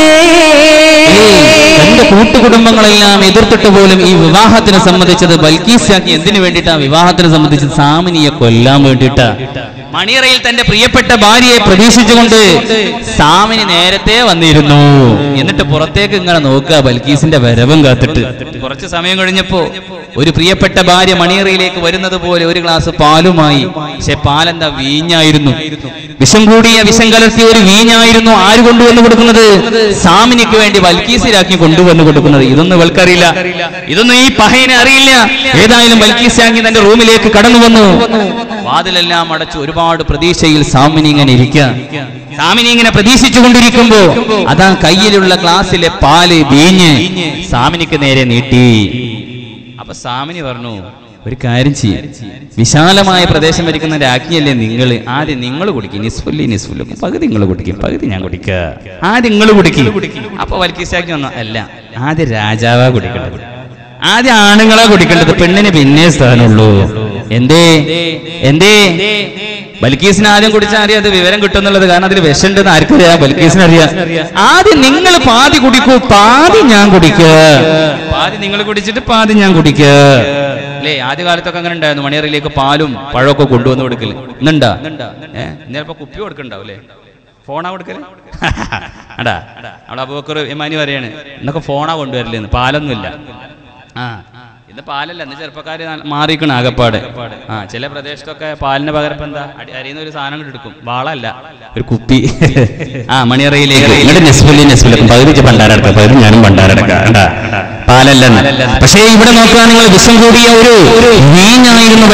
തന്റെ കൂട്ടുകുടുംബങ്ങളെല്ലാം എതിർത്തിട്ട് പോലും ഈ വിവാഹത്തിനെ സംബന്ധിച്ചത് ബൽക്കീസ് രാജ്ഞി എന്തിനു വേണ്ടിയിട്ടാ വിവാഹത്തിനെ സംബന്ധിച്ചത്? സാമിനിയെ കൊല്ലാൻ വേണ്ടിയിട്ടാ. മണിയറയിൽ തന്റെ പ്രിയപ്പെട്ട ഭാര്യയെ പ്രതീക്ഷിച്ചുകൊണ്ട് സാമിനി നേരത്തെ വന്നിരുന്നു. എന്നിട്ട് പുറത്തേക്ക് ഇങ്ങനെ നോക്കുക, ബൽക്കീസിന്റെ വരവും കാത്തിട്ട്. കുറച്ച് സമയം കഴിഞ്ഞപ്പോ ഒരു പ്രിയപ്പെട്ട ഭാര്യ മണിയറയിലേക്ക് വരുന്നത് പോലെ ഒരു ഗ്ലാസ് പാലുമായി. പക്ഷെ പാലെന്താ? വീഞ്ഞായിരുന്നു. വിഷം കൂടിയ വിഷം കലർത്തിയ ഒരു വീഞ്ഞായിരുന്നു. ആര് കൊണ്ടുവന്ന് കൊടുക്കുന്നത്? സാമിനിക്ക് വേണ്ടി ബൽക്കീസ് രാജ്ഞി കൊണ്ടുവന്ന് കൊടുക്കുന്നത്. ഇതൊന്നും ഇവൾക്കറിയില്ല, ഇതൊന്നും ഈ പഹയനെ അറിയില്ല. ഏതായാലും ബൽക്കീസ് രാജ്ഞി തന്റെ റൂമിലേക്ക് കടന്നു വന്നു. വാതിലെല്ലാം അടച്ചു. ഒരുപാട് പ്രതീക്ഷയിൽ സാമിനി ഇങ്ങനെ ഇരിക്കുക. സാമിനി ഇങ്ങനെ പ്രതീക്ഷിച്ചു കൊണ്ടിരിക്കുമ്പോ അതാ കയ്യിലുള്ള ഗ്ലാസ്സിലെ പാല് വീഞ്ഞ് സാമിനിക്ക് നേരെ നീട്ടി. അപ്പൊ സാമിനി പറഞ്ഞു, ഒരു കാര്യം ചെയ്യും, വിശാലമായ പ്രദേശം ഭരിക്കുന്ന രാജ്ഞിയല്ലേ നിങ്ങൾ, ആദ്യം നിങ്ങൾ കുടിക്കും, നിസ്ഫുല്ലി നിസ്ഫുല്ലും, പകുതി നിങ്ങൾ കുടിക്കും, പകുതി ഞാൻ കുടിക്ക, ആദ്യം നിങ്ങൾ കുടിക്കും. അപ്പൊ ബൽക്കീസ് രാജ്ഞി പറഞ്ഞു, അല്ല, ആദ്യം രാജാവാ കുടിക്കേണ്ടത്, ആദ്യം ആണുങ്ങളാ കുടിക്കേണ്ടത്, പെണ്ണിന് പിന്നെ സ്ഥാനമുള്ളൂ. എന്തേ എന്തേ ബൽക്കീസിന് ആദ്യം കുടിച്ചാൽ അറിയാം അത് വിവരം കിട്ടുന്നുള്ളത്. കാരണം അതിൽ വിഷമുണ്ടെന്ന് ആർക്കറിയാം? ബൽക്കീസിന് അറിയാം. ആദ്യം നിങ്ങൾ പാതി കുടിക്കൂ, പാതി ഞാൻ കുടിക്കുക, പാതി നിങ്ങൾ കുടിച്ചിട്ട് പാതി ഞാൻ കുടിക്കുക. അല്ലേ? ആദ്യ കാലത്തൊക്കെ അങ്ങനെ ഉണ്ടായിരുന്നു. മണിയറയിലേക്ക് പാലും പഴമൊക്കെ കൊണ്ടുവന്ന് കൊടുക്കല്. ഇന്നുണ്ടാ? ഏഹ് ചിലപ്പോ കുപ്പി കൊടുക്കണ്ടാവും അല്ലേ? ഫോണാ കൊടുക്കല്? അടാ അവിടെ അബൂബക്കർ ഇമാനി പറയാണ്, ഇന്നൊക്കെ ഫോണാ കൊണ്ടുവരില്ലെന്ന്, പാലൊന്നുമില്ല. ആ ഇന്ന് പാലല്ല, ഇന്ന് ചെറുപ്പക്കാര് മാറിക്കണം ആകപ്പാട്. ആ ചില പ്രദേശത്തൊക്കെ പാലിന് പകരം എന്താ അരിയുന്ന ഒരു സാധനം കൊണ്ട് എടുക്കും, വാളല്ല, ഒരു കുപ്പി. ആ മണിയറയിലേക്ക് പകുതി ഭണ്ഡാരടക്കം, പകുതി ഞാനും ഭണ്ഡാരടക്കാം, പാലല്ല. പക്ഷേ ഇവിടെ നോക്കുക, നിങ്ങൾ വിഷം കൂടിയ ഒരു വീഞ്ഞായിരുന്നു ബൽക്കീസ്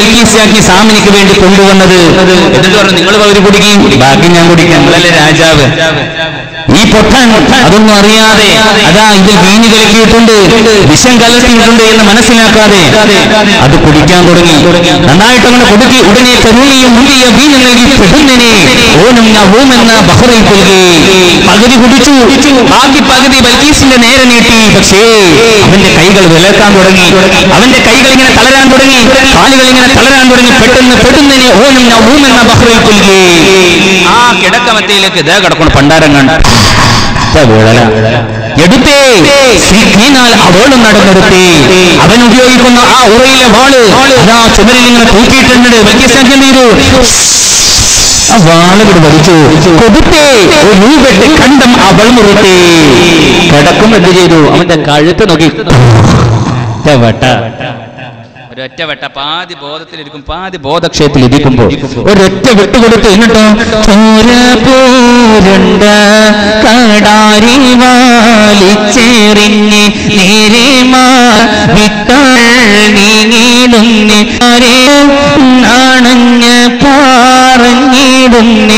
ബൽക്കീസാക്കി സാമിനിക്ക് വേണ്ടി കൊണ്ടുവന്നത്. എന്നിട്ട് പറഞ്ഞു നിങ്ങൾ പകുതി കുടിക്കും, ബാക്കി ഞാൻ കുടിക്കാം, നിങ്ങളല്ലേ രാജാവ്. ഈ പൊട്ടൻ അതൊന്നും അറിയാതെ അതാ ഇതിൽ വീഞ്ഞു കലക്കിയിട്ടുണ്ട്, വിഷം കലർത്തിയിട്ടുണ്ട് എന്ന് മനസ്സിലാക്കാതെ അത് കുടിക്കാൻ തുടങ്ങി. നന്നായിട്ട് അങ്ങനെ കൊടുക്കി. ഉടനെ കരുണിയും മുന്തിയ വീഞ്ഞു നൽകി പെടുന്നതിനെ ഓനും ഞാൻ ഓമെന്ന ബഹറിൽ കൊൽകി. പകുതി കുടിച്ചു, ബാക്കി പകുതി ബൽക്കീസിന്റെ നേരെ നീട്ടി. പക്ഷേ അവന്റെ കൈകൾ വിലക്കാൻ തുടങ്ങി, അവന്റെ കൈകൾ ഇങ്ങനെ തളരാൻ തുടങ്ങി, കാലുകൾ ഇങ്ങനെ തളരാൻ തുടങ്ങി. പെട്ടെന്ന് പെടുന്നതിനെ ഓനും ഞാൻ ഓമെന്ന ബഹറിൽ കൊൽകി. ആ കിടക്കമത്തയിലേക്ക് ഇതേ കിടക്കണം പണ്ടാരം കണ്ട എടുത്തേ സിഖീനാൽ അവളും നടന്നെടുത്തേ. അവൻ ഉപയോഗിക്കുന്ന ആ ഉറയിലെ വാള് അതാ ചുമരിൽ ഇങ്ങനെ തൂക്കിയിട്ടുണ്ട്. ബൽക്കീസാക്കി എന്ത് ചെയ്തു? ആ വാളുകൾ വലിച്ചു കൊടുത്തേ. ഒരു വെട്ട് കണ്ടം അവൾ മുറിത്തേ. കിടക്കും എന്ത് ചെയ്തു? അവന്റെ കഴുത്ത് നോക്കി വെട്ട ഒരൊറ്റ വെട്ട. പാതി ബോധത്തിലിരിക്കും, പാതി ബോധക്ഷയത്തിൽ ഇരിക്കുമ്പോൾ ഒരൊറ്റ വിട്ടുകൊടുത്ത്. എന്നിട്ടോ ചോരപൂരണ്ട കടാരി വാലിച്ചെറിഞ്ഞ് നേരെമാ വിട്ടീടുന്നി നാണഞ്ഞ പറഞ്ഞിടുന്നി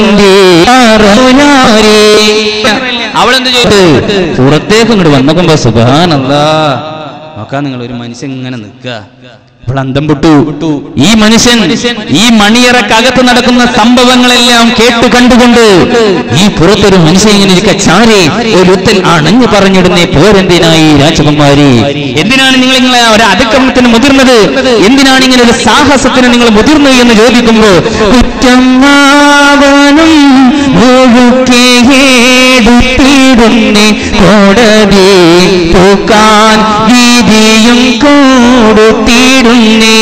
അവളെന്ത് ചെയ്തു? പുറത്തേക്ക് ഇങ്ങോട്ട് വന്നപ്പോ സുബ്ഹാനല്ലാഹ് നോക്കാൻ നിങ്ങൾ ഒരു മനുഷ്യൻ ഇങ്ങനെ നിൽക്കുക. അപ്പോൾ അന്തം പൊട്ടു. ഈ മനുഷ്യൻ ഈ മണിയറക്കകത്ത് നടക്കുന്ന സംഭവങ്ങളെല്ലാം കേട്ടു കണ്ടുകൊണ്ട് ഈ പുറത്തൊരു മനുഷ്യൻ ഇങ്ങനെ ഇരിക്ക ചാരി ഒരുത്തൻ അണഞ്ഞു പറഞ്ഞിടുന്നേ പോരെന്തിനായി രാജകുമാരി? എന്തിനാണ് നിങ്ങൾ ഇങ്ങനെ ഒരു അതിക്രമത്തിന് മുതിർന്നത്? എന്തിനാണ് ഇങ്ങനെ ഒരു സാഹസത്തിന് നിങ്ങൾ മുതിർന്നു എന്ന് ചോദിക്കുമ്പോ കുറ്റമാവനും കോടതി പൂക്കാൻ വീതിയും കൊടുത്തിടുന്നേ.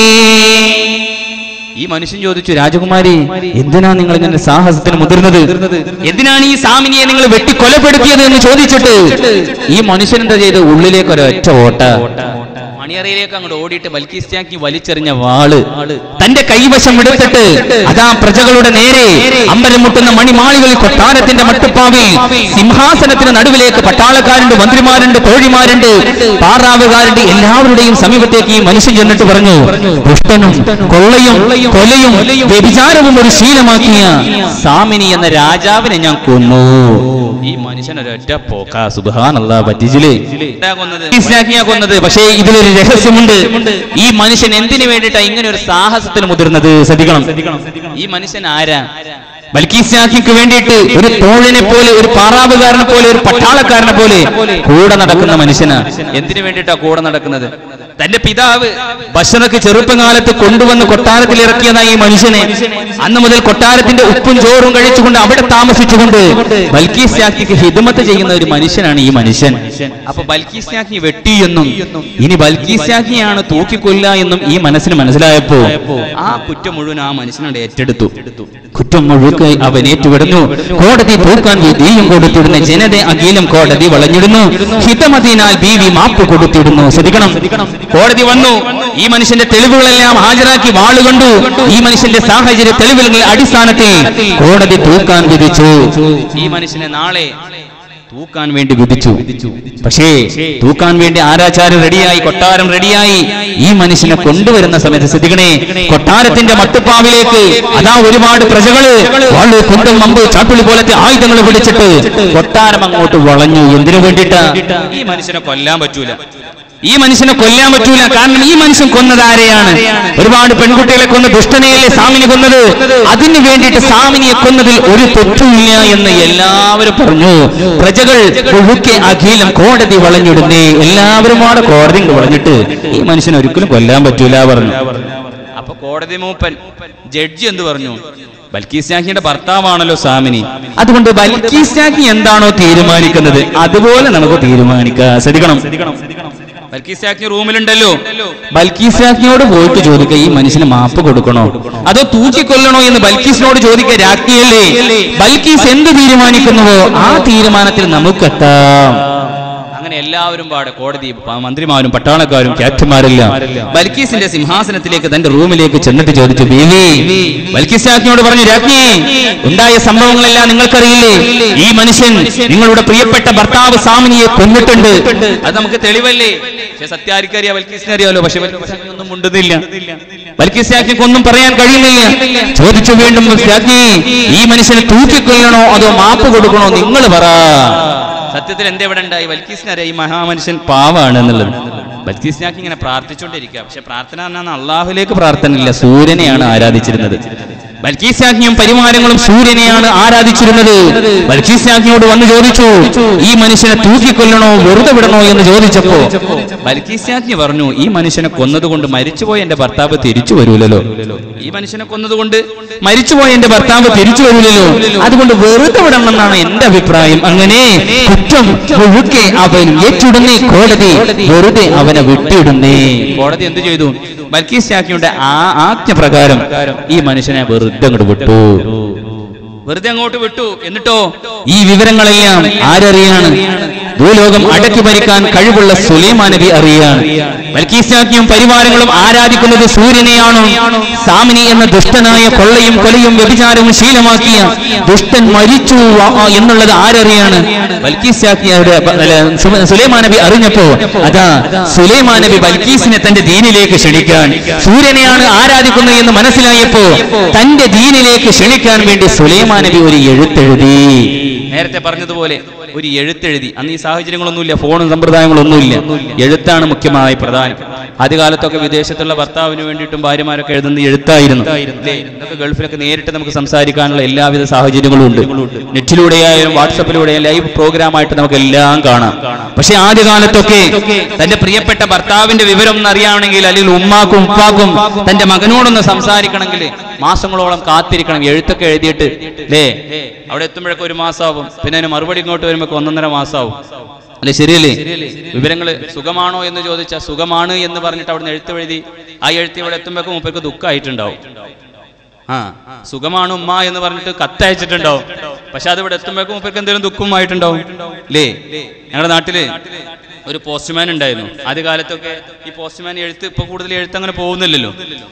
ഈ മനുഷ്യൻ ചോദിച്ചു, രാജകുമാരി എന്തിനാ നിങ്ങൾ ഇങ്ങനെ സാഹസത്തിന് മുതിർന്നത്? എന്തിനാണ് ഈ സാമിനിയെ നിങ്ങൾ വെട്ടി കൊലപ്പെടുത്തിയത് എന്ന് ചോദിച്ചിട്ട് ഈ മനുഷ്യൻ എന്താ ചെയ്ത്? ഉള്ളിലേക്ക് ഒരൊറ്റ ഓട്ട. മണിയറയിലേക്ക് അങ്ങോട്ട് ഓടിയിട്ട് ബൽക്കീസാക്കി വലിച്ചെറിഞ്ഞ വാള് തന്റെ കൈവശം എടുത്തിട്ട് അതാ പ്രജകളുടെ നേരെ അമ്പലം മുട്ടുന്ന മണിമാളികളിൽ കൊട്ടാരത്തിന്റെ മട്ടുപ്പാവിൽ സിംഹാസനത്തിന് നടുവിലേക്ക് പട്ടാളക്കാരുണ്ട്, മന്ത്രിമാരുണ്ട്, തോഴിമാരുണ്ട്, പാറാവുകാരുണ്ട്, എല്ലാവരുടെയും സമീപത്തേക്ക് ഈ മനുഷ്യൻ ചെന്നിട്ട് പറഞ്ഞു, ദുഷ്ടനും കൊള്ളയും കൊലയും വ്യഭിചാരവും ഒരു ശീലമാക്കിയ സാമിനി എന്ന രാജാവിനെ ഞാൻ കൊന്നു. ഈ മനുഷ്യൻ ഒരൊറ്റ പോക്ക. സുബ്ഹാനല്ലാഹ്, പറ്റിച്ചില്ലേ? കൊന്നത്. പക്ഷേ ഇതിലൊരു രഹസ്യമുണ്ട്. ഈ മനുഷ്യൻ എന്തിനു വേണ്ടിയിട്ടാ ഇങ്ങനെ ഒരു സാഹസത്തിന് മുതിർന്നത്? ശ്രദ്ധിക്കണം. ഈ മനുഷ്യൻ ആരാ? ബൽക്കീസാക്കിക്ക് വേണ്ടിയിട്ട് ഒരു തോഴിനെ പോലെ, ഒരു പാറാവുകാരനെ പോലെ, ഒരു പട്ടാളക്കാരനെ പോലെ കൂടെ നടക്കുന്ന മനുഷ്യനാ. എന്തിനു വേണ്ടിയിട്ടാ കൂടെ നടക്കുന്നത്? തന്റെ പിതാവ് ബഷറക്ക് ചെറുപ്പകാലത്ത് കൊണ്ടുവന്ന് കൊട്ടാരത്തിൽ ഇറക്കിയതായി ഈ മനുഷ്യനെ. അന്ന് മുതൽ കൊട്ടാരത്തിന്റെ ഉപ്പും ചോറും കഴിച്ചുകൊണ്ട് അവിടെ താമസിച്ചുകൊണ്ട് ബൽക്കീസാക്കിക്ക് ഹിദ്മത്ത് ചെയ്യുന്ന ഒരു മനുഷ്യനാണ് ഈ മനുഷ്യൻ. അപ്പൊ ബൽക്കീസാക്കി വെട്ടി എന്നും ഇനി ബൽക്കീസാക്കിയാണ് തൂക്കിക്കൊല്ല എന്നും ഈ മനസ്സിന് മനസ്സിലായപ്പോ ആ കുറ്റം മുഴുവൻ ആ മനുഷ്യനോട് ഏറ്റെടുത്തു. കുറ്റം മുഴുവൻ അവൻ ഏറ്റുവിടുന്നു. കോടതി തൂക്കാൻ വിധിയും കൊടുത്തിടുന്ന ജനത അഖിലം കോടതി വളഞ്ഞിടുന്നു. ഹിതമതിനാൽ ബീവി മാപ്പ് കൊടുത്തിടുന്നു. ശ്രദ്ധിക്കണം. കോടതി വന്നു. ഈ മനുഷ്യന്റെ തെളിവുകളെല്ലാം ഹാജരാക്കി വാളുകൊണ്ടു. ഈ മനുഷ്യന്റെ സാഹചര്യ തെളിവുകളുടെ അടിസ്ഥാനത്തിൽ കോടതി തൂക്കാൻ വിധിച്ചു. ഈ മനുഷ്യനെ നാളെ തൂക്കാൻ വേണ്ടി വിധിച്ചു. പക്ഷേ തൂക്കാൻ വേണ്ടി ആരാചാരം റെഡിയായി, കൊട്ടാരം റെഡിയായി. ഈ മനുഷ്യനെ കൊണ്ടുവരുന്ന സമയത്ത് ശ്രദ്ധിക്കണേ, കൊട്ടാരത്തിന്റെ മട്ടുപ്പാവിലേക്ക് അതാ ഒരുപാട് പ്രജകള് വാള്, കുന്തം, മമ്പ്, ചാട്ടുളി പോലത്തെ ആയുധങ്ങൾ പിടിച്ചിട്ട് കൊട്ടാരം അങ്ങോട്ട് വളഞ്ഞു. എന്തിനു വേണ്ടിയിട്ടാ? ഈ മനുഷ്യനെ കൊല്ലാൻ പറ്റൂല. ഈ മനുഷ്യനെ കൊല്ലാൻ പറ്റൂല. കാരണം ഈ മനുഷ്യൻ കൊന്നത് ആരെയാണ്? ഒരുപാട് പെൺകുട്ടികളെ കൊന്ന് ദുഷ്ടനെയല്ലേ സാമിനി കൊന്നത്. അതിനു വേണ്ടിയിട്ട് സാമിനിയെ കൊന്നതിൽ ഒരു തെറ്റുമില്ല എന്ന് എല്ലാവരും പറഞ്ഞു. പ്രജകൾ ഒഴുക്കെ അഖിലം കോടതി വളഞ്ഞിടുന്നേ. എല്ലാവരും അവിടെ കോടതി വളഞ്ഞിട്ട് ഈ മനുഷ്യനെ ഒരിക്കലും കൊല്ലാൻ പറ്റൂല പറഞ്ഞു. അപ്പൊ കോടതി മൂപ്പൻ ജഡ്ജി എന്ത് പറഞ്ഞു? ബൽക്കീസാക്കിയുടെ ഭർത്താവാണല്ലോ സാമിനി, അതുകൊണ്ട് ബൽക്കീസാക്കി എന്താണോ തീരുമാനിക്കുന്നത് അതുപോലെ നമുക്ക് തീരുമാനിക്കാം. ശ്രദ്ധിക്കണം. ബൽക്കീസാക്കി റൂമിലുണ്ടല്ലോ. ബൽക്കീസാക്കിയോട് പോയിട്ട് ചോദിക്കുക, ഈ മനുഷ്യന് മാപ്പ് കൊടുക്കണോ അതോ തൂക്കിക്കൊല്ലണോ എന്ന് ബൽക്കീസിനോട് ചോദിക്കുക. രാജ്ഞിയല്ലേ, ബൽക്കീസ് എന്ത് തീരുമാനിക്കുന്നുവോ ആ തീരുമാനത്തിൽ നമുക്കെത്താം. അങ്ങനെ എല്ലാവരും പാടെ കോടതി മന്ത്രിമാരും പട്ടാളക്കാരും ക്യാപ്റ്റന്മാരെല്ലാം ബൽക്കീസിന്റെ സിംഹാസനത്തിലേക്ക് തന്റെ റൂമിലേക്ക് ചെന്നിട്ട് ചോദിച്ചു, ബീവി. ബൽക്കീസാക്കിനോട് പറഞ്ഞു, രാജ്ഞി, ഉണ്ടായ സംഭവങ്ങളെല്ലാം നിങ്ങൾക്കറിയില്ലേ? ഈ മനുഷ്യൻ നിങ്ങളുടെ പ്രിയപ്പെട്ട ഭർത്താവ് സാമിനിയെ കൊന്നിട്ടുണ്ട്. അത് നമുക്ക് തെളിവല്ലേ? പക്ഷെ സത്യാരിക്കറിയാ, ബൽക്കീസിനറിയാലോ. പക്ഷെ ഒന്നും മുണ്ടുന്നില്ല. ബൽക്കീസ് രാജ്ഞിക്ക് ഒന്നും പറയാൻ കഴിയുന്നില്ല. ചോദിച്ചു വീണ്ടും, രാജ്ഞി, ഈ മനുഷ്യനെ തൂക്കിക്കൊല്ലണോ അതോ മാപ്പ് കൊടുക്കണോ, നിങ്ങൾ പറ. സത്യത്തിൽ എന്താ ഇവിടെ ഉണ്ടായി? ബൽക്കീസിനറിയാം ഈ മഹാമനുഷ്യൻ പാവാണ് എന്നുള്ളത്. ബൽക്കീസ് രാജ്ഞി ഇങ്ങനെ പ്രാർത്ഥിച്ചുകൊണ്ടിരിക്കുക. പക്ഷെ പ്രാർത്ഥന പറഞ്ഞാൽ അള്ളാഹുലേക്ക് പ്രാർത്ഥന ഇല്ല, സൂര്യനെയാണ് ആരാധിച്ചിരുന്നത്. ബൽക്കീസ് രാജ്ഞിയും പരിവാരങ്ങളും സൂര്യനെയാണ് ആരാധിച്ചിരുന്നത്. ബൽക്കീസ് രാജ്ഞിയോട് വന്ന് ചോദിച്ചു, ഈ മനുഷ്യനെ തൂക്കിക്കൊല്ലണോ വെറുതെ വിടണോ എന്ന് ചോദിച്ചപ്പോ ബൽക്കീസ് രാജ്ഞി പറഞ്ഞു, ഈ മനുഷ്യനെ കൊന്നതുകൊണ്ട് മരിച്ചുപോയ എന്റെ ഭർത്താവ് തിരിച്ചു വരൂലല്ലോ. ഈ മനുഷ്യനെ കൊന്നതുകൊണ്ട് മരിച്ചുപോയ എന്റെ ഭർത്താവ് തിരിച്ചു വരൂലല്ലോ, അതുകൊണ്ട് വെറുതെ വിടണമെന്നാണ് എന്റെ അഭിപ്രായം. അങ്ങനെ കുറ്റം മുഴുക്കെ അവൻ ഏറ്റുടന്നേ കോടതി വെറുതെ അവനെ വിട്ടിടുന്നേ. കോടതി എന്ത് ചെയ്തു? ബൽക്കീസ് രാജ്ഞിയുടെ ആ ആജ്ഞ പ്രകാരം ഈ മനുഷ്യനെ വെറുതെ അങ്ങോട്ട് വിട്ടു, വെറുതെ അങ്ങോട്ട് വിട്ടു. എന്നിട്ടോ ഈ വിവരങ്ങളെല്ലാം ആരറിയാണ്? ഭൂലോകം അടക്കി ഭരിക്കാൻ കഴിവുള്ള സുലൈമാൻ നബി അറിയാണ്. ബൽക്കീസ് രാജ്ഞിയും പരിവാരങ്ങളും ആരാധിക്കുന്നത് സൂര്യനെയാണോ? സാമിനി എന്ന ദുഷ്ടനായ കൊള്ളയും കൊലയും വ്യഭിചാരവും ശീലമാക്കിയ ദുഷ്ടൻ മരിച്ചു എന്നുള്ളത് ആരറിയാണ്? ബൽക്കീസ് രാജ്ഞിയുടെ സുലൈമാൻ നബി അറിഞ്ഞപ്പോ അതാ സുലൈമാൻ നബി ബൽക്കീസിനെ തന്റെ ദീനിലേക്ക് ക്ഷണിക്കാൻ, സൂര്യനെയാണ് ആരാധിക്കുന്നത് എന്ന് മനസ്സിലായപ്പോ തന്റെ ദീനിലേക്ക് ക്ഷണിക്കാൻ വേണ്ടി സുലൈമാൻ നബി ഒരു എഴുത്തെഴുതി. നേരത്തെ പറഞ്ഞതുപോലെ ഒരു എഴുത്തെഴുതി. അന്ന് ഈ സാഹചര്യങ്ങളൊന്നുമില്ല, ഫോണും സമ്പ്രദായങ്ങളൊന്നുമില്ല. എഴുത്താണ് മുഖ്യമായി പ്രധാനം. ആദ്യകാലത്തൊക്കെ വിദേശത്തുള്ള ഭർത്താവിന് വേണ്ടിയിട്ടും ഭാര്യമാരൊക്കെ എഴുതുന്ന എഴുത്തായിരുന്നു. ഇതൊക്കെ ഗൾഫിലൊക്കെ നേരിട്ട് നമുക്ക് സംസാരിക്കാനുള്ള എല്ലാവിധ സാഹചര്യങ്ങളും ഉണ്ട്. നെറ്റിലൂടെയായാലും വാട്സപ്പിലൂടെയായാലും ലൈവ് പ്രോഗ്രാമായിട്ട് നമുക്ക് എല്ലാം കാണാം. പക്ഷെ ആദ്യകാലത്തൊക്കെ തന്റെ പ്രിയപ്പെട്ട ഭർത്താവിന്റെ വിവരം ഒന്ന് അറിയുകയാണെങ്കിൽ, അല്ലെങ്കിൽ ഉമ്മാക്കും ഉപ്പാക്കും തന്റെ മകനോടൊന്ന് സംസാരിക്കണമെങ്കിൽ മാസങ്ങളോളം കാത്തിരിക്കണം. എഴുത്തൊക്കെ എഴുതിയിട്ട് അല്ലേ, അവിടെ എത്തുമ്പോഴൊക്കെ ഒരു മാസമാവും. പിന്നെ അതിന് മറുപടി ഇങ്ങോട്ട് വരുമ്പോ ഒന്നൊന്നര മാസമാവും. അല്ലെ, ശരിയല്ലേ? വിവരങ്ങൾ സുഖമാണോ എന്ന് ചോദിച്ചാൽ സുഖമാണ് എന്ന് പറഞ്ഞിട്ട് അവിടുന്ന് എഴുത്ത് എഴുതി. ആ എഴുത്ത് ഇവിടെ എത്തുമ്പോഴേക്കും മൂപ്പർക്ക് ദുഃഖമായിട്ടുണ്ടാവും. ആ സുഖമാണ് ഉമ്മ എന്ന് പറഞ്ഞിട്ട് കത്തയച്ചിട്ടുണ്ടാവും. പക്ഷെ അത് ഇവിടെ എത്തുമ്പോഴേക്കും മൂപ്പർക്ക് എന്തെങ്കിലും ദുഃഖമായിട്ടുണ്ടാവും. അല്ലേ? ഞങ്ങളുടെ നാട്ടില് ഒരു പോസ്റ്റ്മാൻ ഉണ്ടായിരുന്നു. ആദ്യകാലത്തൊക്കെ ഈ പോസ്റ്റ്മാൻ എഴുത്ത് ഇപ്പൊ കൂടുതൽ എഴുത്ത് അങ്ങനെ പോകുന്നില്ലല്ലോ.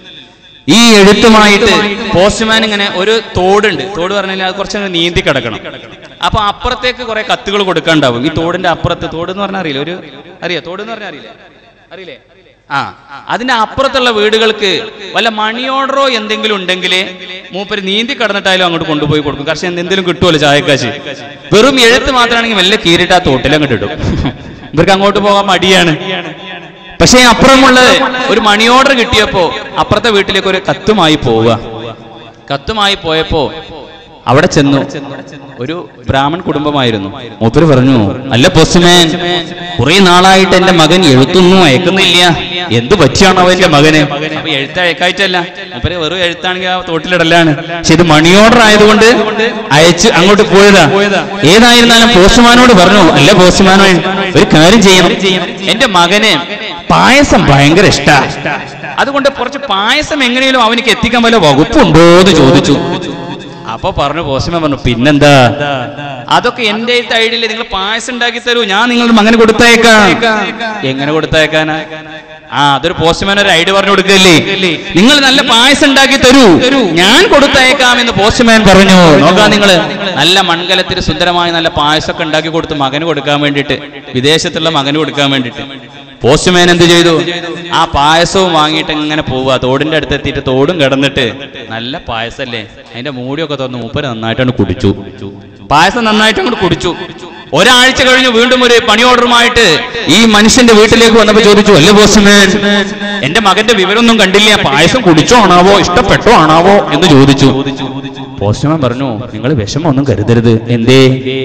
ഈ എഴുത്തുമായിട്ട് പോസ്റ്റ്മാൻ ഇങ്ങനെ ഒരു തോടുണ്ട്. തോട് പറഞ്ഞാൽ അത് കുറച്ചങ്ങനെ നീന്തി കിടക്കണം. അപ്പൊ അപ്പുറത്തേക്ക് കുറെ കത്തുകൾ കൊടുക്കാണ്ടാവും. ഈ തോടിന്റെ അപ്പുറത്ത്, തോട് എന്ന് പറഞ്ഞാൽ അറിയില്ല, ഒരു അറിയാം തോട് എന്ന് പറഞ്ഞാൽ അറിയില്ലേ? അറിയില്ലേ? ആ അതിന്റെ അപ്പുറത്തുള്ള വീടുകൾക്ക് വല്ല മണി ഓർഡറോ എന്തെങ്കിലും ഉണ്ടെങ്കിൽ മൂപ്പര് നീന്തി കടന്നിട്ടായാലും അങ്ങോട്ട് കൊണ്ടുപോയി കൊടുക്കും. കാരണം എന്തെങ്കിലും കിട്ടുമല്ലോ ചായക്കാശ്. വെറും എഴുത്ത് മാത്രമാണെങ്കിൽ വല്ല കീറിട്ട് ആ തോട്ടിലങ്ങോട്ട് ഇടും. ഇവർക്ക് അങ്ങോട്ട് പോകാൻ മടിയാണ്. പക്ഷേ അപ്പുറമുള്ള ഒരു മണി ഓർഡർ കിട്ടിയപ്പോ അപ്പുറത്തെ വീട്ടിലേക്ക് ഒരു കത്തുമായി പോവുക. കത്തുമായി പോയപ്പോ അവിടെ ചെന്നു. ഒരു ബ്രാഹ്മൺ കുടുംബമായിരുന്നു. മൂപ്പര് പറഞ്ഞു, അല്ല പോസ്റ്റ്മാൻ, കുറെ നാളായിട്ട് എന്റെ മകൻ എഴുത്തൊന്നും അയക്കുന്നില്ല, എന്ത് പറ്റിയാണോ അവന്റെ മകന്? അപ്പൊ എഴുത്ത് അയക്കായിട്ടല്ല, മൂപ്പര് വെറും എഴുത്താണെങ്കിൽ ആ തോട്ടിലിടലാണ്. പക്ഷെ ഇത് മണി ഓർഡർ ആയതുകൊണ്ട് അയച്ച് അങ്ങോട്ട് പോയതാ. ഏതായിരുന്നാലും പോസ്റ്റ്മാനോട് പറഞ്ഞു, അല്ല പോസ്റ്റ്മാനോ, ഒരു കാര്യം ചെയ്യണം, എന്റെ മകന് പായസം ഭയങ്കര ഇഷ്ടാ, അതുകൊണ്ട് കുറച്ച് പായസം എങ്ങനെയും അവനിക്ക് എത്തിക്കാൻ വല്ല വകുപ്പുണ്ടോ എന്ന് ചോദിച്ചു. അപ്പൊ പറഞ്ഞു, പോസ്റ്റ്മാൻ പറഞ്ഞു, പിന്നെന്താ, അതൊക്കെ എന്റെ ഐഡിയയില്, നിങ്ങൾ പായസം ഉണ്ടാക്കി തരൂ, ഞാൻ നിങ്ങളുടെ മകന് കൊടുത്തയക്കാം. എങ്ങനെ കൊടുത്തയക്കാനാ? ആ അതൊരു പോസ്റ്റ്മാൻ ഒരു ഐഡിയ പറഞ്ഞു കൊടുക്കല്ലേ, നിങ്ങൾ നല്ല പായസം ഉണ്ടാക്കി തരൂ, ഞാൻ കൊടുത്തയക്കാം എന്ന് പോസ്റ്റ്മാൻ പറഞ്ഞു. നോക്കാം നിങ്ങള്, നല്ല മൺകലത്തിൽ സുന്ദരമായ നല്ല പായസമൊക്കെ ഉണ്ടാക്കി കൊടുത്ത് മകന് കൊടുക്കാൻ വേണ്ടിയിട്ട്, വിദേശത്തുള്ള മകന് കൊടുക്കാൻ വേണ്ടിയിട്ട്. പോസ്റ്റ്മാൻ എന്ത് ചെയ്തു? ആ പായസവും വാങ്ങിയിട്ട് ഇങ്ങനെ പോവുക. തോടിന്റെ അടുത്ത് എത്തിയിട്ട് തോടും കിടന്നിട്ട്, നല്ല പായസല്ലേ, അതിന്റെ മൂടിയൊക്കെ തുറന്ന് മൂപ്പര് നന്നായിട്ടാണ് കുടിച്ചു. പായസം നന്നായിട്ട് അങ്ങോട്ട് കുടിച്ചു. ഒരാഴ്ച കഴിഞ്ഞ് വീണ്ടും ഒരു പണി ഓർഡറുമായിട്ട് ഈ മനുഷ്യന്റെ വീട്ടിലേക്ക് വന്നപ്പോ ചോദിച്ചു, അല്ലേ പോസ്റ്റ്മാൻ, എന്റെ മകന്റെ വിവരമൊന്നും കണ്ടില്ല, പായസം കുടിച്ചോ ആണാവോ, ഇഷ്ടപ്പെട്ടോ ആണാവോ എന്ന് ചോദിച്ചു. പോസ്റ്റ്മാൻ പറഞ്ഞു, നിങ്ങൾ വിഷമമൊന്നും കരുതരുത്. എന്തേ?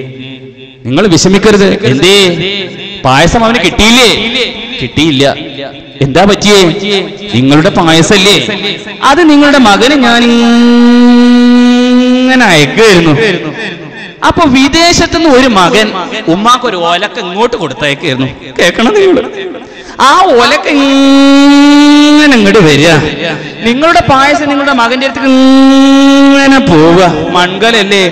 നിങ്ങൾ വിഷമിക്കരുത്. എന്തേ? പായസം അവന് കിട്ടിയില്ലേ? കിട്ടിയില്ല. എന്താ പറ്റിയേ? നിങ്ങളുടെ പായസല്ലേ, അത് നിങ്ങളുടെ മകന് ഞാൻ ഇങ്ങനെ അയക്കുമായിരുന്നു. അപ്പൊ വിദേശത്തുനിന്ന് ഒരു മകൻ ഉമ്മാക്കൊരു ഓലക്ക ഇങ്ങോട്ട് കൊടുത്തയക്കായിരുന്നു. കേൾക്കണം നിങ്ങൾ, ആ ഓലക്ക ഇങ്ങനെ ഇങ്ങോട്ട് വരിക, നിങ്ങളുടെ പായസം നിങ്ങളുടെ മകന്റെ അടുത്ത് ഇങ്ങനെ പോവുക. മൺകലല്ലേ,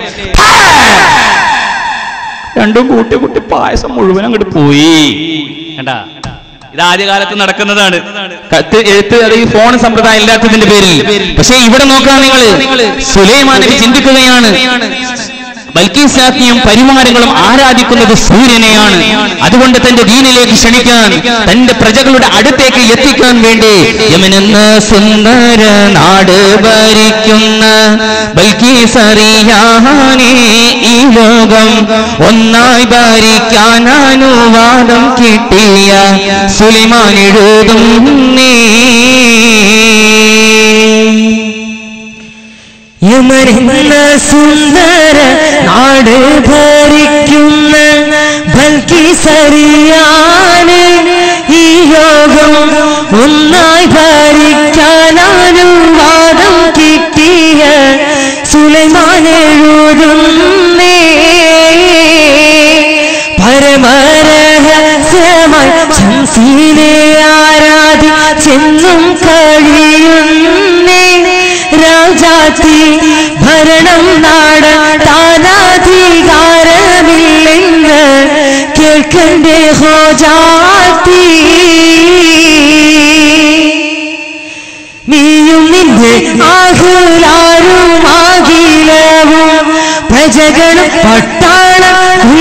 രണ്ടും കൂട്ടി കൂട്ടി പായസം മുഴുവൻ അങ്ങോട്ട് പോയി. കണ്ടാ, ഇത് ആദ്യകാലത്ത് നടക്കുന്നതാണ്. കത്ത് എഴുത്ത് അത് ഈ ഫോൺ സമ്പ്രദായം ഇല്ലാത്തതിന്റെ പേരിൽ. പക്ഷെ ഇവിടെ നോക്കാൻ നിങ്ങൾ, സുലൈമാൻ നബി ചിന്തിക്കുകയാണ്, ബൽക്കീസാക്കിയും പരിവാരങ്ങളും ആരാധിക്കുന്നത് സൂര്യനെയാണ്. അതുകൊണ്ട് തന്റെ ദീനിലേക്ക് ക്ഷണിക്കാൻ, തന്റെ പ്രജകളുടെ അടുത്തേക്ക് എത്തിക്കാൻ വേണ്ടി യമനെന്ന സുന്ദര നാട് ഭരിക്കുന്ന ബൽക്കീസറിയാനേ ഈ ലോകം ഒന്നായി ഭരിക്കാൻ അനുവാദം കിട്ടിയ സുലൈമാൻ എഴുതുന്നേ. യമനെന്ന സുന്ദര നാട് ഭരിക്കുന്ന ബൽക്കീസറിയാനേ ഈ ലോകം ഒന്നായി ഭരിക്കാൻ അനുവാദം കിട്ടിയ സുലൈമാൻ എഴുതുന്നേ. പരമരഹസ്യമായി ശംസീനെ ആരാധിച്ചെന്നും കഴിയുന്നേ. രാജാത്തി ഭരണം നാടാനാധികാരമില്ലെന്ന് കേൾക്കണ്ടേ ഹോജാത്തി. നീയും നിന്റെ ആഹുലാരുമാകിലവും പ്രജകളും പട്ടാളം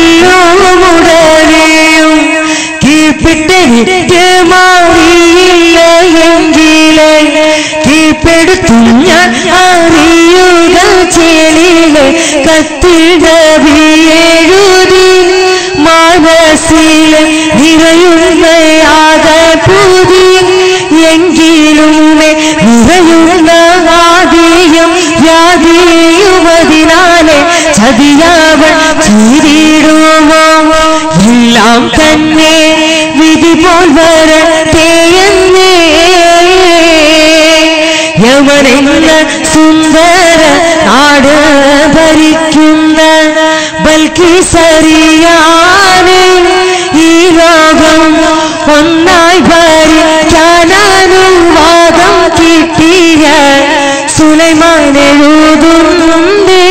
ഉടനെയും കീഴ്പ്പെട്ട് മാറിയില്ല എങ്കിലേ കീഴ്പ്പെടുത്തും ഞാൻ അറിയുക ചെളിയിലെ കത്തിൽ എഴുതി മനസ്സിലെ നിറയുന്നയാക പുതി എങ്കിലും നിറയുന്ന ആദിയും യാതിയുമതിനാലെ ചതിയാവൻ ചെയ്തിടുമോ എല്ലാം തന്നെ വിധി പോൽ വരട്ടെയെന്നേ. യമനെന്ന സുന്ദര നാട് ഭരിക്കുന്ന ബൽക്കീസറിയാനേ ഈ ലോകം ഒന്നായി ഭരിക്കാൻ അനുവാദം കിട്ടിയ സുലൈമാൻ എഴുതുന്നേ.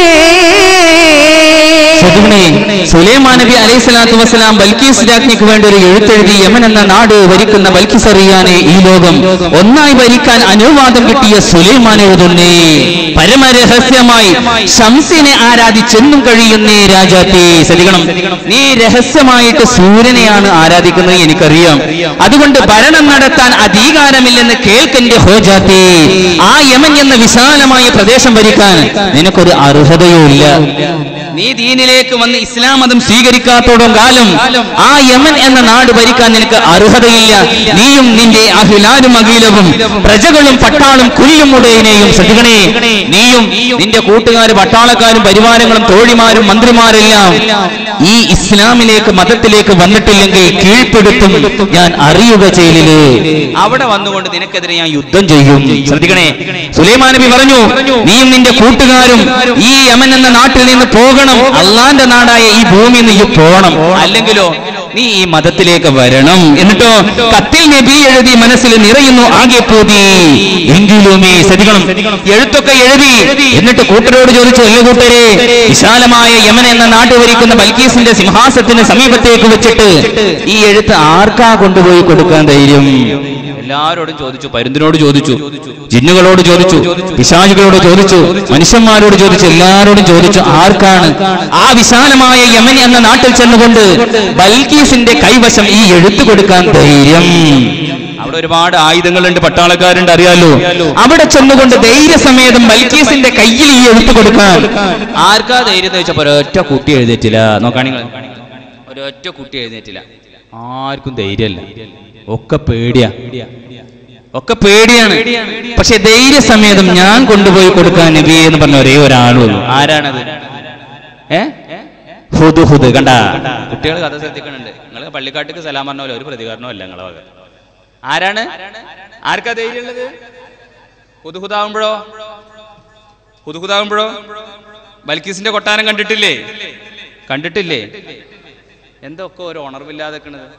സുലൈമാൻ നബി അലൈഹി സ്വലാത്തു വസ്സലാം ബൽക്കീസ് രാജ്ഞിക്ക് വേണ്ടി ഒരു എഴുത്തെഴുതി യമൻ എന്ന നാട് ഭരിക്കുന്ന ബൽക്കീസറിയാനേ ഈ ലോകം ഒന്നായി ഭരിക്കാൻ അനുവാദം കിട്ടിയ സുലൈമാൻ എഴുതുന്നേ. പരമരഹസ്യമായി ശംസിനെ ആരാധിച്ചെന്നും കഴിയുന്നേ രാജാത്തേ. ശ്രദ്ധിക്കണം, നീ രഹസ്യമായിട്ട് സൂര്യനെയാണ് ആരാധിക്കുന്നത് എനിക്കറിയാം. അതുകൊണ്ട് ഭരണം നടത്താൻ അധികാരമില്ലെന്ന് കേൾക്കന്റെ ഹോജാത്തേ. ആ യമൻ എന്ന വിശാലമായ പ്രദേശം ഭരിക്കാൻ നിനക്കൊരു അർഹതയോ ഇല്ല. നീ ദീനിലേക്ക് വന്ന് ഇസ്ലാം മതം സ്വീകരിക്കാത്തോടും കാലം ആ യമൻ എന്ന നാട് ഭരിക്കാൻ നിനക്ക് അർഹതയില്ല. നീയും നിന്റെ അഹിലാനും അഖിലവും പ്രജകളും പട്ടാളും കുല്ലും ഉടയനെയും ശ്രദ്ധിക്കണേ. നീയും നിന്റെ കൂട്ടുകാരും പട്ടാളക്കാരും പരിവാരങ്ങളും തോഴിമാരും മന്ത്രിമാരെല്ലാം ഈ ഇസ്ലാമിലേക്ക് മതത്തിലേക്ക് വന്നിട്ടില്ലെങ്കിൽ കീഴ്പ്പെടുത്തും ഞാൻ അറിയുക ചെയ്യലില്. അവിടെ വന്നുകൊണ്ട് നിനക്കെതിരെ ഞാൻ യുദ്ധം ചെയ്യും. ശ്രദ്ധിക്കണേ, സുലൈമാൻ നബി പറഞ്ഞു, നീയും നിന്റെ കൂട്ടുകാരും ഈ യമൻ എന്ന നാട്ടിൽ നിന്ന് പോകണം. അള്ളാന്റെ നാടായ ഈ ഭൂമിയിൽ നിന്ന് പോകണം, അല്ലെങ്കിലോ നീ ഈ മതത്തിലേക്ക് വരണം. എന്നിട്ടോ കത്തിൽ നബി എഴുതി മനസ്സിൽ നിറയുന്നു ആകെ പൂതി എങ്കിലുമേ. ശ്രദ്ധിക്കണം, എഴുത്തൊക്കെ എഴുതി എന്നിട്ട് കൂട്ടരോട് ചോദിച്ചു, അല്ലേ കൂട്ടരെ, വിശാലമായ യമൻ എന്ന നാട് ഭരിക്കുന്ന ബൽക്കീസിന്റെ സിംഹാസനത്തിന് സമീപത്തേക്ക് വെച്ചിട്ട് ഈ എഴുത്ത് ആർക്കാ കൊണ്ടുപോയി കൊടുക്കാൻ ധൈര്യം? എല്ലാരോടും ചോദിച്ചു, പരുന്തിനോട് ചോദിച്ചു, ജിന്നുകളോട് ചോദിച്ചു, പിശാചുകളോട് ചോദിച്ചു, മനുഷ്യന്മാരോട് ചോദിച്ചു, എല്ലാരോടും ചോദിച്ചു, ആർക്കാണ് ആ വിശാലമായ യമൻ എന്ന നാട്ടിൽ ചെന്നുകൊണ്ട് ബൽക്കീസിന്റെ കൈവശം ഈ എഴുത്ത് കൊടുക്കാൻ ധൈര്യം? അവിടെ ഒരുപാട് ആയുധങ്ങളുണ്ട്, പട്ടാളക്കാരുണ്ട്, അറിയാലോ. അവിടെ ചെന്നുകൊണ്ട് ധൈര്യസമേതം ബൽക്കീസിന്റെ കയ്യിൽ ഈ എഴുത്ത് കൊടുക്കാൻ ആർക്കാ ധൈര്യം എന്ന് വെച്ചപ്പോ ഒരൊറ്റ കുട്ടി എഴുന്നേറ്റില്ല. നോക്കാണെങ്കിൽ ഒരൊറ്റ കുട്ടി എഴുന്നേറ്റില്ല. ആർക്കും ധൈര്യമല്ല, ഒക്കെ പേടിയാ, ഒക്കെ പേടിയാണ്. പക്ഷെ ധൈര്യസമേതം ഞാൻ കൊണ്ടുപോയി കൊടുക്കാൻ നബി എന്ന് പറഞ്ഞ ഒരേ ഒരാളുള്ളൂ. ആരാണത്? ഏ ഹുദുഹുദ്. കണ്ട കുട്ടികൾ കഥ ശ്രദ്ധിക്കുന്നുണ്ട്. നിങ്ങൾ പള്ളിക്കാട്ടിക്ക് സലാം പറഞ്ഞ പോലെ ഒരു പ്രതികരണവും അല്ല നിങ്ങളെ വക. ആരാണ്? ആർക്കാ ധൈര്യം ഉള്ളത്? ഹുദുഹുദാവുമ്പോഴോ ഹുദുഹുദാവുമ്പോഴോ ബൽക്കീസിന്റെ കൊട്ടാരം കണ്ടിട്ടില്ലേ? കണ്ടിട്ടില്ലേ? എന്തൊക്കെ ഒരു ഉണർവില്ലാതെ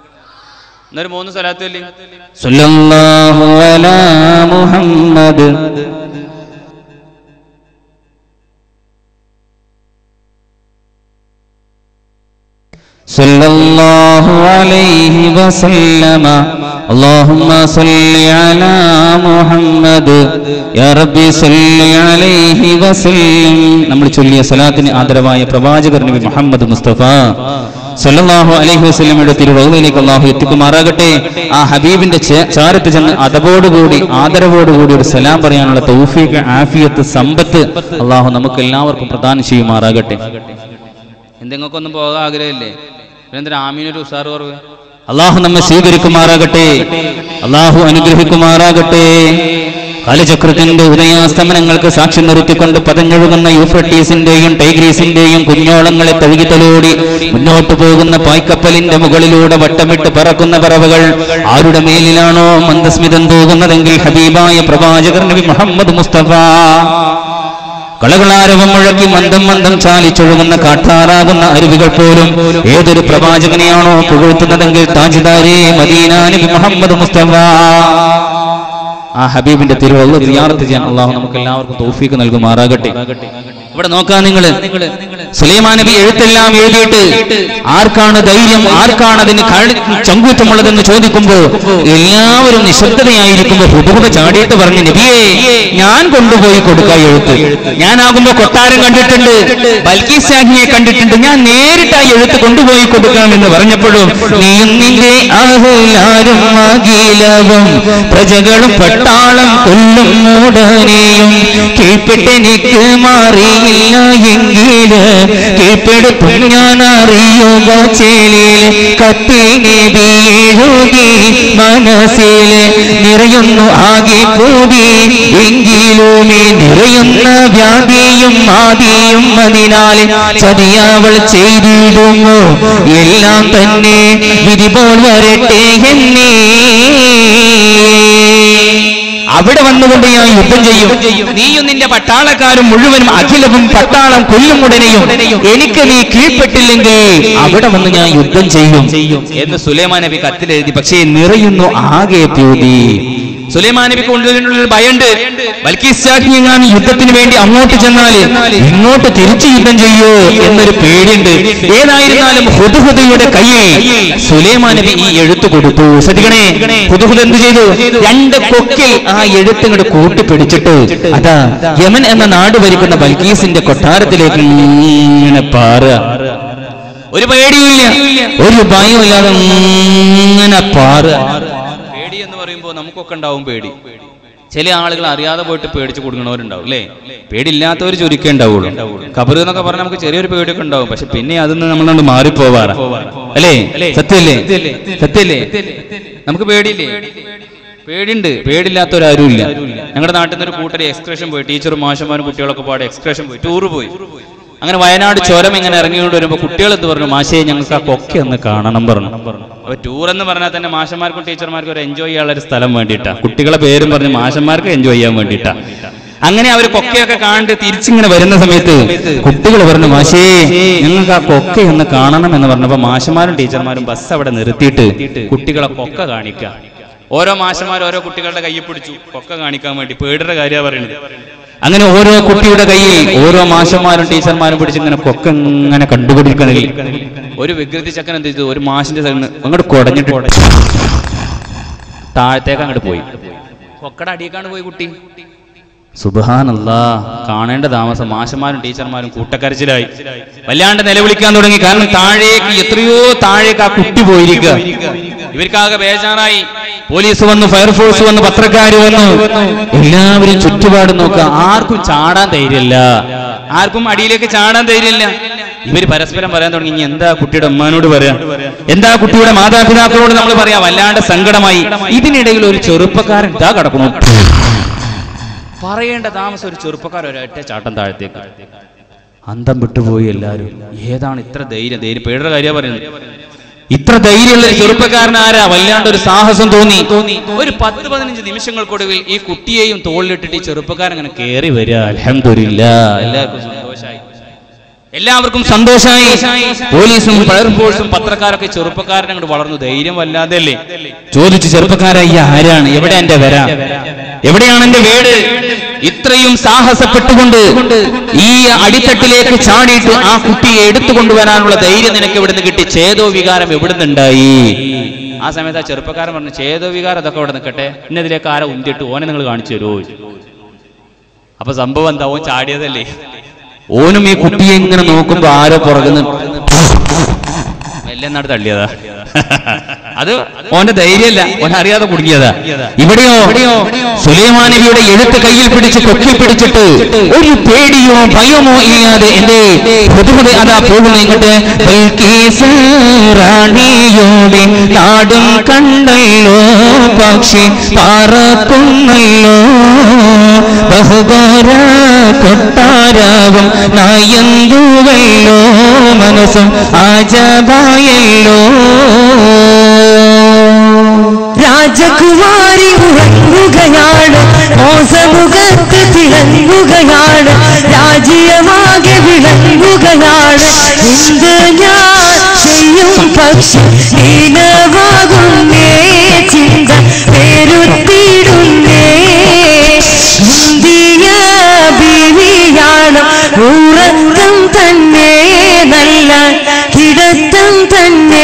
എന്നൊരു മൂന്ന് സ്വലാത്ത് ചൊല്ലി. സല്ലല്ലാഹു അലാ മുഹമ്മദ് സല്ലല്ലാഹു അലൈഹി വസല്ലമ اللهم صل على محمد يا ربي صل عليه وسلم. നമ്മൾ ചൊല്ലിയ സലാത്തിന് ആദരവായ പ്രവാചകർ നബി മുഹമ്മദ് മുസ്തഫ സല്ലല്ലാഹു അലൈഹി വസല്ലമയുടെ തിരുറൗളയിലേക്ക് അല്ലാഹു എത്തിക്കുമാറാകട്ടെ. ആ ഹബീബിന്റെ ചാരത്ത് ചെന്ന് അതബോടുകൂടി ആദരവോടുകൂടി ഒരു സലാം പറയാനുള്ള തൗഫീഖ്, ആഫിയത്ത്, സമ്പത്ത് അല്ലാഹു നമുക്ക് എല്ലാവർക്കും പ്രദാനം ചെയ്യുമാറാകട്ടെ. എന്തെങ്കിലൊന്നും പോകാൻ ആഗ്രഹമില്ലേ? എന്തിനാ ആമീനൊരു ഉസാറ് കുറവ്? അള്ളാഹു നമ്മെ സ്വീകരിക്കുമാറാകട്ടെ, അള്ളാഹു അനുഗ്രഹിക്കുമാറാകട്ടെ. കാലചക്രത്തിന്റെ ഉദയാസ്തമനങ്ങൾക്ക് സാക്ഷി നിർത്തിക്കൊണ്ട് പതഞ്ഞൊഴുകുന്ന യൂഫ്രട്ടീസിന്റെയും ടൈഗ്രീസിന്റെയും കുഞ്ഞോളങ്ങളെ തഴുകിത്തലോടി മുന്നോട്ട് പോകുന്ന പായ്ക്കപ്പലിന്റെ മുകളിലൂടെ വട്ടമിട്ട് പറക്കുന്ന പറവകൾ ആരുടെ മേലിലാണോ മന്ദസ്മിതം തൂകുന്നതെങ്കിൽ ഹബീബായ പ്രവാചകർ നബി മുഹമ്മദ് മുസ്തഫ കളകളാരവം മുഴക്കി മന്ദം മന്ദം ചാലിച്ചൊഴുകുന്ന കാട്ടാറാകുന്ന അരുവികൾ പോലും ഏതൊരു പ്രവാചകനെയാണോ പുകഴ്ത്തുന്നതെങ്കിൽ താജ്ദാരെ മദീന നബി മുഹമ്മദ് മുസ്തഫ ആ ഹബീബിന്റെ തിരുവള്ള സിയാറത്ത് ചെയ്യാൻ അള്ളാഹു നമുക്ക് എല്ലാവർക്കും തൗഫീഖ് നൽകുമാറാകട്ടെ. ഇവിടെ നോക്കാൻ നിങ്ങൾ സുലൈമാൻ നബി എഴുത്തെല്ലാം എഴുതിയിട്ട് ആർക്കാണ് ധൈര്യം, ആർക്കാണ് അതിന് ചങ്കൂറ്റമുള്ളതെന്ന് ചോദിക്കുമ്പോ എല്ലാവരും നിശബ്ദതയായിരിക്കുമ്പോ ഹുദൂദ ചാടിയിട്ട് പറഞ്ഞു, നബിയേ ഞാൻ കൊണ്ടുപോയി കൊടുക്ക എഴുത്ത്. ഞാനാകുമ്പോ കൊട്ടാരം കണ്ടിട്ടുണ്ട്, ബൽക്കീസ് രാജ്ഞിയെ കണ്ടിട്ടുണ്ട്, ഞാൻ നേരിട്ട് ആ എഴുത്ത് കൊണ്ടുപോയി കൊടുക്കണം എന്ന് പറഞ്ഞപ്പോഴും നീയും നിന്റെ അഹ്ലാരും അഖിലവും പ്രജകളും പട്ടാളം കൊല്ലും മൂടനെയും കീഴ്പ്പെട്ടെനിക്ക് മാറിയില്ല എങ്കില് കീഴ്പ്പെടുത്തും ഞാൻ അറിയുക ചേലിൽ കത്തി നബി എഴുതി മനസ്സില് നിറയുന്നു ആകെ കൂടി എങ്കിലുമേ നിറയുന്ന വ്യാധിയും ആദിയും അതിനാല് ചതിയാവൾ ചെയ്തിടുന്നു എല്ലാം തന്നെ വിധി പോൽ വരട്ടെ എന്നേ. അവിടെ വന്നുകൊണ്ട് ഞാൻ യുദ്ധം ചെയ്യും, നീയും നിന്റെ പട്ടാളക്കാരും മുഴുവനും അഖിലവും പട്ടാളം കൊല്ലും ഉടനെയും എനിക്ക് നീ കീഴ്പ്പെട്ടില്ലെങ്കിൽ അവിടെ വന്ന് ഞാൻ യുദ്ധം ചെയ്യും എന്ന് സുലൈമാൻ നബി കത്തിലെഴുതി. പക്ഷേ നിറയുന്നു ആകെ പ്യൂതി. സുലൈമാൻ നബിക്ക് കൊണ്ടുവരുന്നൊരു ഭയണ്ട്, ബൽക്കീസ് രാജ്ഞിയെങ്ങാനും യുദ്ധത്തിന് വേണ്ടി അങ്ങോട്ട് ചെന്നാല് ഇങ്ങോട്ട് തിരിച്ചു യുദ്ധം ചെയ്യോ എന്നൊരു പേടിയുണ്ട്. ഏതായിരുന്നാലും ഹുദ്ഹുദയുടെ കയ്യിൽ സുലൈമാൻ നബി ഈ എഴുത്ത് കൊടുത്തു. ശ്രദ്ധിക്കണേ, ഹുദ്ഹുദ എന്ത് ചെയ്തു? രണ്ട് കൊക്കിൽ ആ എഴുത്ത് ഇങ്ങോട്ട് കൂട്ടിപ്പിടിച്ചിട്ട് അതാ യമൻ എന്ന നാട് ഭരിക്കുന്ന ബൽക്കീസിന്റെ കൊട്ടാരത്തിലേക്ക് ഇങ്ങനെ പാറുക. ഒരു പേടിയില്ല, ഒരു ഭയമില്ലാതെ ഇങ്ങനെ പാറുക. പേടി എന്ന് പറയുമ്പോൾ നമുക്കൊക്കെ ഉണ്ടാവും പേടി. ചില ആളുകൾ അറിയാതെ പോയിട്ട് പേടിച്ച് കൊടുക്കണവരുണ്ടാവും അല്ലേ? പേടിയില്ലാത്തവർ ചുരുക്കേ ഉണ്ടാവുള്ളൂ. ഖബർ എന്നൊക്കെ പറഞ്ഞാൽ നമുക്ക് ചെറിയൊരു പേടിയൊക്കെ ഉണ്ടാവും, പക്ഷെ പിന്നെ അതിൽ നമ്മളോട് മാറിപ്പോവാറ അല്ലേ? സത്യല്ലേ? സത്യല്ലേ? നമുക്ക് പേടിയില്ലേ? പേടിയുണ്ട്. പേടില്ലാത്തവരാരും ഇല്ല. ഞങ്ങളുടെ നാട്ടിൽ നിന്ന് ഒരു കൂട്ടർ എക്സ്കർഷൻ പോയി, ടീച്ചറും മാഷന്മാരും കുട്ടികളൊക്കെ പാടെ എക്സ്കർഷൻ പോയി, ടൂറ് പോയി. അങ്ങനെ വയനാട് ചുരം ഇങ്ങനെ ഇറങ്ങിക്കൊണ്ട് വരുമ്പോൾ കുട്ടികൾ എന്ത് പറഞ്ഞു, മാഷേ ഞങ്ങൾക്ക് ആ കൊക്കെ ഒന്ന് കാണണം പറഞ്ഞു. അപ്പൊ ടൂർ എന്ന് പറഞ്ഞാൽ തന്നെ മാഷന്മാർക്കും ടീച്ചർമാർക്കും ഒരു എൻജോയ് ചെയ്യാനുള്ള ഒരു സ്ഥലം വേണ്ടിയിട്ടാ. കുട്ടികളെ പേരും പറഞ്ഞ് മാഷന്മാർക്ക് എൻജോയ് ചെയ്യാൻ വേണ്ടിയിട്ടാ. അങ്ങനെ അവർ കൊക്കയൊക്കെ കാണ്ട് തിരിച്ചിങ്ങനെ വരുന്ന സമയത്ത് കുട്ടികൾ പറഞ്ഞു, മാഷേ ഞങ്ങൾക്ക് ആ കൊക്കെ ഒന്ന് കാണണം എന്ന് പറഞ്ഞപ്പോ മാഷന്മാരും ടീച്ചർമാരും ബസ് അവിടെ നിർത്തിയിട്ട് കുട്ടികളെ കൊക്ക കാണിക്കുക. ഓരോ മാഷന്മാരും ഓരോ കുട്ടികളുടെ കയ്യിൽ പിടിച്ചു കൊക്ക കാണിക്കാൻ വേണ്ടി. പേടിയുടെ കാര്യമാണ് പറയുന്നത്. അങ്ങനെ ഓരോ കുട്ടിയുടെ കയ്യിൽ ഓരോ മാഷന്മാരും ടീച്ചർമാരും പിടിച്ച് ഇങ്ങനെ കൊക്ക ഇങ്ങനെ കണ്ടുപിടിക്കണമെങ്കിൽ ഒരു വികൃതി ചക്കൻ എന്ത് ചെയ്തു, ഒരു മാഷിന്റെ സൈഡിൽ അങ്ങോട്ട് കുടഞ്ഞിട്ട് താഴത്തേക്ക് അങ്ങോട്ട് പോയി. കൊക്കടെ അടിയേക്കാണ് പോയി കുട്ടി. സുബ്ഹാനല്ലാഹ്, കാണേണ്ട താമസം. മാഷന്മാരും ടീച്ചർമാരും കൂട്ടക്കരച്ചിലായി, വല്ലാണ്ട് നിലവിളിക്കാൻ തുടങ്ങി. കാരണം താഴേക്ക് എത്രയോ താഴേക്ക് ആ കുട്ടി പോയിരിക്കുക. ഇവർക്കാകെ ബേജാറായി. പോലീസ് വന്നു, ഫയർഫോഴ്സ് വന്നു, പത്രക്കാര് വന്നു, എല്ലാവരും ചുറ്റുപാട് നോക്കുക. ആർക്കും ചാടാൻ ധൈര്യമില്ല, ആർക്കും അടിയിലേക്ക് ചാടാൻ ധൈര്യമില്ല. ഇവര് പരസ്പരം പറയാൻ തുടങ്ങി, ഇനി എന്താ കുട്ടിയുടെ അമ്മാനോട് പറയാം, എന്താ കുട്ടിയുടെ മാതാപിതാക്കളോട് നമ്മൾ പറയാം. വല്ലാണ്ട് സങ്കടമായി. ഇതിനിടയിൽ ഒരു ചെറുപ്പക്കാരൻ ഇതാ കിടക്കുന്നു. പറയേണ്ട താമസം ഒരു ചെറുപ്പക്കാരൻ ഒരൊറ്റ ചാട്ടം താഴത്തേക്ക്. അന്തം വിട്ടുപോയി എല്ലാവരും. ഏതാണ് ഇത്ര ധൈര്യം? ധൈര്യം പേടിയുടെ കാര്യമാണ് പറയുന്നത്. ഇത്ര ധൈര്യമുള്ള ചെറുപ്പക്കാരൻ ആരാ? വല്ലാണ്ട് ഒരു സാഹസം തോന്നി. ഒരു പത്ത് പതിനഞ്ച് നിമിഷങ്ങൾക്കൊടുവിൽ ഈ കുട്ടിയെയും തോളിലിട്ടിട്ട് ഈ ചെറുപ്പക്കാരൻ അങ്ങനെ കയറി വരിക. അൽഹംദുലില്ലാഹ്, എല്ലാവർക്കും സന്തോഷമായി. എല്ലാവർക്കും സന്തോഷമായി. പോലീസും ഫയർഫോഴ്സും പത്രക്കാരൊക്കെ ചെറുപ്പക്കാരൻ അങ്ങോട്ട് വളർന്നു. ധൈര്യം വല്ലാതെ അല്ലേ? ചോദിച്ചു, ചെറുപ്പക്കാരായി ആരാണ്? എവിടെ എന്റെ വര? എവിടെയാണ് എന്റെ വീട്? ഇത്രയും സാഹസപ്പെട്ടുകൊണ്ട് ഈ അടിത്തട്ടിലേക്ക് ചാടിയിട്ട് ആ കുട്ടിയെ എടുത്തുകൊണ്ടുവരാനുള്ള ധൈര്യം നിനക്ക് എവിടുന്ന് കിട്ടി? ചേതോ വികാരം എവിടുന്നുണ്ടായി? ആ സമയത്ത് ആ ചെറുപ്പക്കാരൻ പറഞ്ഞു, ചേതോ വികാരം അതൊക്കെ അവിടെ നിൽക്കട്ടെ, ഇന്നതിലേക്ക് ആരെ ഉന്തിട്ട് ഓനെ നിങ്ങൾ കാണിച്ചു തരുമോ? അപ്പൊ സംഭവം എന്താ? ഓൻ ചാടിയതല്ലേ. ഓനും ഈ കുട്ടിയെ ഇങ്ങനെ നോക്കുമ്പോ ആരോ പുറകുന്ന് മെല്ലെന്നാട് തള്ളിയതാ. അത് ഓന്റെ ധൈര്യമല്ല, ഓൻ അറിയാതെ കുടുങ്ങിയതാ. ഇവിടെയോ സുലൈമാൻ നബിയുടെ എഴുത്ത് കയ്യിൽ പിടിച്ച് കൊക്കി പിടിച്ചിട്ട് ഒരു പേടിയോ ഭയമോ ഇല്ലാതെ എന്റെ ഹുദ്ഹുദ് അതാ പോകുന്നു ഇങ്ങോട്ട്. റാണിയോടെ നാടും കണ്ടല്ലോ, പക്ഷി പറക്കുന്നല്ലോ, ബഹുഗോര കൊട്ടാരവും നായന്തുവല്ലോ, മനസ്സും ആജബായല്ലോ. രാജകുമാരി ഉറങ്ങുകയാണ്, മോസമുഖത്ത് തിളങ്ങുകയാണ്, രാജ്യമാകെ വിളങ്ങുകയാണ്. എന്ത് ഞാൻ ചെയ്യും പക്ഷി നീനവാകുന്നേ, ചിന്ത പേരുത്തിടുന്നേ. ഇന്ത്യ ബീവിയാണ്, ഉറക്കം തന്നെ നല്ല കിടത്തം തന്നെ.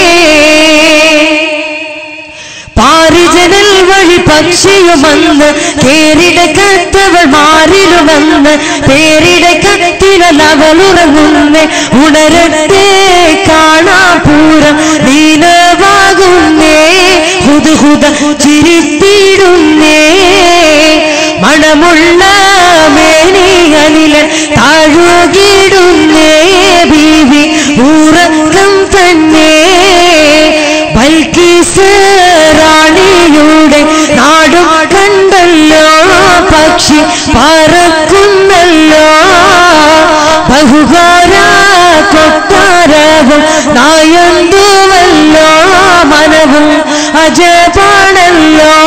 പാരിജനൽ വഴി പക്ഷിയുമെന്ന് കേരിടക്കത്തവൾ മാറിലുമെന്ന്, പേരിടക്കത്തിലവൾ ഉറങ്ങുന്നേ. ഉണരട്ടെ കാണാൻ പൂരം നീനവാകുന്നേ, ഹുദ്ഹുദ ചിരിത്തിടുന്നേ. മണമുള്ള മേനികളിൽ താഴുകിടുന്നേ, ബീവി ഉറക്കം തന്നെ. ബൽക്കീസ് റാണിയുടെ നാടും കണ്ടല്ലോ, പക്ഷി പറക്കുന്നല്ലോ, ബഹുഗോര കൊട്ടാരവും നായന്തുവല്ലോ, മനവും അജപാണല്ലോ.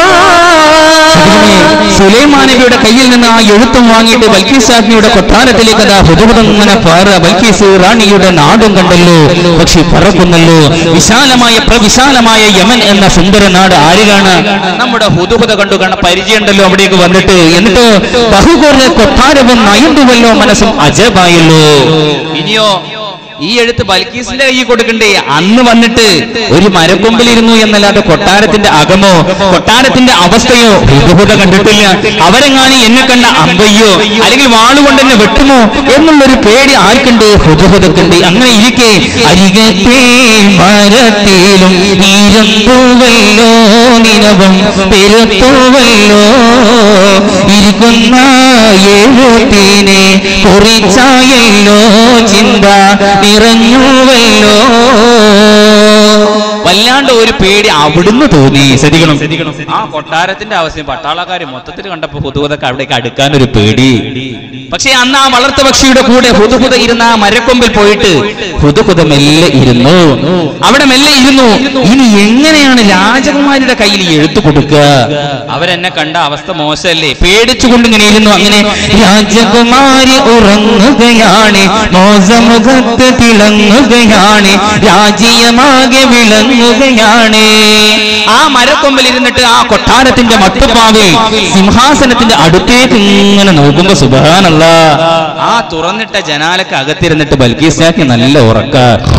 സുലൈമാൻ നബിയുടെ കയ്യിൽ നിന്ന് ആ എഴുത്തും വാങ്ങിയിട്ട് ബൽക്കീസ് രാജ്ഞിയുടെ കൊട്ടാരത്തിലേക്ക് അതാ ഹുദ്ഹുദ് ഇങ്ങനെ പാറ. ബൽക്കീസ് റാണിയുടെ നാടും കണ്ടല്ലോ, പക്ഷി പറക്കുന്നല്ലോ. വിശാലമായ പ്രവിശാലമായ യമൻ എന്ന സുന്ദര നാട് ആരിലാണ്? നമ്മുടെ ഹുദ്ഹുദ് കണ്ടു. കാണാൻ പരിചയമുണ്ടല്ലോ അവിടേക്ക് വന്നിട്ട്. എന്നിട്ട് ബഹുഗോര കൊട്ടാരവും നയന്തുവല്ലോ, മനസ്സും അജബായല്ലോ. ഇനിയോ ഈ എഴുത്ത് ബൽക്കീസിന്റെ കൈ കൊടുക്കണ്ടേ? അന്ന് വന്നിട്ട് ഒരു മരക്കൊമ്പിലിരുന്നു എന്നല്ലാതെ കൊട്ടാരത്തിന്റെ അകമോ കൊട്ടാരത്തിന്റെ അവസ്ഥയോ ഹുദ്ഹുദ കണ്ടിട്ടില്ല. അവരെങ്ങാനും എന്നെ കണ്ട അമ്പയ്യോ അല്ലെങ്കിൽ വാളുകൊണ്ട് എന്നെ വെട്ടുമോ എന്നുള്ളൊരു പേടി ആർക്കുണ്ട്? ഹുദ്ഹുദക്കുണ്ട്. അങ്ങനെ ഇരിക്കെ അരികത്തെ മരത്തിലും ഇരുമ്പുവല്ലോ, നിലവും പെരുത്തുവല്ലോ, ഇരിക്കുന്ന എഴുത്തിനെ കുറിച്ചായല്ലോ, ചിന്ത നിറഞ്ഞുവല്ലോ. വല്ലാണ്ട് ഒരു പേടി അവിടുന്ന് തോന്നി. ശ്രദ്ധിക്കണം, ആ കൊട്ടാരത്തിന്റെ അവസ്ഥയും പട്ടാളക്കാര് മൊത്തത്തിൽ കണ്ടപ്പോ ഹുദ്ഹുദക്ക് അവിടേക്ക് അടുക്കാൻ ഒരു പേടി. പക്ഷെ അന്ന് ആ വളർത്തു പക്ഷിയുടെ കൂടെ ഹുദ്ഹുദ ഇരുന്ന ആ മരക്കൊമ്പിൽ പോയിട്ട് ഹുദ്ഹുദ മെല്ലെ ഇരുന്നു. അവിടെ മെല്ലെ ഇരുന്നു. ഇനി എങ്ങനെയാണ് രാജകുമാരിയുടെ കയ്യിൽ എഴുത്തു കൊടുക്കുക? അവരെന്നെ കണ്ട അവസ്ഥ മോശമല്ലേ? പേടിച്ചുകൊണ്ട് ഇങ്ങനെ ഇരുന്നു. അങ്ങനെ രാജകുമാരി ഉറങ്ങുകയാണ്, മോസമുഖത്ത് തിളങ്ങുകയാണ്, രാജ്യമാകെ വിളങ്ങുകയാണ്. ആ മരക്കൊമ്പിൽ ഇരുന്നിട്ട് ആ കൊട്ടാരത്തിന്റെ മട്ടുപ്പാവിൽ സിംഹാസനത്തിന്റെ അടുത്തേക്ക് ഇങ്ങനെ നോക്കുമ്പോ സുബ്ഹാനല്ലാഹ്, ആ തുറന്നിട്ട ജനാലക്ക് അകത്തിരുന്നിട്ട് ബൽക്കീസ് രാജ്ഞി നല്ല ഉറക്ക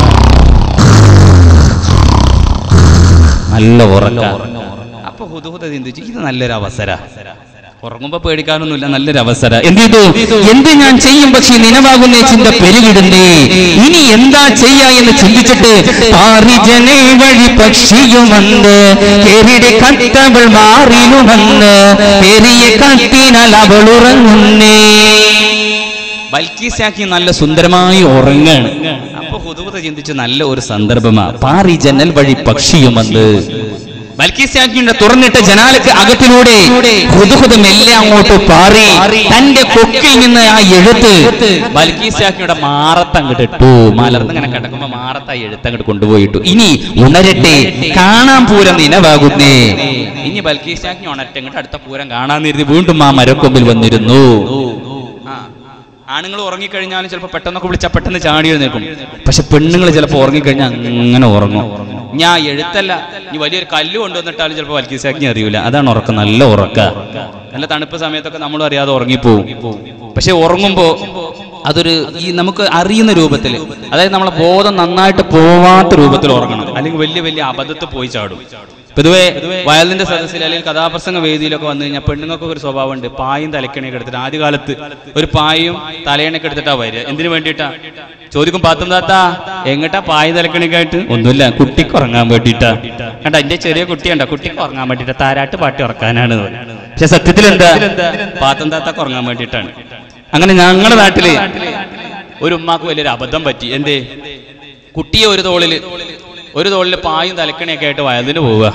നല്ല ഉറക്ക. അപ്പൊ ഹുദ്ഹുദ ചിന്തിച്ചു, ഇത് നല്ലൊരു അവസര. ഉറങ്ങുമ്പോ പേടിക്കാനൊന്നുമില്ല, നല്ലൊരു അവസര. എന്ത് ചെയ്തു? എന്ത് ഞാൻ ചെയ്യും പക്ഷെ നിനവാകുന്ന ചിന്ത പെരുകിടുന്നേ. ഇനി എന്താ ചെയ്യാ എന്ന് ചിന്തിച്ചിട്ട് പാരിജനെ വഴി പക്ഷിയുമെന്ന് കേറിടെ കത്തവൾ മാറിലുമെന്ന് പെരിയ കത്തിനാൽ അവൾ ഉറങ്ങുന്നേ. ബൽക്കീസ് രാജ്ഞി നല്ല സുന്ദരമായി ഉറങ്ങാണ്. അപ്പൊ ഹുദ്ഹുദ ചിന്തിച്ചു, നല്ല ഒരു സന്ദർഭമാ. പാരിജനൽ വഴി പക്ഷിയുമെന്ന് ബൽക്കീസ് രാജ്ഞിയുടെ തുറന്നിട്ട ജനാലക്ക് അകത്തിലൂടെ ഹുദ്ഹുദ മെല്ലെ അങ്ങോട്ട് പാറി തന്റെ കൊക്കിൽ നിന്ന് ആ എഴുത്ത് ബൽക്കീസ് രാജ്ഞിയുടെ മാറത്തങ്ങോട്ട് ഇട്ടു. മലർന്ന് ഇങ്ങനെ കിടക്കുമ്പോ മാറത്ത് ആ എഴുത്തങ്ങോട്ട് കൊണ്ടുപോയിട്ടു. ഇനി ഉണരട്ടെ, കാണാൻ പൂരം നിനവാകുന്നേ. ഇനി ബൽക്കീസ് രാജ്ഞി ഉണരട്ടെ, ഇങ്ങോട്ട് അടുത്ത പൂരം കാണാൻ കരുതി വീണ്ടും ആ മരക്കൊമ്പിൽ വന്നിരുന്നു. ആണുങ്ങൾ ഉറങ്ങിക്കഴിഞ്ഞാലും ചിലപ്പോൾ പെട്ടെന്നൊക്കെ വിളിച്ചാൽ പെട്ടെന്ന് ചാടി എഴുന്നേൽക്കും. പക്ഷെ പെണ്ണുങ്ങൾ ചിലപ്പോൾ ഉറങ്ങിക്കഴിഞ്ഞാൽ അങ്ങനെ ഉറങ്ങും. ഞാൻ എഴുത്തല്ല, ഇനി വലിയൊരു കല്ല് കൊണ്ടുവന്നിട്ടാലും ചിലപ്പോൾ വൽക്കീസാക്കി അറിയൂല. അതാണ് ഉറക്കം, നല്ല ഉറക്ക. നല്ല തണുപ്പ് സമയത്തൊക്കെ നമ്മളും അറിയാതെ ഉറങ്ങിപ്പോവും. പക്ഷെ ഉറങ്ങുമ്പോ അതൊരു ഈ നമുക്ക് അറിയുന്ന രൂപത്തിൽ, അതായത് നമ്മളെ ബോധം നന്നായിട്ട് പോവാത്ത രൂപത്തിൽ ഉറങ്ങണം, അല്ലെങ്കിൽ വലിയ വലിയ അബദ്ധത്തിൽ പോയി ചാടും. പൊതുവെ വയലിന്റെ സദസ്സിൽ അല്ലെങ്കിൽ കഥാപ്രസംഗ വേദിയിലൊക്കെ വന്നു കഴിഞ്ഞാൽ പെണ്ണുങ്ങൾക്ക് ഒരു സ്വഭാവമുണ്ട്, പായും തലക്കണിയൊക്കെ എടുത്തിട്ട്. ആദ്യകാലത്ത് ഒരു പായും തലയണയൊക്കെ എടുത്തിട്ടാ വരിക. എന്തിനു വേണ്ടിയിട്ടാ ചോദിക്കും, പാത്തും താത്താ എങ്ങട്ടാ പായും തലക്കണിയൊക്കെ ആയിട്ട്? ഒന്നുമില്ല, കുട്ടിക്ക് ഉറങ്ങാൻ വേണ്ടിയിട്ടാ. കണ്ട എന്റെ ചെറിയ കുട്ടിയുണ്ട, കുട്ടിക്ക് ഉറങ്ങാൻ വേണ്ടിയിട്ടാ, താരാട്ട് പാട്ടി ഉറക്കാനാണ്. പക്ഷെ സത്യത്തിൽ എന്താ, പാത്തും താത്താക്ക് ഉറങ്ങാൻ വേണ്ടിയിട്ടാണ്. അങ്ങനെ ഞങ്ങളുടെ നാട്ടില് ഒരു ഉമ്മാക്ക് വലിയൊരു അബദ്ധം പറ്റി. എന്തേ, കുട്ടിയെ ഒരു തോളില് ഒരു തോളില് പായും തലക്കണിയൊക്കെ ആയിട്ട് വയലിന് പോവുക.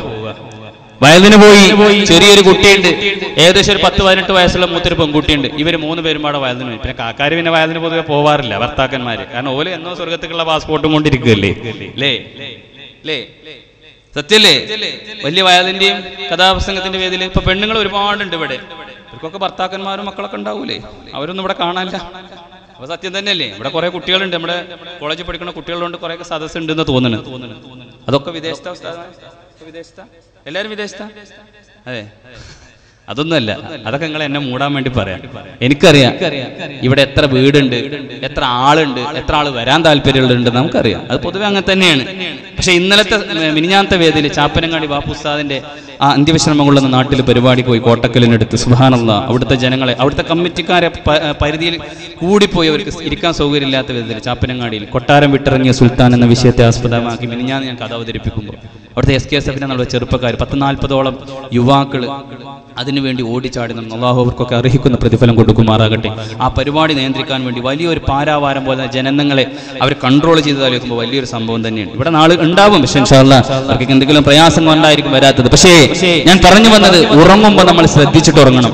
വയലിന് പോയി, ചെറിയൊരു കുട്ടിയുണ്ട്, ഏകദേശം ഒരു പത്ത് പതിനെട്ട് വയസ്സുള്ള മൂത്തൊരു പെൺകുട്ടിയുണ്ട്. ഇവര് മൂന്ന് പേരും പാടെ വയലിന് പോയി. പിന്നെ കാക്കാര് പിന്നെ വയലിന് പൊതുവെ പോവാറില്ല, ഭർത്താക്കന്മാര്. കാരണം ഓല് എന്നോ സ്വർഗത്തേക്കുള്ള പാസ്പോർട്ടും കൊണ്ടിരിക്കുകയല്ലേ അല്ലേ അല്ലേ സത്യല്ലേ? വലിയ വയലിന്റെയും കഥാപ്രസംഗത്തിന്റെ വേദിയിൽ ഇപ്പൊ പെണ്ണുങ്ങൾ ഒരുപാടുണ്ട് ഇവിടെ. ഇവർക്കൊക്കെ ഭർത്താക്കന്മാരും മക്കളൊക്കെ ഉണ്ടാവൂലേ, അവരൊന്നും ഇവിടെ കാണാനില്ല. അപ്പൊ സത്യം തന്നെയല്ലേ, ഇവിടെ കുറെ കുട്ടികളുണ്ട്, നമ്മുടെ കോളേജിൽ പഠിക്കുന്ന കുട്ടികളുണ്ട്, കുറെ സദസ്സ് ഉണ്ടെന്ന് തോന്നുന്നു. അതൊക്കെ വിദേശത്ത വിദേശത്ത എല്ലാരും വിദേശത്ത അതെ, അതൊന്നുമല്ല. അതൊക്കെ നിങ്ങൾ എന്നെ മൂടാൻ വേണ്ടി പറയാം. എനിക്കറിയാം ഇവിടെ എത്ര വീടുണ്ട്, എത്ര ആളുണ്ട്, എത്ര ആള് വരാൻ താല്പര്യമുണ്ട് നമുക്കറിയാം. അത് പൊതുവെ അങ്ങനെ തന്നെയാണ്. പക്ഷെ ഇന്നലത്തെ മിനിഞ്ഞാത്ത വേദിയിൽ ചാപ്പനങ്ങാടി ബാപ്പുസ്താദിന്റെ ആ അന്ത്യവിശ്രമം കൊള്ളുന്ന നാട്ടിൽ പരിപാടി പോയി കോട്ടക്കലിനടുത്ത്. സുബ്ഹാനല്ലാഹ്, അവിടുത്തെ ജനങ്ങളെ, അവിടുത്തെ കമ്മിറ്റിക്കാരെ പരിധിയിൽ കൂടിപ്പോയി അവർക്ക് ഇരിക്കാൻ സൗകര്യമില്ലാത്ത വിധത്തിൽ ചാപ്പനങ്ങാടിയിൽ കൊട്ടാരം വിട്ടിറങ്ങിയ സുൽത്താൻ എന്ന വിഷയത്തെ ആസ്പദമാക്കി മിനിഞ്ഞാന്ന് ഞാൻ കഥ അവതരിപ്പിക്കുമ്പോൾ അവിടുത്തെ എസ് കെ എസ് എഫിനെ എന്നുള്ള ചെറുപ്പക്കാർ പത്ത് നാൽപ്പതോളം യുവാക്കൾ അതിനുവേണ്ടി ഓടിച്ചാടി നടന്നു. അള്ളാഹു അവർക്കൊക്കെ അർഹിക്കുന്ന പ്രതിഫലം കൊടുക്കുമാറാകട്ടെ. ആ പരിപാടി നിയന്ത്രിക്കാൻ വേണ്ടി വലിയൊരു പാരാവാരം പോലെ ജനങ്ങളെ അവർ കൺട്രോൾ ചെയ്തതാലോചിക്കുമ്പോൾ വലിയൊരു സംഭവം തന്നെയാണ്. ഇവിടെ നാളെ ഉണ്ടാവും, പക്ഷേ ഇൻഷാ അല്ലാഹ് അവർക്ക് എന്തെങ്കിലും പ്രയാസം കൊണ്ടായിരിക്കും വരാത്തത്. പക്ഷേ ഞാൻ പറഞ്ഞു വന്നത്, ഉറങ്ങുമ്പോൾ നമ്മൾ ശ്രദ്ധിച്ചിട്ട് ഉറങ്ങണം.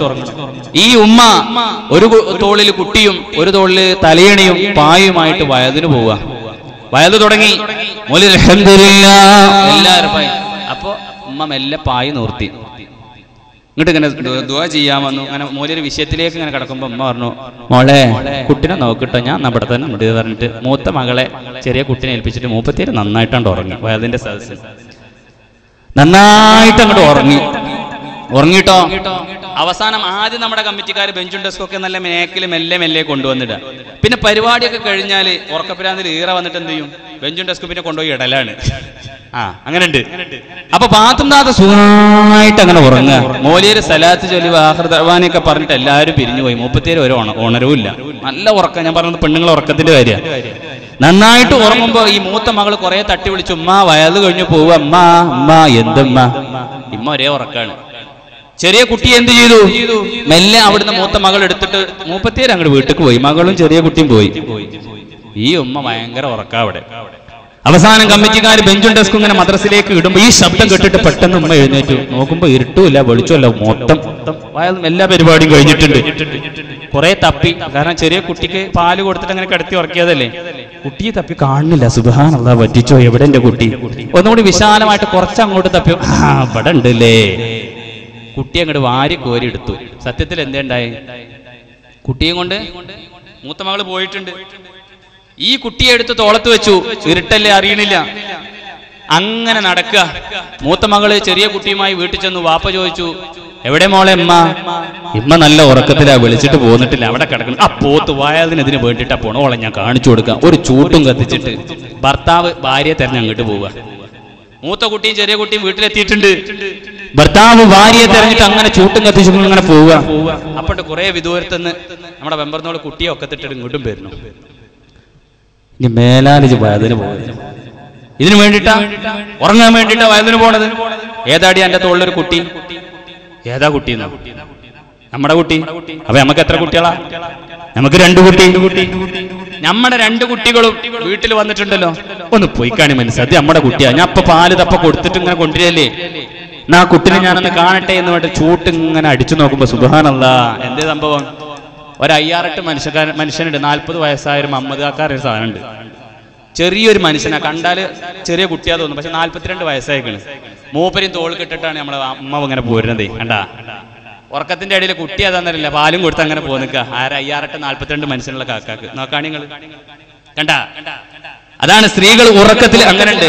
ഈ ഉമ്മ ഒരു തോളിൽ കുട്ടിയും ഒരു തോളിൽ തലയണയും പായുമായിട്ട് വയതിന് പോവുക. വയല് തുടങ്ങി, എല്ലാവരും പായി. അപ്പൊ ഉമ്മ മെല്ലെ പായി നിർത്തി. ഇങ്ങോട്ട് ഇങ്ങനെ ദുആ ചെയ്യാൻ വന്നു. അങ്ങനെ മോലൊരു വിഷയത്തിലേക്ക് ഇങ്ങനെ കിടക്കുമ്പോ ഉമ്മ പറഞ്ഞു, മോളെ കുട്ടിനെ നോക്കിട്ടോ, ഞാൻ നമ്മുടെ തന്നെ ഉണ്ട് പറഞ്ഞിട്ട് മൂത്ത മകളെ ചെറിയ കുട്ടിനെ ഏൽപ്പിച്ചിട്ട് മൂപ്പത്തിയേര് നന്നായിട്ടാണ്ട് ഉറങ്ങി. വയതിന്റെ സദസ്സിൽ നന്നായിട്ട് അങ്ങോട്ട് ഉറങ്ങി. ഉറങ്ങിട്ടോ അവസാനം ആദ്യം നമ്മുടെ കമ്മിറ്റിക്കാർ ബെഞ്ചും ഡെസ്കൊക്കെ നല്ല മേക്കില് മെല്ലെ മെല്ലെ കൊണ്ടുവന്നിടുക. പിന്നെ പരിപാടിയൊക്കെ കഴിഞ്ഞാൽ ഉറക്കപ്പിരാന്തിൽ ഈറ വന്നിട്ട് എന്ത് ചെയ്യും, ബെഞ്ചും ഡെസ്കും പിന്നെ കൊണ്ടുപോയി ഇടലാണ്. ആ അങ്ങനെ ഉണ്ട്. അപ്പൊ പാത്തും താത്ത സുഖമായിട്ട് അങ്ങനെ ഉറങ്ങുക. മോലിയൊരു സലാത്ത് ചൊല്ലി ആഖിർ ദഅ്വാനൊക്കെ പറഞ്ഞിട്ട് എല്ലാവരും പിരിഞ്ഞു പോയി. മുപ്പത്തിയേര് ഒരു ഉണരവും ഇല്ല. നല്ല ഉറക്കം. ഞാൻ പറഞ്ഞത് പെണ്ണുങ്ങളെ ഉറക്കത്തിന്റെ കാര്യമാണ്. നന്നായിട്ട് ഉറങ്ങുമ്പോ ഈ മൂത്ത മകള് കുറെ തട്ടി വിളിച്ചു, ഉമ്മ വയല് കഴിഞ്ഞു പോവുക, അമ്മ അമ്മ എന്തുമ്മ. ഇമ്മ ഒരേ ഉറക്കാണ്. ചെറിയ കുട്ടി എന്ത് ചെയ്തു, മെല്ലെ അവിടുന്ന് മൂത്ത മകൾ എടുത്തിട്ട് മൂപ്പത്തിയേര് അങ്ങോട്ട് വീട്ടിൽ പോയി. മകളും ചെറിയ കുട്ടിയും പോയി. ഈ ഉമ്മ ഭയങ്കര ഉറക്കാ അവിടെ. അവസാനം കമ്മിറ്റിക്കാർ ബെഞ്ചും ഡെസ്കും ഇങ്ങനെ മദ്രസിലേക്ക് ഇടുമ്പോ ഈ ശബ്ദം കേട്ടിട്ട് പെട്ടെന്ന് ഉമ്മ എഴുന്നേറ്റു. നോക്കുമ്പോ ഇരുട്ടുമില്ല വെളിച്ചമല്ല, മൊത്തം എല്ലാ പരിപാടിയും കഴിഞ്ഞിട്ടുണ്ട്. കുറെ തപ്പി, കാരണം ചെറിയ കുട്ടിക്ക് പാല് കൊടുത്തിട്ട് അങ്ങനെ കിടത്തി ഉറക്കിയതല്ലേ. കുട്ടിയെ തപ്പി കാണുന്നില്ല. സുബ്ഹാനല്ലാഹ്, പറ്റിച്ചോ, എവിടെ എന്റെ കുട്ടി? ഒന്നുകൂടി വിശാലമായിട്ട് കുറച്ച് അങ്ങോട്ട് തപ്പി, ആ ഇവിടെ ഉണ്ടല്ലേ. കുട്ടിയെ അങ്ങോട്ട് വാരി കോരി എടുത്തു. സത്യത്തിൽ എന്തേണ്ടായി, കുട്ടിയും കൊണ്ട് മൂത്ത മകള് പോയിട്ടുണ്ട്. ഈ കുട്ടിയെ എടുത്ത് തോളത്ത് വെച്ചു. ഇരുട്ടല്ലേ, അറിയണില്ല. അങ്ങനെ നടക്കുക. മൂത്ത മകള് ചെറിയ കുട്ടിയുമായി വീട്ടിൽ ചെന്നു. വാപ്പ ചോദിച്ചു, എവിടെ മോളെ ഉമ്മ? ഇമ്മ നല്ല ഉറക്കത്തിലാ, വിളിച്ചിട്ട് പോന്നിട്ടില്ല, അവിടെ കിടക്കണം. ആ പോത്ത് വായതിനെതിന് വേണ്ടിട്ടാ പോണോ, ഓളെ ഞാൻ കാണിച്ചു കൊടുക്കാം. ഒരു ചൂട്ടും കത്തിച്ചിട്ട് ഭർത്താവ് ഭാര്യയെ തെരഞ്ഞ് അങ്ങോട്ട് പോവുക. മൂത്ത കുട്ടിയും ചെറിയ കുട്ടിയും വീട്ടിലെത്തിയിട്ടുണ്ട്. ഭർത്താവ് ഭാര്യയെ തെരഞ്ഞിട്ട് അങ്ങനെ ചൂട്ടും കത്തിച്ചു ഇങ്ങനെ പോവുക. അപ്പോട്ട് കുറെ വിദൂരത്തുനിന്ന് നമ്മുടെ വെമ്പർന്നോട് കുട്ടിയെ ഒക്കത്തിട്ടിട്ട് ഇങ്ങോട്ടും വരുന്നു. ഇനി മേലാലിജ് വയതിന് പോകുന്നത് ഇതിനു വേണ്ടിട്ടാ, ഉറങ്ങാൻ വേണ്ടിട്ടാ വയതിന് പോണത്. ഏതാടി എന്റെ തോളിലൊരു കുട്ടി? ഏതാ കുട്ടി? നമ്മുടെ കുട്ടി. അപ്പൊ നമുക്ക് എത്ര കുട്ടികളാ? നമുക്ക് രണ്ടു കുട്ടി. നമ്മുടെ രണ്ട് കുട്ടികളും വീട്ടിൽ വന്നിട്ടുണ്ടല്ലോ. ഒന്ന് പോയി കാണി മനസ്സിലായി, നമ്മുടെ കുട്ടിയാ. ഞാൻ ഇപ്പൊ പാല് തപ്പ കൊടുത്തിട്ട് ഇങ്ങനെ കൊണ്ടുവരല്ലേ, എന്നാ കുട്ടിനെ ഞാനൊന്ന് കാണട്ടെ എന്ന് പറഞ്ഞിട്ട് ചൂട്ട് ഇങ്ങനെ അടിച്ചു നോക്കുമ്പോ സുബ്ഹാനല്ലാഹ്, എന്തേ സംഭവം? ഒരു അയ്യാറെട്ട് മനുഷ്യക്കാരൻ മനുഷ്യനുണ്ട്. നാൽപ്പത് വയസ്സായ ഒരു മമ്മദാക്കാരൊരു സാധനമുണ്ട്. ചെറിയൊരു മനുഷ്യനാ, കണ്ടാല് ചെറിയ കുട്ടിയാ തോന്നും, പക്ഷെ നാല്പത്തിരണ്ട് വയസ്സായിക്കണ്. മൂപ്പരും തോൾ കെട്ടിട്ടാണ് നമ്മളെ അമ്മ ഇങ്ങനെ പോരുന്നത്. കണ്ടാ, ഉറക്കത്തിന്റെ ഇടയിൽ കുട്ടി അതാന്നറിയില്ല, പാലും കൊടുത്ത് അങ്ങനെ പോന്നിക്ക. ആര അയ്യാറെട്ട് നാല്പത്തിരണ്ട് മനുഷ്യനുള്ള കാക്കാക്ക് നോക്കാണിങ്ങള്. കണ്ടാ, അതാണ് സ്ത്രീകൾ ഉറക്കത്തിൽ അങ്ങനെ ഉണ്ട്.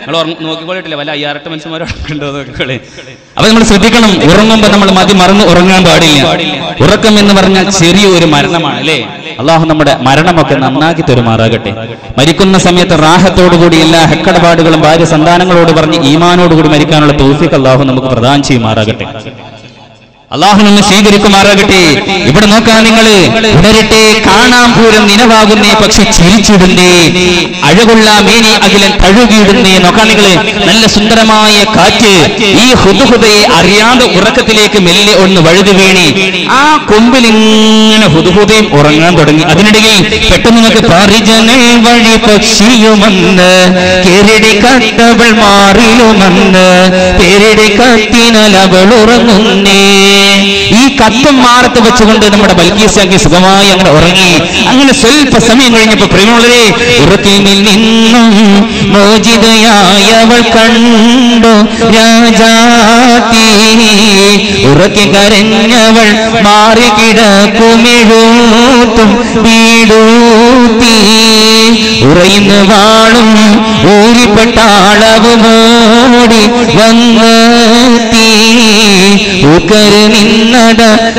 നിങ്ങൾ നോക്കിക്കൊള്ളിട്ടില്ല, വല്ല അയ്യാറെട്ട് മനുഷ്യന്മാരുണ്ടോ നോക്കിക്കോളെ. അപ്പൊ നമ്മൾ ശ്രദ്ധിക്കണം, ഉറങ്ങുമ്പോ നമ്മൾ മതി മറന്ന് ഉറങ്ങാൻ പാടില്ല. ഉറക്കം എന്ന് പറഞ്ഞാൽ ചെറിയ ഒരു മരണമാണ് അല്ലേ. അള്ളാഹു നമ്മുടെ മരണമൊക്കെ നന്നാക്കി തരുമാറാകട്ടെ. മരിക്കുന്ന സമയത്ത് റാഹത്തോടുകൂടി എല്ലാ ഹെക്കടപാടുകളും ഭാര്യ സന്താനങ്ങളോട് പറഞ്ഞ് ഈമാനോടുകൂടി മരിക്കാനുള്ള തൗഫീഖ് അള്ളാഹു നമുക്ക് പ്രദാനം ചെയ്യുമാറാകട്ടെ. അള്ളാഹു നമ്മെ സ്വീകരിക്കുമാറാകട്ടെ. ഇവിടെ നോക്കാൻ നിങ്ങൾ ഉണരട്ടെ, കാണാൻ പൂരം നിലവാകുന്നേ പക്ഷെ ചിരിച്ചിടുന്നേ, അഴകുള്ള മേനി അഖിലൻ കഴുകിയിടുന്നേ. നോക്കാൻ നിങ്ങൾ നല്ല സുന്ദരമായ കാറ്റ് ഈ ഹുദുഹുദയെ അറിയാതെ ഉറക്കത്തിലേക്ക് മെല്ലെ ഒന്ന് വഴുതി വീണി ആ കൊമ്പിൽ ഇങ്ങനെ ഹുദുഹുദയും ഉറങ്ങാൻ തുടങ്ങി. അതിനിടയിൽ പെട്ടെന്ന് നമുക്ക് പരിജനൽ വഴി പക്ഷിയുമെന്ന് കേരടി കട്ടവൾ മാറിലുമെന്ന് പേരടി കത്തിനാൽ അവൾ ഉറങ്ങുന്നേ. ഈ കത്തും മാറത്ത് വെച്ചുകൊണ്ട് നമ്മുടെ ബൽക്കീസാക്കി സുഖമായി അങ്ങനെ ഉറങ്ങി. അങ്ങനെ സ്വൽപ്പ സമയം കഴിഞ്ഞപ്പോ പ്രിയമുള്ളവരെ, ഉറക്കിനിൽ നിന്നും മോചിതയായവൾ കണ്ടു രാജാത്തി, ഉറക്കി കരഞ്ഞവൾ മാറി കിടക്കുമെഴുത്തും വീടൂത്തി, ഉറയുന്ന വാളും ഊരിപ്പെട്ടാളവ് മോടി വന്നെത്തി, ൂക്കര് നിന്നട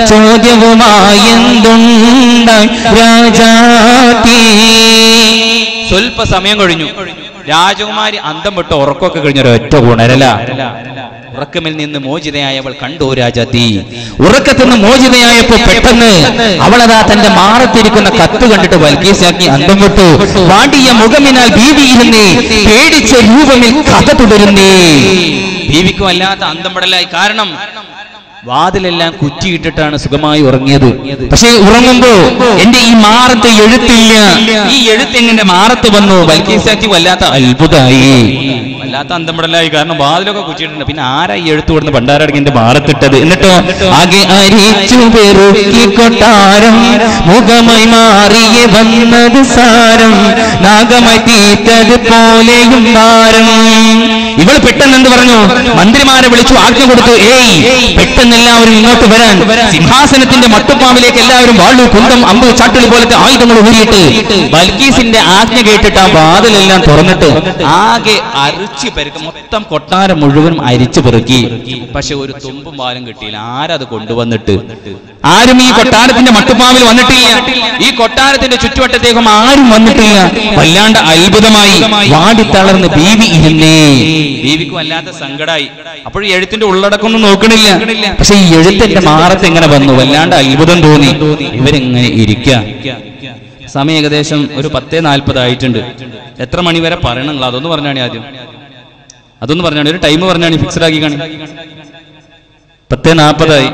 ചോദ്യവുമായെന്തുണ്ടായി രാജാത്തി. സ്വൽപ്പ സമയം കഴിഞ്ഞു. രാജകുമാരി അന്തം വിട്ട് ഉറക്കമൊക്കെ കഴിഞ്ഞൊരൊറ്റ ഉണരല. ഉറക്കമിൽ നിന്ന് മോചിതയായവൾ കണ്ടു രാജാത്തി. ഉറക്കത്തിൽ നിന്ന് മോചിതയായപ്പോ പെട്ടെന്ന് അവളതാ തന്റെ മാറത്തിരിക്കുന്ന കത്ത് കണ്ടിട്ട് ബൽക്കീസാക്കി അന്തം വിട്ടു. വാടിയ മുഖമിനാൽ ബീവിയിരുന്നേ, പേടിച്ച രൂപമിൽ കഥ തുടരുന്നേ. ബീവിക്കും അല്ലാത്ത അന്തം പെടലായി. കാരണം വാതിലെല്ലാം കുറ്റിയിട്ടിട്ടാണ് സുഖമായി ഉറങ്ങിയത്. പക്ഷെ ഉറങ്ങുമ്പോ എന്റെ ഈ മാറത്ത് എഴുത്തില്ല. ഈ എഴുത്ത് എങ്ങനെ മാറത്ത് വന്നു? ബൽക്കീസാക്കി വല്ലാത്ത അത്ഭുതമായി, വല്ലാത്ത അന്തംപെടലായി. കാരണം വാതിലൊക്കെ കുറ്റിയിട്ടുണ്ട്. പിന്നെ ആരാ ഈ എഴുത്ത് കൊടുന്ന് ഭണ്ഡാരടങ്ങി എന്റെ മാറത്തിട്ടത്? എന്നിട്ടോ ആകെ അരിച്ചു പെറുക്കി കൊട്ടാരം മുഖമായി മാറിയ വന്നത് സാരം, നാഗമായി തീറ്റത് പോലെയും ഭാരം. ഇവൾ പെട്ടെന്ന് എന്ത് പറഞ്ഞു? മന്ത്രിമാരെ വിളിച്ചു ആജ്ഞ കൊടുത്തു, ഏയ് പെട്ടെന്ന് എല്ലാവരും ഇങ്ങോട്ട് വരാൻ. സിംഹാസനത്തിന്റെ മട്ടുപ്പാവിലേക്ക് എല്ലാവരും വാളു കുന്തം അമ്പ് ചാട്ടുകൾ പോലത്തെ ആയുധങ്ങൾ ഊരിയിട്ട് ബൽക്കീസിന്റെ ആജ്ഞ കേട്ടിട്ട് ആ വാതിലെല്ലാം തുറന്നിട്ട് ആകെ അരിച്ചു പെരുക്കി മൊത്തം കൊട്ടാരം മുഴുവനും അരിച്ചു പെറുക്കി. പക്ഷെ ഒരു തുമ്പും പാലും കിട്ടിയില്ല. ആരത് കൊണ്ടുവന്നിട്ട്? ആരും ഈ കൊട്ടാരത്തിന്റെ മട്ടുപ്പാവിൽ വന്നിട്ടില്ല. ഈ കൊട്ടാരത്തിന്റെ ചുറ്റുവട്ടത്തേക്കും ആരും വന്നിട്ടില്ല. വല്ലാണ്ട് അത്ഭുതമായി വാടിത്തളർന്ന് ബീവി ഇരുന്നേ. ബീവിക്കും വല്ലാത്ത സങ്കടമായി. അപ്പോഴും എഴുത്തിന്റെ ഉള്ളടക്കമൊന്നും നോക്കണില്ല. പക്ഷെ ഈ എഴുത്തിന്റെ മാറത്ത് എങ്ങനെ വന്നു? വല്ലാണ്ട് അത്ഭുതം തോന്നി. ഇവരെങ്ങനെ ഇരിക്കുക? സമയം ഏകദേശം ഒരു പത്തേ നാൽപ്പതായിട്ടുണ്ട്. എത്ര മണി വരെ പറയണങ്ങൾ അതൊന്ന് പറഞ്ഞാണ് ആദ്യം. അതൊന്ന് പറഞ്ഞാണ്, ഒരു ടൈം പറഞ്ഞാണ്, ഫിക്സഡ് ആക്കി കാണി. പത്തേ നാൽപ്പതായി.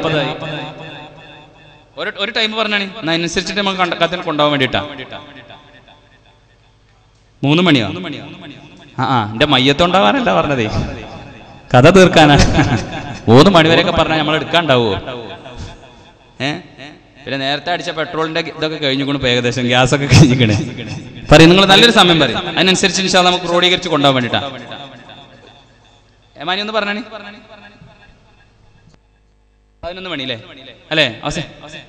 ഒരു ഒരു ടൈം പറഞ്ഞാണ്, അതിനനുസരിച്ചിട്ട് നമുക്ക് കണ്ടത്തിൽ കൊണ്ടുപോകാൻ വേണ്ടിയിട്ടാ. മൂന്ന് മണിയോ? ആ ആ എന്റെ മയ്യത്തുണ്ടാവാനല്ല പറഞ്ഞതേ, കഥ തീർക്കാനാ. മൂന്ന് മണിവരെയൊക്കെ പറഞ്ഞാൽ നമ്മൾ എടുക്കാണ്ടാവോ? ഏഹ് പിന്നെ നേരത്തെ അടിച്ച പെട്രോളിന്റെ ഇതൊക്കെ കഴിഞ്ഞുകൊണ്ട് ഏകദേശം ഗ്യാസൊക്കെ കഴിഞ്ഞിക്കണേ. പറയും നിങ്ങൾ നല്ലൊരു സമയം പറയും, അതിനനുസരിച്ച് ഇൻഷാ അല്ലാഹ് നമുക്ക് ക്രോഡീകരിച്ച് കൊണ്ടുപോകാൻ വേണ്ടിട്ടാ. ഏമാനി ഒന്ന് പറഞ്ഞാണി. പതിനൊന്ന് മണി അല്ലേ അല്ലേ അവസേ?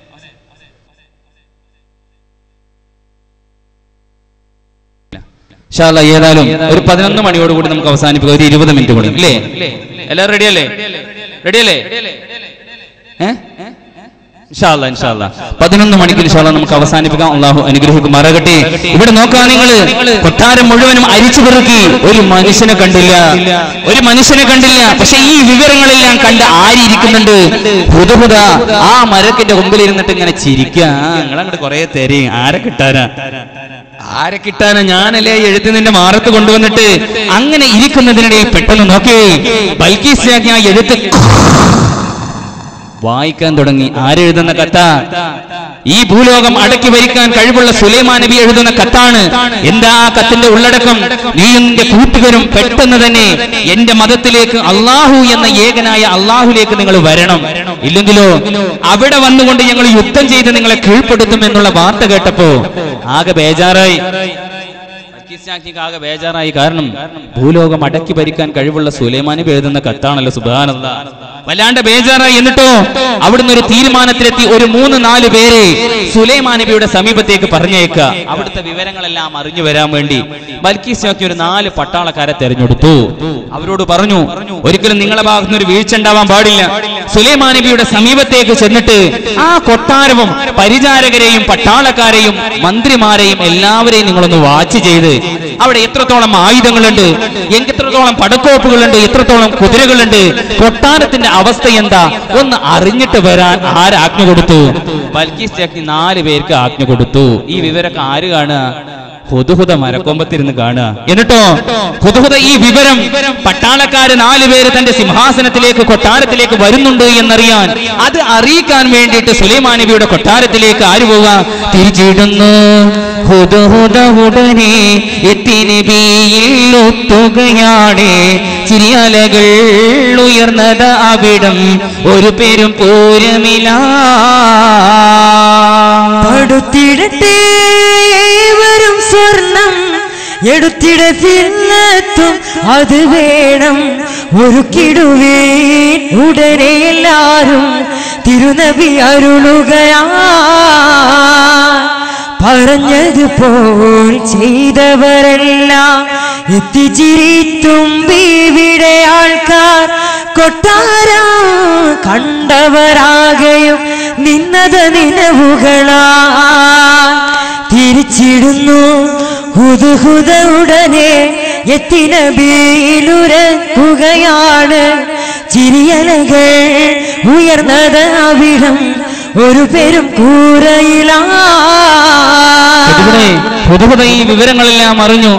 ഇൻഷാ അല്ലാഹ് ഏതായാലും ഒരു പതിനൊന്ന് മണിയോട് കൂടി നമുക്ക് അവസാനിപ്പിക്കാം. ഒരു ഇരുപത് മിനിറ്റ് കൂടി അല്ലേ? എല്ലാവരും റെഡിയല്ലേ? റെഡിയല്ലേ? ഏഹ് ഇൻഷാ അല്ലാഹ് ഇൻഷാ അല്ലാഹ് പതിനൊന്ന് മണിക്ക് ഇൻഷാ അല്ലാഹ് നമുക്ക് അവസാനിപ്പിക്കാം. അള്ളാഹു അനുഗ്രഹിക്കുമാറാകട്ടെ. ഇവിടെ നോക്കാൻ നിങ്ങൾ കൊട്ടാരം മുഴുവനും അരിച്ചു പെറുക്കി, ഒരു മനുഷ്യനെ കണ്ടില്ല, ഒരു മനുഷ്യനെ കണ്ടില്ല. പക്ഷെ ഈ വിവരങ്ങളെല്ലാം കണ്ട് ആരിയിരിക്കുന്നുണ്ട്? ഹുദഹുദ ആ മരത്തിന്റെ മുമ്പിൽ ഇരുന്നിട്ട് ഇങ്ങനെ ചിരിക്കുക. നിങ്ങളങ്ങോട്ട് കുറെ തരും, ആരെ കിട്ടാനാ ആരെ കിട്ടാനാ ഞാനല്ലേ എഴുത്ത് നിന്റെ മാറത്ത് കൊണ്ടുവന്നിട്ട്. അങ്ങനെ ഇരിക്കുന്നതിനിടയിൽ പെട്ടെന്ന് നോക്കി ബൽക്കീസ് ആ എഴുത്ത് വായിക്കാൻ തുടങ്ങി. ആരെഴുതുന്ന കഥ? ഈ ഭൂലോകം അടക്കി ഭരിക്കാൻ കഴിവുള്ള സുലൈമാൻ നബി എഴുതുന്ന കത്താണ്. എന്താ ആ കത്തിന്റെ ഉള്ളടക്കം? നീയും നിന്റെ കൂട്ടുകാരും പെട്ടെന്ന് തന്നെ എന്റെ മതത്തിലേക്ക്, അള്ളാഹു എന്ന ഏകനായ അള്ളാഹുലേക്ക് നിങ്ങൾ വരണം. ഇല്ലെങ്കിലോ അവിടെ വന്നുകൊണ്ട് ഞങ്ങൾ യുദ്ധം ചെയ്ത് നിങ്ങളെ കീഴ്പ്പെടുത്തും എന്നുള്ള വാർത്ത കേട്ടപ്പോ ആകെ ബേജാറായി. ബൽക്കീസ് ആകെ ബേജാറായി. കാരണം ഭൂലോകം അടക്കി ഭരിക്കാൻ കഴിവുള്ള സുലൈമാൻ നബി എഴുതുന്ന കത്താണല്ലോ. സുബ്ഹാനല്ലാഹ്, വല്ലാണ്ട് ബേജാറായി. എന്നിട്ടോ അവിടുന്ന് ഒരു തീരുമാനത്തിലെത്തി. ഒരു മൂന്ന് നാല് പേരെ സുലൈമാൻ നബിയുടെ സമീപത്തേക്ക് പറഞ്ഞേക്കുക. അവിടുത്തെ വിവരങ്ങളെല്ലാം അറിഞ്ഞു വരാൻ വേണ്ടി ബൽക്കീസ് ആക്കി ഒരു നാല് പട്ടാളക്കാരെ തെരഞ്ഞെടുത്തു. അവരോട് പറഞ്ഞു, ഒരിക്കലും നിങ്ങളെ ഭാഗത്തുനിന്ന് ഒരു വീഴ്ച ഉണ്ടാവാൻ പാടില്ല. സുലൈമാൻ നബിയുടെ സമീപത്തേക്ക് ചെന്നിട്ട് ആ കൊട്ടാരവും പരിചാരകരെയും പട്ടാളക്കാരെയും മന്ത്രിമാരെയും എല്ലാവരെയും നിങ്ങളൊന്ന് വാച്ച് ചെയ്ത് അവിടെ എത്രത്തോളം ആയുധങ്ങളുണ്ട്, എത്രത്തോളം പടക്കോപ്പുകളുണ്ട്, എത്രത്തോളം കുതിരകളുണ്ട്, കൊട്ടാരത്തിന്റെ അവസ്ഥ എന്താ ഒന്ന് അറിഞ്ഞിട്ട് വരാൻ ആരാജ്ഞ കൊടുത്തു? ബൽക്കീസ് ചാക്കി നാല് പേർക്ക് ആജ്ഞ കൊടുത്തു. ഈ വിവരമൊക്കെ ആര് കാണുക? ഹുദ്ഹുദ മരക്കൊമ്പത്തിരുന്ന് കാണുക. എന്നിട്ടോ ഹുദ്ഹുദ ഈ വിവരം പട്ടാളക്കാര് നാലുപേര് തന്റെ സിംഹാസനത്തിലേക്ക് കൊട്ടാരത്തിലേക്ക് വരുന്നുണ്ട് എന്നറിയാൻ, അത് അറിയിക്കാൻ വേണ്ടിയിട്ട് സുലൈമാൻ നബിയുടെ കൊട്ടാരത്തിലേക്ക് ആര് പോവുക? തിരിച്ചിടുന്നു. ഹുദ്ഹുദ ഉടനെ എത്തി നബിയിൽ ഒത്തുകയാണ്. ചിരിയലകൾ ഉയർന്നത് അവിടം ഒരു പേരും പൂരമില്ല. പടുത്തിടട്ടെ വരും സ്വർണം എടുത്തിടത്തില്ലെത്തും അത് വേണം. ഒരു കിടുവീൻ ഉടനെ എല്ലാരും തിരുനബി അരുളുകയാ. പറഞ്ഞതുപോൽ ചെയ്തവരെല്ലാം എത്തിച്ചിരിത്തും ഇവിടെ ആൾക്കാർ. കൊട്ടാരം കണ്ടവരാകെയും നിന്നത് നിലവുകളാ. തിരിച്ചിടുന്നു ഹുദ്ഹുദ ഉടനെ എത്തി നബിയിലുരക്കുകയാണ്. ചിരിയലകൾ ഉയർന്നത് അവിടം ഒരു പേരും കൂരയിലാ. ഹുദ്ഹുദ ഈ വിവരങ്ങളെല്ലാം അറിഞ്ഞു.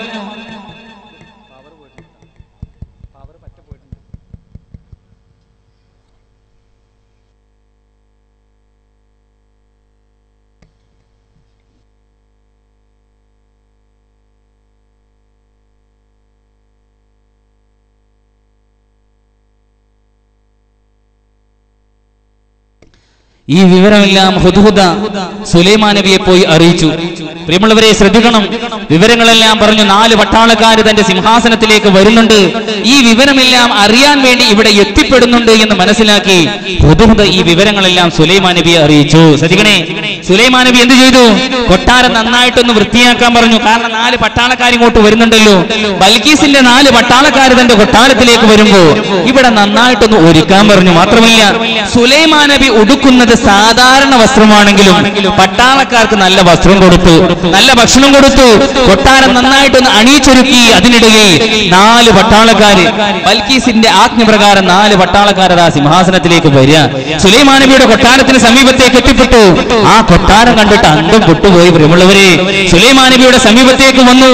ഈ വിവരമെല്ലാം ഹുദ്ഹുദ സുലൈമാൻ നബിയെ പോയി അറിയിച്ചു. പ്രിയമുള്ളവരെ ശ്രദ്ധിക്കണം, വിവരങ്ങളെല്ലാം പറഞ്ഞു. നാല് പട്ടാളക്കാർ തന്റെ സിംഹാസനത്തിലേക്ക് വരുന്നുണ്ട്. ഈ വിവരമെല്ലാം അറിയാൻ വേണ്ടി ഇവിടെ എത്തിപ്പെടുന്നുണ്ട് എന്ന് മനസ്സിലാക്കി ഹുദ്ഹുദ ഈ വിവരങ്ങളെല്ലാം സുലൈമാൻ നബിയെ അറിയിച്ചു. ശ്രദ്ധിക്കണേ, സുലൈമാൻ നബി എന്ത് ചെയ്തു? കൊട്ടാരം നന്നായിട്ടൊന്ന് വൃത്തിയാക്കാൻ പറഞ്ഞു. കാരണം നാല് പട്ടാളക്കാർ ഇങ്ങോട്ട് വരുന്നുണ്ടല്ലോ. ബൽക്കീസിന്റെ നാല് പട്ടാളക്കാർ തന്റെ കൊട്ടാരത്തിലേക്ക് വരുമ്പോ ഇവിടെ നന്നായിട്ടൊന്ന് ഒരുക്കാൻ പറഞ്ഞു. മാത്രമല്ല, സുലൈമാൻ നബി ഉടുക്കുന്നത് സാധാരണ വസ്ത്രമാണെങ്കിലും പട്ടാളക്കാർക്ക് നല്ല വസ്ത്രം കൊടുത്തു, നല്ല ഭക്ഷണം കൊടുത്തു, കൊട്ടാരം നന്നായിട്ടൊന്ന് അണിയിച്ചൊരുക്കി. അതിനിടയിൽ നാല് പട്ടാളക്കാര് ബൽക്കീസിന്റെ ആജ്ഞപ്രകാരം നാല് പട്ടാളക്കാരതാ സിംഹാസനത്തിലേക്ക് വരിക. സുലൈമാൻ നബിയുടെ കൊട്ടാരത്തിന് സമീപത്തേക്ക് എത്തിപ്പെട്ടു. ആ കൊട്ടാരം കണ്ടിട്ട് അന്തം പൊട്ടുപോയി. പ്രിയമുള്ളവരെ, സുലൈമാൻ നബിയുടെ സമീപത്തേക്ക് വന്നു.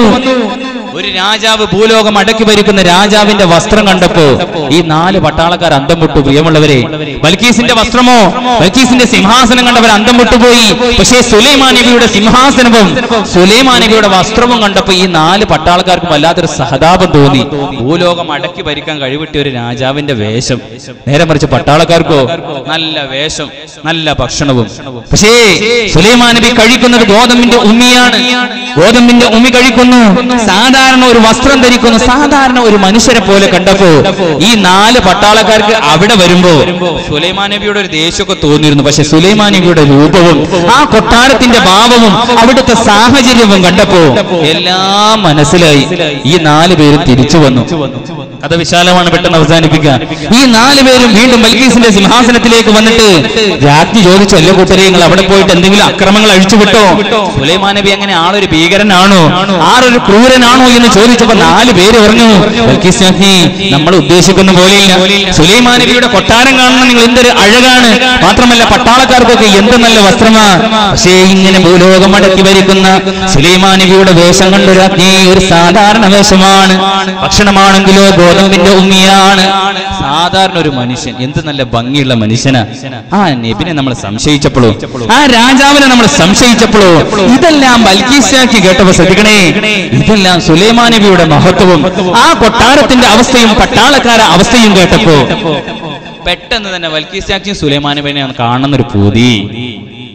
ഒരു രാജാവ്, ഭൂലോകം അടക്കി ഭരിക്കുന്ന രാജാവിന്റെ വസ്ത്രം കണ്ടപ്പോ ഈ നാല് പട്ടാളക്കാർ അന്തം വിട്ടു. പ്രിയമുള്ളവരെ, ബൽക്കീസിന്റെ വസ്ത്രമോ ബൽക്കീസിന്റെ സിംഹാസനം കണ്ടവർ അന്തം വിട്ടുപോയി. പക്ഷേ സുലൈമാൻ നബിയുടെ സിംഹാസനവും സുലൈമാൻ നബിയുടെ വസ്ത്രവും കണ്ടപ്പോ ഈ നാല് പട്ടാളക്കാർക്കും വല്ലാത്തൊരു സഹതാപം തോന്നി. ഭൂലോകം അടക്കി ഭരിക്കാൻ കഴിവിട്ടിയ ഒരു രാജാവിന്റെ വേഷം. നേരെ മറിച്ച് പട്ടാളക്കാർക്കോ നല്ല വേഷം, നല്ല ഭക്ഷണവും. പക്ഷേ സുലൈമാൻ നബി കഴിക്കുന്നത് ഗോതമ്പിന്റെ ഉമ്മിയാണ്. ഗോതമ്പിന്റെ ഉമ്മി കഴിക്കുന്നു. സാധാരണ ഒരു വസ്ത്രം ധരിക്കുന്നു. സാധാരണ ഒരു മനുഷ്യരെ പോലെ കണ്ടപ്പോ ഈ നാല് പട്ടാളക്കാർക്ക് അവിടെ വരുമ്പോ സുലൈമാൻ നബിയുടെ ഒരു ദേഷ്യമൊക്കെ തോന്നിയിരുന്നു. പക്ഷെ സുലൈമാൻ നബിയുടെ രൂപവും ആ കൊട്ടാരത്തിന്റെ ഭാവവും അവിടുത്തെ സാഹചര്യവും കണ്ടപ്പോ എല്ലാം മനസ്സിലായി. ഈ നാല് പേരും തിരിച്ചു വന്നു. കഥ വിശാലമാണ്, പെട്ടെന്ന് അവസാനിപ്പിക്കുക. ഈ നാല് പേരും വീണ്ടും ബൽക്കീസിന്റെ സിംഹാസനത്തിലേക്ക് വന്നിട്ട് രാജ്ഞി ചോദിച്ചു, അല്ല കൂട്ടരെ, നിങ്ങൾ അവിടെ പോയിട്ട് എന്തെങ്കിലും അക്രമങ്ങൾ അഴിച്ചുവിട്ടോ? സുലൈമാൻ നബി അങ്ങനെ ആളൊരു ഭീകരനാണോ, ആളൊരു ക്രൂരനാണോ എന്ന് ചോദിച്ചപ്പോ നാല് പേര് പറഞ്ഞു, ബൽക്കീസ് രാജ്ഞി, നമ്മൾ ഉദ്ദേശിക്കുന്ന പോലെയില്ല. സുലൈമാൻ നബിയുടെ കൊട്ടാരം കാണുന്ന നിങ്ങൾ എന്തൊരു അഴകാണ്, മാത്രമല്ല പട്ടാളക്കാർക്കൊക്കെ എന്ത് നല്ല വസ്ത്രമാ. പക്ഷേ ഇങ്ങനെ ഭൂലോകം അടക്കി ഭരിക്കുന്ന സുലൈമാൻ നബിയുടെ വേഷം കണ്ട രാജ്ഞി ഒരു സാധാരണ വേഷമാണ്. ഭക്ഷണമാണെങ്കിലോ ഗോതമ്പിന്റെ ഉമ്മിയാണ്. സാധാരണ ഒരു മനുഷ്യൻ, എന്ത് നല്ല ഭംഗിയുള്ള മനുഷ്യനാ. ആ നബിനെ നമ്മൾ സംശയിച്ചപ്പോഴോ, ആ രാജാവിനെ നമ്മൾ സംശയിച്ചപ്പോഴോ ഇതെല്ലാം ബൽക്കീസാക്കി കേട്ടപ്പോ ശ്രദ്ധിക്കണേ, ഇതെല്ലാം സുലൈമാൻ നബിയുടെ മഹത്വവും ആ കൊട്ടാരത്തിന്റെ അവസ്ഥയും പട്ടാളക്കാര അവസ്ഥയും കേട്ടപ്പോ പെട്ടെന്ന് തന്നെ ബൽക്കീസാക്കിയും സുലൈമാൻ നബിനെ കാണുന്നൊരു പൂതി.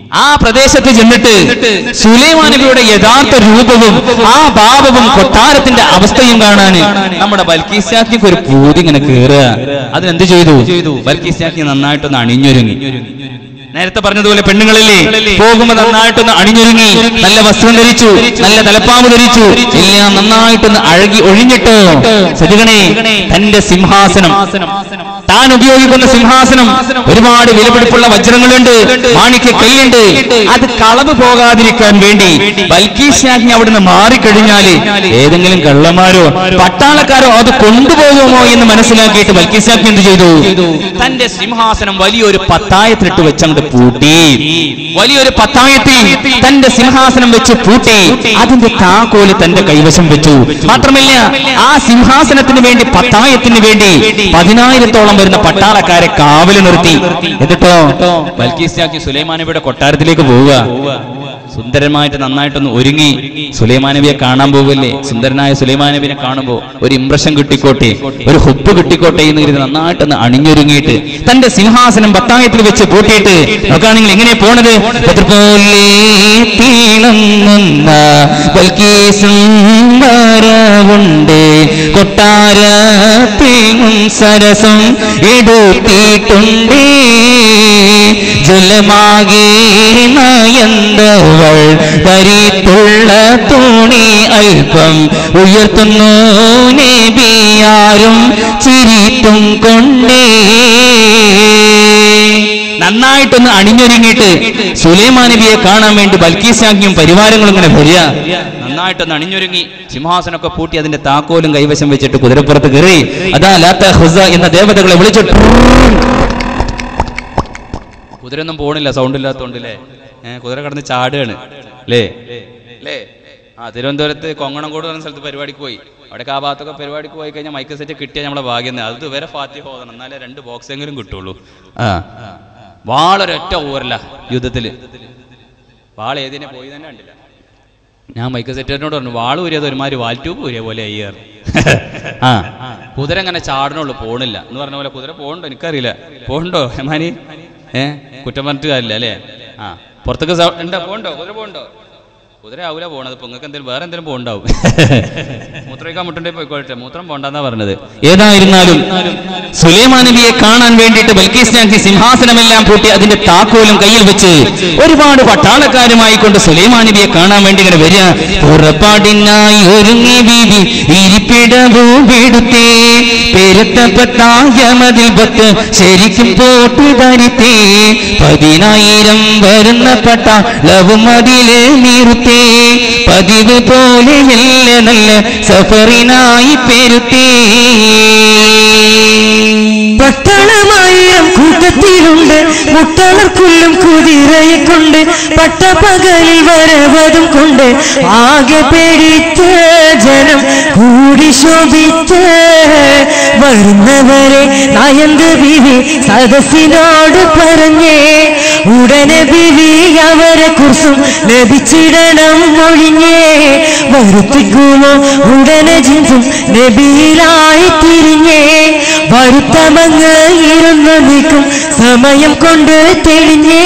ആ പ്രദേശത്ത് ചെന്നിട്ട് സുലൈമാൻ നബിയുടെ യഥാർത്ഥ രൂപവും ആ ഭാവവും കൊട്ടാരത്തിന്റെ അവസ്ഥയും കാണാൻ നമ്മുടെ ബൽക്കീസ് രാജ്ഞിക്ക് ഒരു പൂതി ഇങ്ങനെ കേറുക. അതിനെന്ത് ചെയ്തു? ബൽക്കീസ് രാജ്ഞി നന്നായിട്ടൊന്ന് അണിഞ്ഞൊരുങ്ങി. നേരത്തെ പറഞ്ഞതുപോലെ പെണ്ണുങ്ങളില്ലേ പോകുമ്പോ നന്നായിട്ടൊന്ന് അണിഞ്ഞൊരുങ്ങി, നല്ല വസ്ത്രം ധരിച്ചു, നല്ല തലപ്പാവ് ധരിച്ചു, എല്ലാം നന്നായിട്ടൊന്ന് അഴകി ഒഴിഞ്ഞിട്ടോ സജുഗണേ തന്റെ സിംഹാസനം, താൻ ഉപയോഗിക്കുന്ന സിംഹാസനം ഒരുപാട് വിലപിടിപ്പുള്ള വജ്രങ്ങളുണ്ട്, മാണിക്യ കല്ലുണ്ട്. അത് കളവ് പോകാതിരിക്കാൻ വേണ്ടി ബൽക്കീസ് രാജ്ഞി അവിടുന്ന് മാറിക്കഴിഞ്ഞാല് ഏതെങ്കിലും കള്ളന്മാരോ പട്ടാളക്കാരോ അത് കൊണ്ടുപോകുമോ എന്ന് മനസ്സിലാക്കിയിട്ട് ബൽക്കീസ് രാജ്ഞി എന്ത് ചെയ്തു? തന്റെ സിംഹാസനം വലിയൊരു പത്തായത്തിലിട്ട് വെച്ചങ്ങോട്ട് പൂട്ടി. വലിയൊരു പത്തായത്തിൽ തന്റെ സിംഹാസനം വെച്ച് പൂട്ടി. അതിന്റെ താക്കോല് തന്റെ കൈവശം വെച്ചു. മാത്രമല്ല ആ സിംഹാസനത്തിന് വേണ്ടി, പത്തായത്തിന് വേണ്ടി പതിനായിരത്തോളം വരുന്ന പട്ടാളക്കാരെ കാവല് നിർത്തി. എന്നിട്ടോ ബൽക്കീസ് രാജ്ഞി സുലൈമാൻ നബിയുടെ കൊട്ടാരത്തിലേക്ക് പോവുക. സുന്ദരമായിട്ട് നന്നായിട്ടൊന്ന് ഒരുങ്ങി സുലൈമാൻ നബിയെ കാണാൻ പോകല്ലേ. സുന്ദരനായ സുലൈമാൻ നബിനെ കാണുമ്പോ ഒരു ഇംപ്രഷൻ കിട്ടിക്കോട്ടെ, ഒരു ഹുപ്പ് കിട്ടിക്കോട്ടെ എന്ന് കരുതി നന്നായിട്ടൊന്ന് അണിഞ്ഞൊരുങ്ങിയിട്ട് തന്റെ സിംഹാസനം പത്തായത്തിൽ വെച്ച് പൂട്ടിയിട്ട് നോക്കുകയാണെങ്കിൽ എങ്ങനെ പോണത്? കൊട്ടാരത്തിനും സരസം എടുത്തിട്ടുണ്ട്, ജലമാകെ നയന്തവൾ കരീത്തുള്ള തുണി അല്പം ഉയർത്തുന്നു നബിയാരും ചിരിത്തും കൊണ്ടേ. നന്നായിട്ടൊന്ന് അണിഞ്ഞൊരുങ്ങിയിട്ട് സുലൈമാൻ നബിയെ കാണാൻ വേണ്ടി ബൽക്കീസ് രാജ്ഞിയും പരിവാരങ്ങളും ഇങ്ങനെ വരിക. നന്നായിട്ടൊന്ന് അണിഞ്ഞൊരുങ്ങി സിംഹാസനമൊക്കെ പൂട്ടി അതിന്റെ താക്കോലും കൈവശം വെച്ചിട്ട് കുതിരപ്പുറത്ത് കയറി അതാ ലാത്ത ഹുസ എന്ന ദേവതകളെ വിളിച്ചിട്ട്. കുതിരയൊന്നും പോണില്ല, സൗണ്ട് ഇല്ലാത്തോണ്ടല്ലേ. ഏഹ് കുതിര കടന്ന് ചാടുകയാണ് അല്ലേ അല്ലേ ആ തിരുവനന്തപുരത്ത് കൊങ്ങണംകോട് പറഞ്ഞ സ്ഥലത്ത് പരിപാടിക്ക് പോയി. അവിടെയൊക്കെ ആ ഭാഗത്തൊക്കെ പരിപാടിക്ക് പോയി കഴിഞ്ഞാൽ മൈക്ക് സെറ്റ് കിട്ടിയാൽ നമ്മളെ ഭാഗ്യം. അത് വരെ ഫാത്തിഹ ഓതണം, എന്നാലേ രണ്ട് ബോക്സ് എങ്കിലും കിട്ടുള്ളൂ. ആ വാളൊരൊറ്റ ഊരല്ല യുദ്ധത്തില്. വാൾ ഏതിനെ പോയി തന്നെ കണ്ടില്ല. ഞാൻ മൈക്ക് സെറ്ററിനോട് പറഞ്ഞു വാള് ഊരിയത് ഒരുമാതിരി വാൽറ്റ്യൂബ് ഊരിയ പോലെ അയ്യർ. ആ കുതിര അങ്ങനെ ചാടണുള്ളൂ, പോണില്ല എന്ന് പറഞ്ഞ പോലെ. കുതിര പോകണ്ടോ എനിക്കറിയില്ല, പോകണ്ടോ ഹെമാനി? ഏഹ് കുറ്റം പറഞ്ഞിട്ട് കാര്യമില്ല അല്ലേ? ആ പുറത്തൊക്കെ ഉണ്ടോ? പോകണ്ടോ? കുതിര പോകണ്ടോ? കുതിര ആവൂല പോണത്. ഇപ്പൊ നിങ്ങൾക്ക് എന്തെങ്കിലും വേറെ എന്തെങ്കിലും പോകണ്ടാവും. മൂത്രമൊഴിക്കാൻ മുട്ടുണ്ടെ പോയിക്കോട്ടെ, മൂത്രം പോണ്ടെന്നാ പറഞ്ഞത്. ഏതായിരുന്നാലും സുലൈമാൻ നബിയെ കാണാൻ വേണ്ടിയിട്ട് ബൽക്കീസ് രാജ്ഞി സിംഹാസനമെല്ലാം പൂട്ടി അതിന്റെ താക്കോലും കയ്യിൽ വെച്ച് ഒരുപാട് പട്ടാളക്കാരുമായി കൊണ്ട് സുലൈമാൻ നബിയെ കാണാൻ വേണ്ടി ഇങ്ങനെ വരിക. പുറപ്പാടിനായി ഒരുങ്ങി ബീവി ഇരിപ്പിടവൂടുത്തേ, പെരുത്തപ്പത്തായ മതിൽ പത്ത് ശരിക്കും പോട്ട് ധരിത്തേ, പതിനായിരം വരുന്ന പട്ടാളവും അതിലെ നിർത്തേ, പതിവ് പോലെ നല്ല നല്ല സഫറിനായി പെരുത്തേ. പട്ടാളമായിരം കൂട്ടത്തിലുണ്ട്, മുട്ടളർക്കുള്ളും കുതിരയെ കൊണ്ട്, പട്ടപ്പകലിൽ വരവതും കൊണ്ട്, ആകെ പേടിത്ത് ജനം കൂടി ശോഭിത്ത് വരുന്നവരെ നയന്ത് ബിവി സദസ്സിനോട് പറഞ്ഞേ, ഉടനെ ബിവി അവരെ കുറിച്ചും ലഭിച്ചിടണം ഒഴിഞ്ഞേ, വരുത്തിക്കുമോ ഉടനെ ജിൻസും നബിയിലായി തിരിഞ്ഞേ, വരുത്തമങ്ങ് ഇരുന്നു നിൽക്കും സമയം കൊണ്ട് തെളിഞ്ഞേ.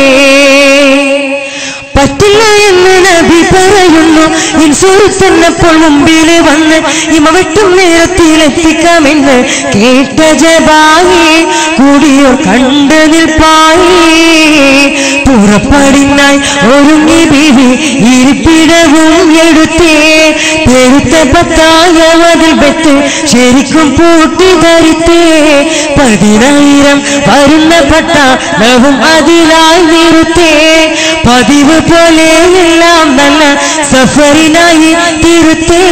പറ്റില്ല എന്ന് നബി പറയുന്നു, ഇൻസുറുത്തന്നപ്പോൾ മുമ്പില് വന്ന് ഇമ വെട്ടും നേരത്തിലെത്തിക്കാമെന്ന് കേട്ട ജബായി കൂടിയോർ കണ്ടു നിൽപ്പായി. പുറപ്പാടിനായി ഒരുങ്ങി ബീവി ഇരിപ്പിടവും എടുത്തേ, പെരുത്ത പത്തായ മതിൽ ബെത്ത് ശരിക്കും പൂട്ടി ധരിത്തേ, പതിനായിരം വരുന്ന പട്ടാളവും അതിലായി നിർത്തേ, പതിവ് പോലെ എല്ലാം നല്ല സഫറിനായി തിരുത്തേ.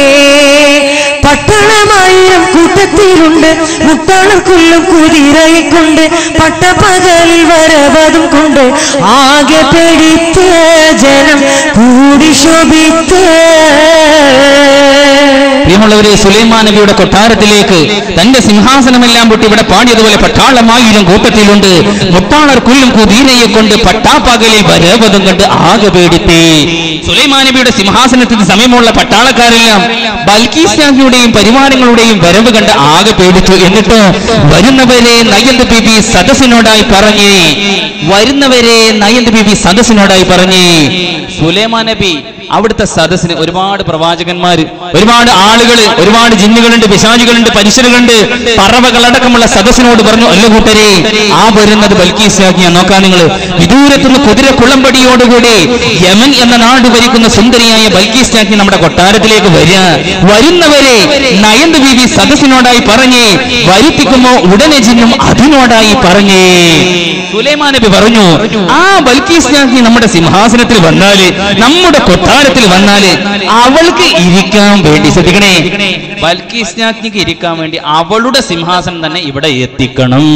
പട്ടാളമായിരം കൂട്ടത്തിലുണ്ട്, മുട്ടാളർക്കുള്ളും കുതിരയെ കൊണ്ട്, പട്ടപ്പകലിൽ വരവതും കൊണ്ട്, ആകെ പേടിത്ത് ജനം കൂടി ശോഭിത്ത്. പ്രിയമുള്ളവരെ, സുലൈമാൻ നബിയുടെ കൊട്ടാരത്തിലേക്ക് തന്റെ സിംഹാസനമെല്ലാം പൊട്ടി ഇവിടെ പാടിയതുപോലെ പട്ടാളമായിരം കൂട്ടത്തിലുണ്ട്. മുട്ടാളർ കുല്ലും കുതീനയെ കൊണ്ട് പട്ടാപ്പകലിൽ വരവതും കണ്ട് ആകെ പേടിത്തി. സുലൈമാൻ നബിയുടെ സിംഹാസനത്തിന് സമയമുള്ള പട്ടാളക്കാരെല്ലാം ബൽക്കീസ് രാജ്ഞിയുടെയും പരിവാരങ്ങളുടെയും വരവ് കണ്ട് ആകെ പേടിച്ചു. എന്നിട്ട് വരുന്നവരെ നയന്ത് ബീബി സദസ്സിനോടായി പറഞ്ഞേ വരുന്നവരെ നയന്ത് ബീബി സദസ്സിനോടായി പറഞ്ഞേ സുലൈമാൻ നബി അവിടുത്തെ സദസ്സിന് ഒരുപാട് പ്രവാചകന്മാര്, ഒരുപാട് ആളുകള്, ഒരുപാട് ജിന്നുകളുണ്ട്, പിശാചുകളുണ്ട്, പരിശരുകളുണ്ട്, പറവകളടക്കമുള്ള സദസ്സിനോട് പറഞ്ഞു, അല്ല കൂട്ടരെ, ആ വരുന്നത് ബൽക്കീസ് രാജ്ഞിയാ. നോക്കാൻ നിങ്ങൾ വിദൂരത്തുനിന്ന് കുതിര കുളമ്പടിയോടുകൂടി യമൻ എന്ന നാട് ഭരിക്കുന്ന സുന്ദരിയായ ബൽക്കീസ് രാജ്ഞി നമ്മുടെ കൊട്ടാരത്തിലേക്ക് വരിക. വരുന്നവരെ നയന്ത് ബീവി സദസ്സിനോടായി പറഞ്ഞേ വരുത്തിക്കുമോ ഉടനെ ജിന്നും അതിനോടായി പറഞ്ഞേ. സുലൈമാൻ നബി പറഞ്ഞു, ആ ബൽക്കീസ് രാജ്ഞി നമ്മുടെ സിംഹാസനത്തിൽ വന്നാല്, നമ്മുടെ കൊട്ടാരത്തിൽ വന്നാല് അവൾക്ക് ഇരിക്കാൻ വേണ്ടി, ശ്രദ്ധിക്കണേ, ബൽക്കീസ് രാജ്ഞിക്ക് ഇരിക്കാൻ വേണ്ടി അവളുടെ സിംഹാസനം തന്നെ ഇവിടെ എത്തിക്കണം.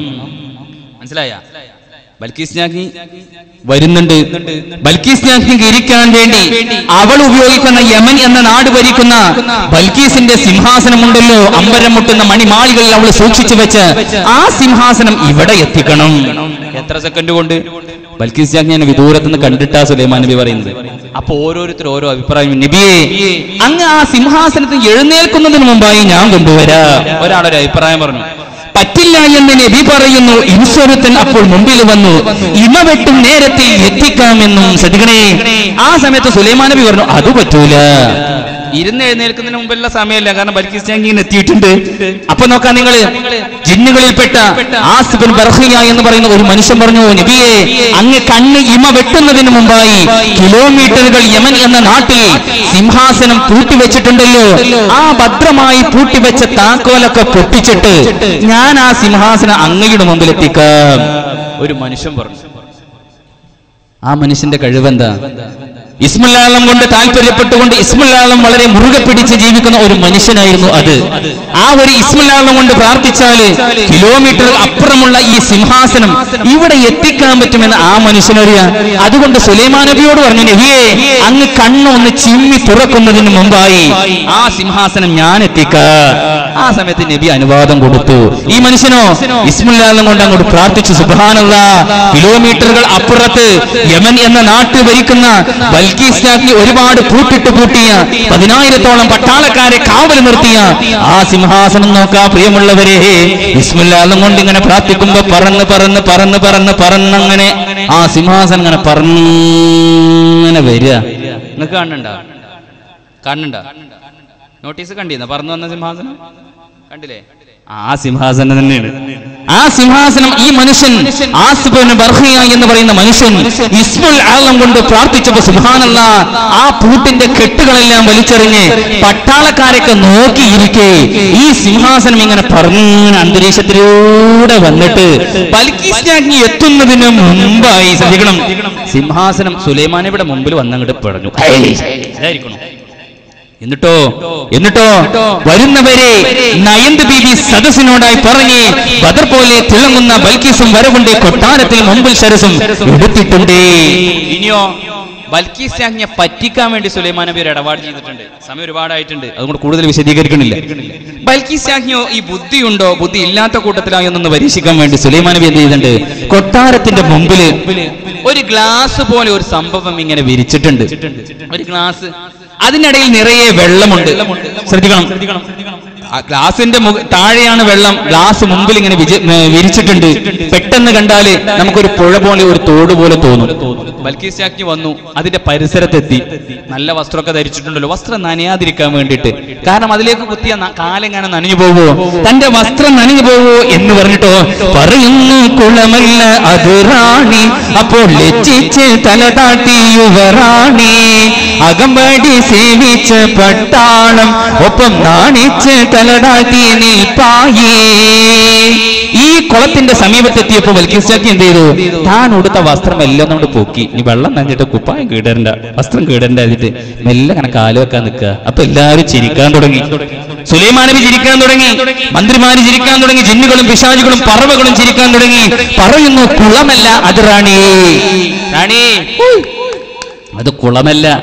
മനസ്സിലായ? ബൽക്കീസ് രാജ്ഞി വരുന്നുണ്ട്. ബൽക്കീസ് രാജ്ഞിക്ക് ഇരിക്കാൻ വേണ്ടി അവൾ ഉപയോഗിക്കുന്ന യമൻ എന്ന നാട് ഭരിക്കുന്ന ബൽക്കീസിന്റെ സിംഹാസനമുണ്ടല്ലോ, അമ്പരം മുട്ടുന്ന മണിമാളികളിൽ അവൾ സൂക്ഷിച്ചു വെച്ച് ആ സിംഹാസനം ഇവിടെ എത്തിക്കണം. എത്ര സെക്കൻഡ് കൊണ്ട്? ബൽക്കീസ് രാജ്ഞിയെ വിദൂരത്തുനിന്ന് കണ്ടിട്ടാ സുലൈമാൻ നബി പറയുന്നത്. അപ്പൊ ഓരോരുത്തർ ഓരോ അഭിപ്രായം. നബിയെ, അങ്ങ് ആ സിംഹാസനത്തിൽ എഴുന്നേൽക്കുന്നതിന് മുമ്പായി ഞാൻ കൊണ്ടുവരാം. ഒരാളൊരു അഭിപ്രായം പറഞ്ഞു. പറ്റില്ല എന്ന് നബി പറയുന്നു. ഇൻസ്വരത്തൻ അപ്പോൾ മുമ്പിൽ വന്നു, ഇമ വെട്ടും നേരത്തെ എത്തിക്കാമെന്നും. ശ്രദ്ധിക്കണേ, ആ സമയത്ത് സുലൈമാൻ നബി പറഞ്ഞു, അത് പറ്റൂല, ഇരുന്ന് എഴുന്നേൽക്കുന്നതിന് മുമ്പുള്ള സമയമല്ല, കാരണം ബൽക്കീസ് രാജ്ഞി എത്തിയിട്ടുണ്ട്. അപ്പൊ നോക്കാം നിങ്ങൾ, ജിന്നുകളിൽപ്പെട്ട ആസിബിൻ ബർഹിയ എന്ന് പറയുന്ന ഒരു മനുഷ്യൻ പറഞ്ഞു, നബിയെ, അങ്ങ് കണ്ണ് ഇമ വെട്ടുന്നതിന് മുമ്പായി കിലോമീറ്ററുകൾ യമൻ എന്ന നാട്ടിൽ സിംഹാസനം പൂട്ടിവെച്ചിട്ടുണ്ടല്ലോ, ആ ഭദ്രമായി പൂട്ടിവെച്ച താക്കോലൊക്കെ പൊട്ടിച്ചിട്ട് ഞാൻ ആ സിംഹാസനം അങ്ങയുടെ മുമ്പിൽ എത്തിക്കാം. ഒരു മനുഷ്യൻ പറഞ്ഞു. ആ മനുഷ്യന്റെ കഴിവെന്താ? ഇസ്മുല്ലാളം കൊണ്ട് താല്പര്യപ്പെട്ടുകൊണ്ട് ഇസ്മുല്ലാളം വളരെ മുറുകെ പിടിച്ച് ജീവിക്കുന്ന ഒരു മനുഷ്യനായിരുന്നു അത്. ആ ഒരു ഇസ്മുല്ലാളം കൊണ്ട് പ്രാർത്ഥിച്ചാല് കിലോമീറ്റർ അപ്പുറമുള്ള ഈ സിംഹാസനം ഇവിടെ എത്തിക്കാൻ പറ്റുമെന്ന് ആ മനുഷ്യനറിയാം. അതുകൊണ്ട് സുലൈമാൻ നബിയോട് പറഞ്ഞു, നബിയെ, അങ്ങ് കണ്ണൊന്ന് ചിമ്മി തുറക്കുന്നതിന് മുമ്പായി ആ സിംഹാസനം ഞാൻ എത്തിക്കാം. ആ സമയത്ത് നബി അനുവാദം കൊടുത്തു. ഈ മനുഷ്യനോ ഇസ്മുല്ലാളം കൊണ്ട് അങ്ങോട്ട് പ്രാർത്ഥിച്ചു. സുബ്ഹാനല്ലാഹ്, കിലോമീറ്ററുകൾ അപ്പുറത്ത് യമൻ എന്ന നാട്ടിൽ ഭരിക്കുന്ന ബൽക്കീസ് രാജ്ഞി ഒരുപാട് പൂട്ടിട്ട് പൂട്ടിയ പതിനായിരത്തോളം പട്ടാളക്കാരെ കാവൽ നിർത്തിയ ആ സിംഹാസനം നോക്കാ. പ്രിയമുള്ളവരെ, ബിസ്മില്ലാഹ് കൊണ്ട് ഇങ്ങനെ പ്രാർത്ഥിക്കുമ്പോ പറന്ന് പറന്ന് പറന്ന് പറന്ന് പറന്നങ്ങനെ ആ സിംഹാസനം ഇങ്ങനെ പറന്നിങ്ങനെ വരിക. നിങ്ങൾക്ക് കാണുന്നുണ്ടോ? കാണുന്നുണ്ടോ? നോട്ടീസ് കണ്ടിരുന്ന പറന്നു വന്ന സിംഹാസനം കണ്ടില്ലേ? ആ സിംഹാസനം തന്നെയാണ്. ആ സിംഹാസനം ഈ മനുഷ്യൻ ആസിബിൻ ബർഹിയ എന്ന് പറയുന്ന മനുഷ്യൻ ഇസ്മുൽ ആലം കൊണ്ട് പ്രാർത്ഥിച്ചപ്പോ സുബ്ഹാനല്ലാഹ്, ആ പൂട്ടിന്റെ കെട്ടുകളെല്ലാം വലിച്ചെറിഞ്ഞ് പട്ടാളക്കാരൊക്കെ നോക്കിയിരിക്കെ ഈ സിംഹാസനം ഇങ്ങനെ പറഞ്ഞ അന്തരീക്ഷത്തിലൂടെ വന്നിട്ട് ബൽക്കീസ് രാജ്ഞി എത്തുന്നതിന് മുമ്പായി, ശ്രദ്ധിക്കണം, സിംഹാസനം സുലൈമാൻ നബിയുടെ മുമ്പിൽ വന്നങ്ങോട്ട് പറഞ്ഞു. ഇതായിരിക്കണം. എന്നിട്ടോ എന്നിട്ടോ വരുന്നവരെ നയന്ത് ബീബി സദസ്സിനോടായി പറഞ്ഞ് ബദർ പോലെ തിളങ്ങുന്ന ബൽക്കീസും വരവുണ്ട്, കൊട്ടാരത്തിൽ മുമ്പിൽ ശരസും എടുത്തിട്ടുണ്ട്. ഇനിയോ ബൽക്കീസ് രാജ്ഞിയെ പറ്റിക്കാൻ വേണ്ടി സുലൈമാൻ നബി ഒരു ഇടപാട് ചെയ്തിട്ടുണ്ട്. സമയം ഒരുപാടായിട്ടുണ്ട്, അതുകൊണ്ട് കൂടുതൽ വിശദീകരിക്കണില്ല. ബൽക്കീസ് രാജ്ഞിയോ ഈ ബുദ്ധിയുണ്ടോ, ബുദ്ധി ഇല്ലാത്ത കൂട്ടത്തിലായോ എന്നൊന്ന് പരീക്ഷിക്കാൻ വേണ്ടി സുലൈമാൻ നബി എന്ത് ചെയ്തിട്ടുണ്ട്? കൊട്ടാരത്തിന്റെ മുമ്പില് ഒരു ഗ്ലാസ് പോലെ ഒരു സംഭവം ഇങ്ങനെ വിരിച്ചിട്ടുണ്ട്. ഒരു ഗ്ലാസ്, അതിനിടയിൽ നിറയെ വെള്ളമുണ്ട്. ശ്രദ്ധിക്കണം, ആ ഗ്ലാസിന്റെ താഴെയാണ് വെള്ളം, ഗ്ലാസ് മുമ്പിൽ ഇങ്ങനെ വിരിച്ചിട്ടുണ്ട്. പെട്ടെന്ന് കണ്ടാല് നമുക്കൊരു പുഴ പോലെ ഒരു തോട് പോലെ തോന്നും. ബൽക്കീസ് രാജ്ഞി വന്നു, അതിന്റെ പരിസരത്തെത്തി. നല്ല വസ്ത്രമൊക്കെ ധരിച്ചിട്ടുണ്ടല്ലോ, വസ്ത്രം നനയാതിരിക്കാൻ വേണ്ടിയിട്ട്, കാരണം അതിലേക്ക് കുത്തിയ കാലെങ്ങനെ നനഞ്ഞു പോവോ, തന്റെ വസ്ത്രം നനഞ്ഞു പോവോ എന്ന് പറഞ്ഞിട്ടോ പറയുന്നു, കുളമല്ല അത് റാണി, അപ്പോൾ ലജ്ജിച്ച് തലതാട്ടി യുവറാണി, അകമ്പടി സേവിച്ച പട്ടാളം ഒപ്പം നാണിച്ച് തലതാട്ടി നിൽപ്പായേ. ഈ കുളത്തിന്റെ സമീപത്തെത്തിയപ്പോ ബൽക്കീസ് രാജ്ഞി എന്ത് ചെയ്തു? താൻ ഉടുത്ത വസ്ത്രം എല്ലാം കൊണ്ട് പൊക്കി. ഈ വെള്ളം നനഞ്ഞിട്ട് കുപ്പായം കീടരണ്ട, വസ്ത്രം കീടരണ്ട എന്നിട്ട് മെല്ലെ അങ്ങനെ കാല് വെക്കാൻ നിൽക്കുക. അപ്പൊ എല്ലാവരും ചിരിക്കാൻ തുടങ്ങി. സുലൈമാൻ നബി ചിരിക്കാൻ തുടങ്ങി, മന്ത്രിമാര് ചിരിക്കാൻ തുടങ്ങി, ജിന്നുകളും പിശാചുകളും പറവകളും ചിരിക്കാൻ തുടങ്ങി. പറയുന്നു, കുളമല്ല അത് റാണി, റാണി അത് കുളമല്ല,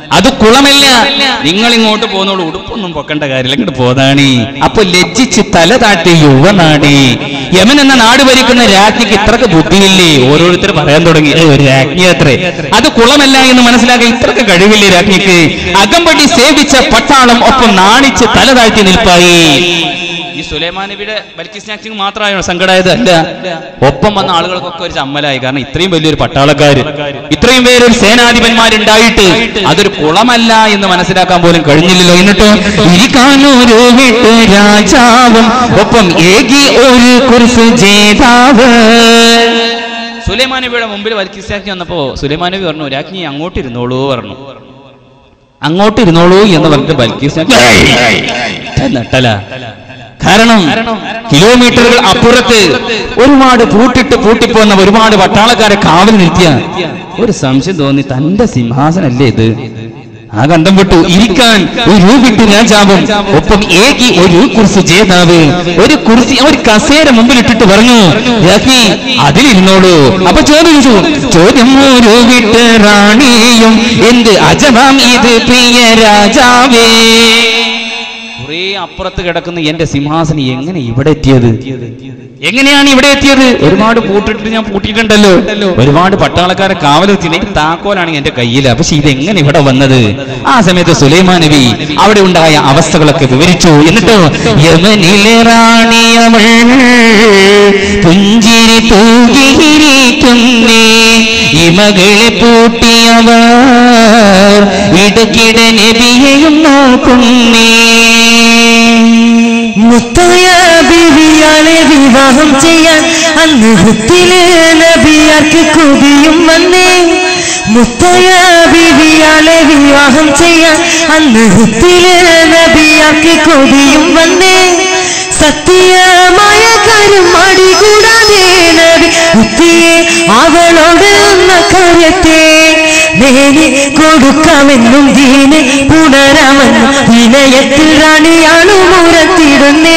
അത് കുളമല്ല, നിങ്ങൾ ഇങ്ങോട്ട് പോന്നോളൂ, ഉടുപ്പൊന്നും പൊക്കേണ്ട കാര്യമില്ല, ഇങ്ങോട്ട് പോതാണി. അപ്പൊ ലജ്ജിച്ച് തല താട്ടി യുവനാടി. യമൻ എന്ന നാട് ഭരിക്കുന്ന രാജ്ഞിക്ക് ഇത്രക്ക് ബുദ്ധിയില്ലേ? ഓരോരുത്തർ പറയാൻ തുടങ്ങി ഒരു രാജ്ഞി അത്രേ, അത് കുളമല്ല എന്ന് മനസ്സിലാക്കാൻ ഇത്രക്ക് കഴിവില്ലേ രാജ്ഞിക്ക്? അകമ്പടി സേവിച്ച പട്ടാളം ഒപ്പം നാണിച്ച് തല താഴ്ത്തി നിൽപ്പായി. ഈ സുലൈമാൻ നബിയുടെ ബൽക്കീസ് രാജ്ഞിക്ക് മാത്രമായോ സങ്കടമായത്? അല്ല, ഒപ്പം വന്ന ആളുകൾക്കൊക്കെ ഒരു ചമ്മലായി. കാരണം ഇത്രയും വലിയൊരു പട്ടാളക്കാര്, ഇത്രയും പേരൊരു സേനാധിപന്മാരുണ്ടായിട്ട് അതൊരു കുളമല്ല എന്ന് മനസ്സിലാക്കാൻ പോലും കഴിഞ്ഞില്ലല്ലോ. എന്നിട്ടോ ഇരിക്കാനൊരു വിട്ട് രാജാവും ഒപ്പം ഏകി ഒരു കുരിശ് ജേതാവ്. സുലൈമാൻ നബിയുടെ മുമ്പിൽ ബൽക്കീസ് രാജ്ഞി വന്നപ്പോ സുലൈമാൻ നബി പറഞ്ഞു, രാജ്ഞി അങ്ങോട്ട് ഇരുന്നോളൂ പറഞ്ഞു. അങ്ങോട്ട് ഇരുന്നോളൂ എന്ന് പറഞ്ഞിട്ട് ബൽക്കീസ് രാജ്ഞി നട്ടല. കാരണം കിലോമീറ്ററുകൾ അപ്പുറത്ത് ഒരുപാട് പൂട്ടിട്ട് പൂട്ടിപ്പോന്ന ഒരുപാട് പട്ടാളക്കാരെ കാവൽ നിർത്തിയ ഒരു സംശയം തോന്നി, തന്റെ സിംഹാസനല്ലേ ഇത്? ആ ഗന്ധം വിട്ടു. ഇരിക്കാൻ ഒരു വിട്ട് രാജാവും ഒപ്പം ഏകി ഒരു കുർസി ജേതാവ്. ഒരു കുർസി, ഒരു കസേര മുമ്പിൽ ഇട്ടിട്ട് പറഞ്ഞു, രാജ്ഞി അതിലിരുന്നോളൂ. അപ്പൊ ചോദിച്ചു, ചോദ്യം ഒരു വിട്ട് റാണിയും എന്ത് അജമാം ഇത് പ്രിയ രാജാവേ. കുറെ അപ്പുറത്ത് കിടക്കുന്ന എന്റെ സിംഹാസനം എങ്ങനെ ഇവിടെ എത്തിയത്? എങ്ങനെയാണ് ഇവിടെ എത്തിയത്? ഒരുപാട് പൂട്ടിട്ട് ഞാൻ പൂട്ടിയിട്ടുണ്ടല്ലോ, ഒരുപാട് പട്ടാളക്കാരെ കാവലെത്തി, താക്കോലാണ് എന്റെ കയ്യിൽ. പക്ഷെ ഇതെങ്ങനെ ഇവിടെ വന്നത്? ആ സമയത്ത് സുലൈമാൻ നബി അവിടെ ഉണ്ടായ അവസ്ഥകളൊക്കെ വിവരിച്ചു. എന്നിട്ടോ യമനിലെ റാണിയവൾ പുഞ്ചിരി തൂകിയിരിക്കുന്നേ, ഇമകളെ പൂട്ടിയവർ ഇടയ്ക്കിടെ നബിയെയും നോക്കുന്നേ. മുത്തായ ബീവിയാളെ വിവാഹം ചെയ്യാൻ അന്ന് ഹുത്തിലെ നബിയാർക്ക് കൊതിയും വന്നേ. മുത്തായ ബീവിയാളെ വിവാഹം ചെയ്യാൻ അന്ന് ഹുത്തിലെ നബിയാർക്ക് കൊതിയും വന്നേ. സത്യമായ കാര്യം മടികൂടാതെ നബി ഹുത്തിയെ അവളോട് എന്ന കാര്യത്തെ നേരി കൊടുക്കാമെന്നും ദീന് പുണരാമെന്നും വിനയത്തിൽ റാണിയാണു മുറത്തിടുന്നേ.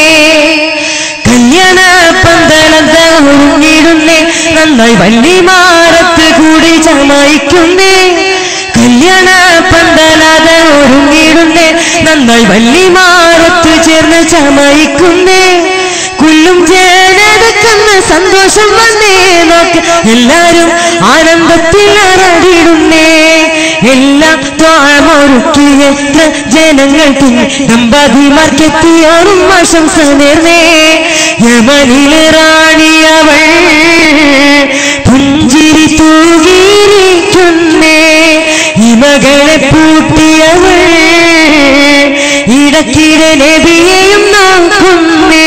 കല്യാണ പന്തളന്ത ഒരുങ്ങിടുന്നേ, നന്നായി വല്ലിമാരത്ത് കൂടി ചമയിക്കുന്നേ. കല്യാണ പന്തലാത ഒരുങ്ങിടുന്നേ, നന്നായി വല്ലിമാരത്ത് ചേർന്ന് ചമയിക്കുന്നേ. കുല്ലും ജനതക്കെന്ന് സന്തോഷം വന്നേ, നോക്ക് എല്ലാരും ആനന്ദത്തിൽ അറടിടുന്നേ. എല്ലാം ത്വാമൊരുക്കി എത്ര ജനങ്ങൾക്ക് ദമ്പതിമാർക്കെത്തിയോറും ആശംസ നേർന്നേ. യമനിലെ റാണിയവൾ പുഞ്ചിരി തൂകിയിരിക്കുന്നേ, ഇമകളെ പൂട്ടിയവൾ ഇടയ്ക്കിടെ നബിയെയും നോക്കുന്നേ.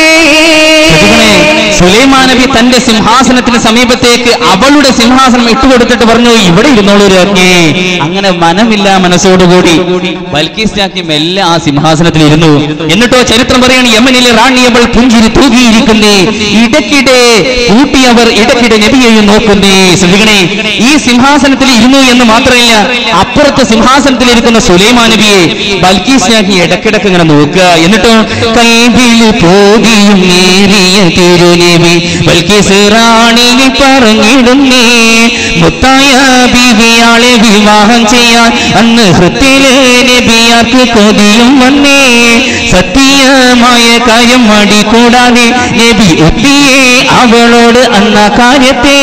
സുലൈമാൻ നബി തന്റെ സിംഹാസനത്തിന് സമീപത്തേക്ക് അവളുടെ സിംഹാസനം ഇട്ടുകൊടുത്തിട്ട് പറഞ്ഞു, ഇവിടെ ഇരുന്നോളൂ രാജ്ഞി. അങ്ങനെ മനമില്ല മനസ്സോടുകൂടി ബൽക്കീസ് രാജ്ഞി മെല്ലെ ആ സിംഹാസനത്തിൽ ഇരുന്നു. എന്നിട്ടോ ചരിത്രം പറയാണ്, യമനിലെ റാണിയവൾ പുഞ്ചിരി തൂകിയിരിക്കുന്നേ, ഇടയ്ക്കിടെ കൂട്ടിയവർ ഇടയ്ക്കിടെ നബിയെയും നോക്കുന്നേ. ശ്രദ്ധിക്കണേ, ഈ സിംഹാസനത്തിൽ ഇരുന്നു എന്ന് മാത്രമല്ല, അപ്പുറത്തെ സിംഹാസനത്തിൽ ഇരിക്കുന്ന സുലൈമാൻ നബിയെ ബൽക്കീസ് രാജ്ഞി ഇടയ്ക്കിടയ്ക്ക് ഇങ്ങനെ നോക്കുക. എന്നിട്ടോ കൈവിൽ പോകിയും നേരിയ തിരുനബി ബൽക്കീസ് റാണിയെ പറഞ്ഞിടുന്നേ, മുത്തായ ബീവിയാളെ വിവാഹം ചെയ്യാൻ അന്ന് ഹൃത്തിലെ നബിയാർക്ക് കൊതിയും വന്നേ. സത്യമായ കാര്യം മടി കൂടാതെ നബി ഒത്തിയെ അവളോട് അന്ന കാര്യത്തെ.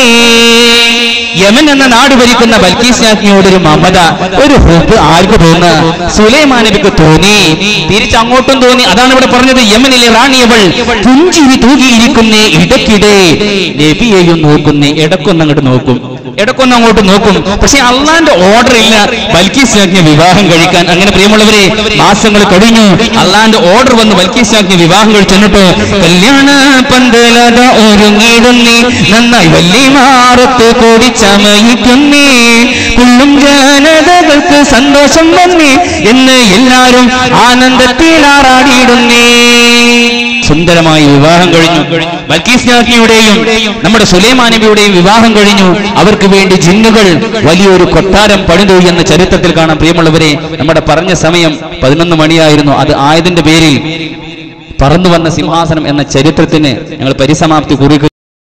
യമൻ എന്ന നാട് ഭരിക്കുന്ന ബൽക്കീസ് രാജ്ഞിയോട് ഒരു മമത, ഒരു ഹുബ് ആർക്ക് തോന്നുക? സുലൈമാൻ നബിക്ക് തോന്നി, തിരിച്ചങ്ങോട്ടും തോന്നി. അതാണ് ഇവിടെ പറഞ്ഞത്, യമനിലെ റാണിയവൾ പുഞ്ചിരി തൂകിയിരിക്കുന്നേ, ഇടയ്ക്കിടെ നബിയെയും നോക്കുന്നേ. ഇടക്കൊന്ന് അങ്ങോട്ട് നോക്കും, ഇടക്കൊന്ന് അങ്ങോട്ട് നോക്കും. പക്ഷെ അള്ളാന്റെ ഓർഡർ ഇല്ല ബൽക്കീസ് രാജ്ഞി വിവാഹം കഴിക്കാൻ. അങ്ങനെ പ്രിയമുള്ളവരെ, മാസങ്ങൾ കഴിഞ്ഞു, അള്ളാന്റെ ഓർഡർ വന്ന് ബൽക്കീസ് രാജ്ഞി വിവാഹം കഴിച്ചെന്നിട്ട് കല്യാണ പന്തലത ഒരുങ്ങിടുന്നേ, നന്നായി വല്ലിമാറത്ത് കൂടി ചമയിക്കുന്നേ. കുള്ളും ജനതകൾക്ക് സന്തോഷം വന്നേ എന്ന് എല്ലാരും ആനന്ദത്തിൽ ആറാടിയിടുന്നേ. സുന്ദരമായി വിവാഹം കഴിഞ്ഞു. ബൽക്കീസ് രാജ്ഞിയുടെയും നമ്മുടെ സുലൈമാൻ നബിയുടെയും വിവാഹം കഴിഞ്ഞു. അവർക്ക് വേണ്ടി ജിന്നുകൾ വലിയൊരു കൊട്ടാരം പണിതു എന്ന് ചരിത്രത്തിൽ കാണാം. പ്രിയമുള്ളവരെ, നമ്മുടെ പറഞ്ഞ സമയം പതിനൊന്ന് മണിയായിരുന്നു. അത് ആയതിന്റെ പേരിൽ പറന്നു വന്ന സിംഹാസനം എന്ന ചരിത്രത്തിന് ഞങ്ങൾ പരിസമാപ്തി കുറിക്കുന്നു.